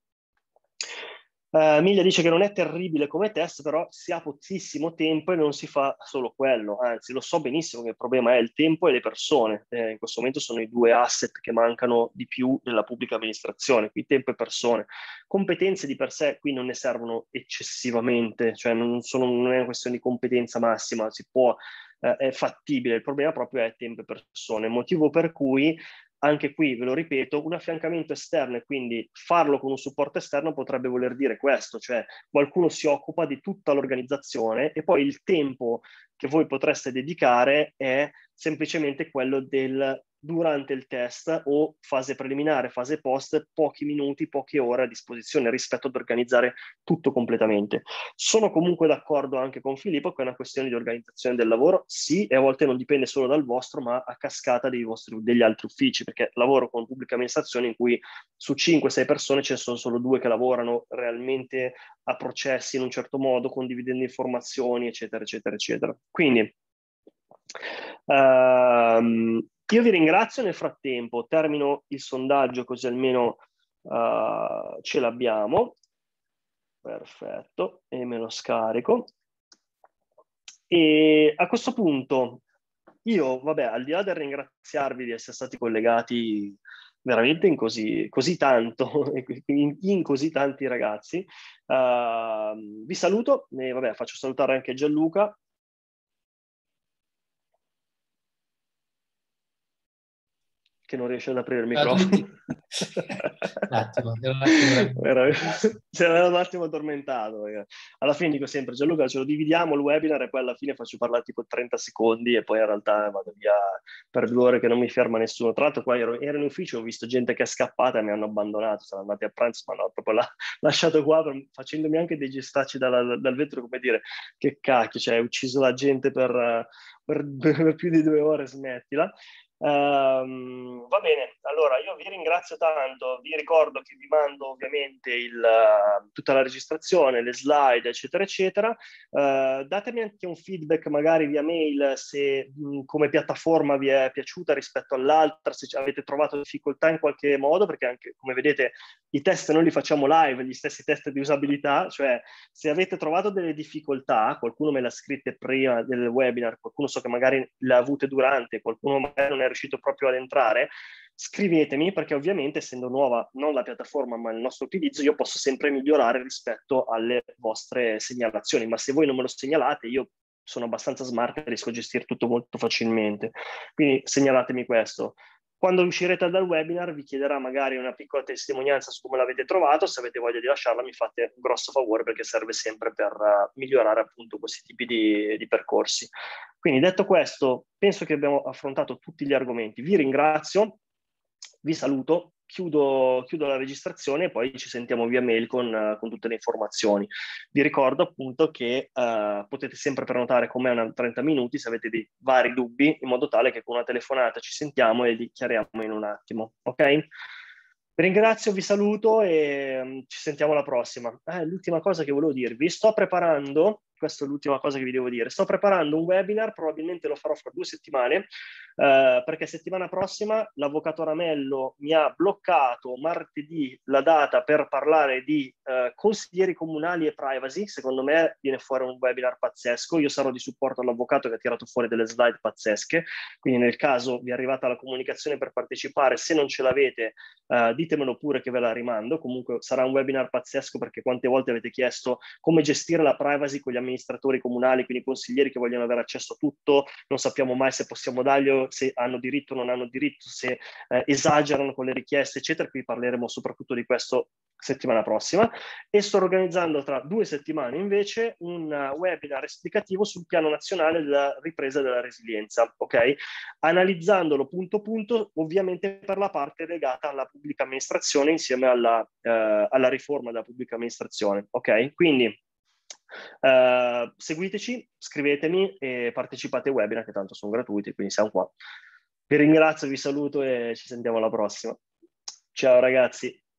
Uh, Miglia dice che non è terribile come test, però si ha pochissimo tempo e non si fa solo quello, anzi lo so benissimo che il problema è il tempo e le persone, eh, in questo momento sono i due asset che mancano di più nella pubblica amministrazione, qui tempo e persone. Competenze di per sé qui non ne servono eccessivamente, cioè non, sono, non è una questione di competenza massima, si può, eh, è fattibile, il problema proprio è tempo e persone, motivo per cui anche qui, ve lo ripeto, un affiancamento esterno e quindi farlo con un supporto esterno potrebbe voler dire questo, cioè qualcuno si occupa di tutta l'organizzazione e poi il tempo che voi potreste dedicare è semplicemente quello del durante il test o fase preliminare, fase post, pochi minuti, poche ore a disposizione rispetto ad organizzare tutto completamente. Sono comunque d'accordo anche con Filippo che è una questione di organizzazione del lavoro, sì, e a volte non dipende solo dal vostro, ma a cascata dei vostri, degli altri uffici, perché lavoro con pubblica amministrazione in cui su cinque sei persone ce ne sono solo due che lavorano realmente a processi in un certo modo, condividendo informazioni, eccetera, eccetera, eccetera. Quindi Uh, io vi ringrazio, nel frattempo termino il sondaggio così almeno uh, ce l'abbiamo. Perfetto, e me lo scarico. E a questo punto io, vabbè, al di là del ringraziarvi di essere stati collegati veramente in così, così tanto, in, in così tanti ragazzi, uh, vi saluto e vabbè, faccio salutare anche Gianluca. Che non riesce ad aprire il microfono. un attimo, ero un attimo era, si era un attimo addormentato. Alla fine dico sempre, Gianluca, ce lo dividiamo il webinar e poi alla fine faccio parlare tipo trenta secondi e poi in realtà vado via per due ore che non mi ferma nessuno. Tra l'altro qua ero, ero in ufficio, ho visto gente che è scappata e mi hanno abbandonato, sono andati a pranzo, ma no, proprio la, lasciato qua per, facendomi anche dei gestacci dal, dal vetro, come dire, che cacchio, cioè hai ucciso la gente per, per, per più di due ore, smettila. Um, va bene, allora io vi ringrazio tanto, vi ricordo che vi mando ovviamente il, uh, tutta la registrazione, le slide eccetera eccetera, uh, datemi anche un feedback magari via mail se mh, come piattaforma vi è piaciuta rispetto all'altra, se avete trovato difficoltà in qualche modo, perché anche come vedete i test noi li facciamo live, gli stessi test di usabilità, cioè se avete trovato delle difficoltà, qualcuno me l'ha scritte prima del webinar, qualcuno so che magari le ha avute durante, qualcuno magari non è riuscito proprio ad entrare, scrivetemi, perché ovviamente essendo nuova non la piattaforma ma il nostro utilizzo, io posso sempre migliorare rispetto alle vostre segnalazioni, ma se voi non me lo segnalate io sono abbastanza smart e riesco a gestire tutto molto facilmente, quindi segnalatemi questo. Quando uscirete dal webinar vi chiederà magari una piccola testimonianza su come l'avete trovato, se avete voglia di lasciarla mi fate un grosso favore perché serve sempre per uh, migliorare appunto questi tipi di, di percorsi. Quindi detto questo, penso che abbiamo affrontato tutti gli argomenti. Vi ringrazio, vi saluto, chiudo, chiudo la registrazione e poi ci sentiamo via mail con, uh, con tutte le informazioni. Vi ricordo appunto che uh, potete sempre prenotare con me una trenta minuti se avete dei vari dubbi, in modo tale che con una telefonata ci sentiamo e li chiariamo in un attimo, ok? Vi ringrazio, vi saluto e um, ci sentiamo alla prossima. Eh, l'ultima cosa che volevo dirvi, sto preparando, questa è l'ultima cosa che vi devo dire, sto preparando un webinar, probabilmente lo farò fra due settimane, eh, perché settimana prossima l'avvocato Ramello mi ha bloccato martedì la data per parlare di eh, consiglieri comunali e privacy. Secondo me viene fuori un webinar pazzesco, io sarò di supporto all'avvocato che ha tirato fuori delle slide pazzesche, quindi nel caso vi è arrivata la comunicazione per partecipare, se non ce l'avete Uh, ditemelo pure che ve la rimando. Comunque sarà un webinar pazzesco perché quante volte avete chiesto come gestire la privacy con gli amministratori comunali, quindi i consiglieri che vogliono avere accesso a tutto, non sappiamo mai se possiamo darglielo, se hanno diritto o non hanno diritto, se eh, esagerano con le richieste eccetera. Qui parleremo soprattutto di questo settimana prossima e sto organizzando tra due settimane invece un uh, webinar esplicativo sul piano nazionale della ripresa della resilienza, ok? Analizzandolo punto punto, ovviamente per la parte legata alla pubblica amministrazione insieme alla, eh, alla riforma della pubblica amministrazione, ok? Quindi eh, seguiteci, scrivetemi e partecipate ai webinar che tanto sono gratuiti, quindi siamo qua. Vi ringrazio, vi saluto e ci sentiamo alla prossima. Ciao ragazzi.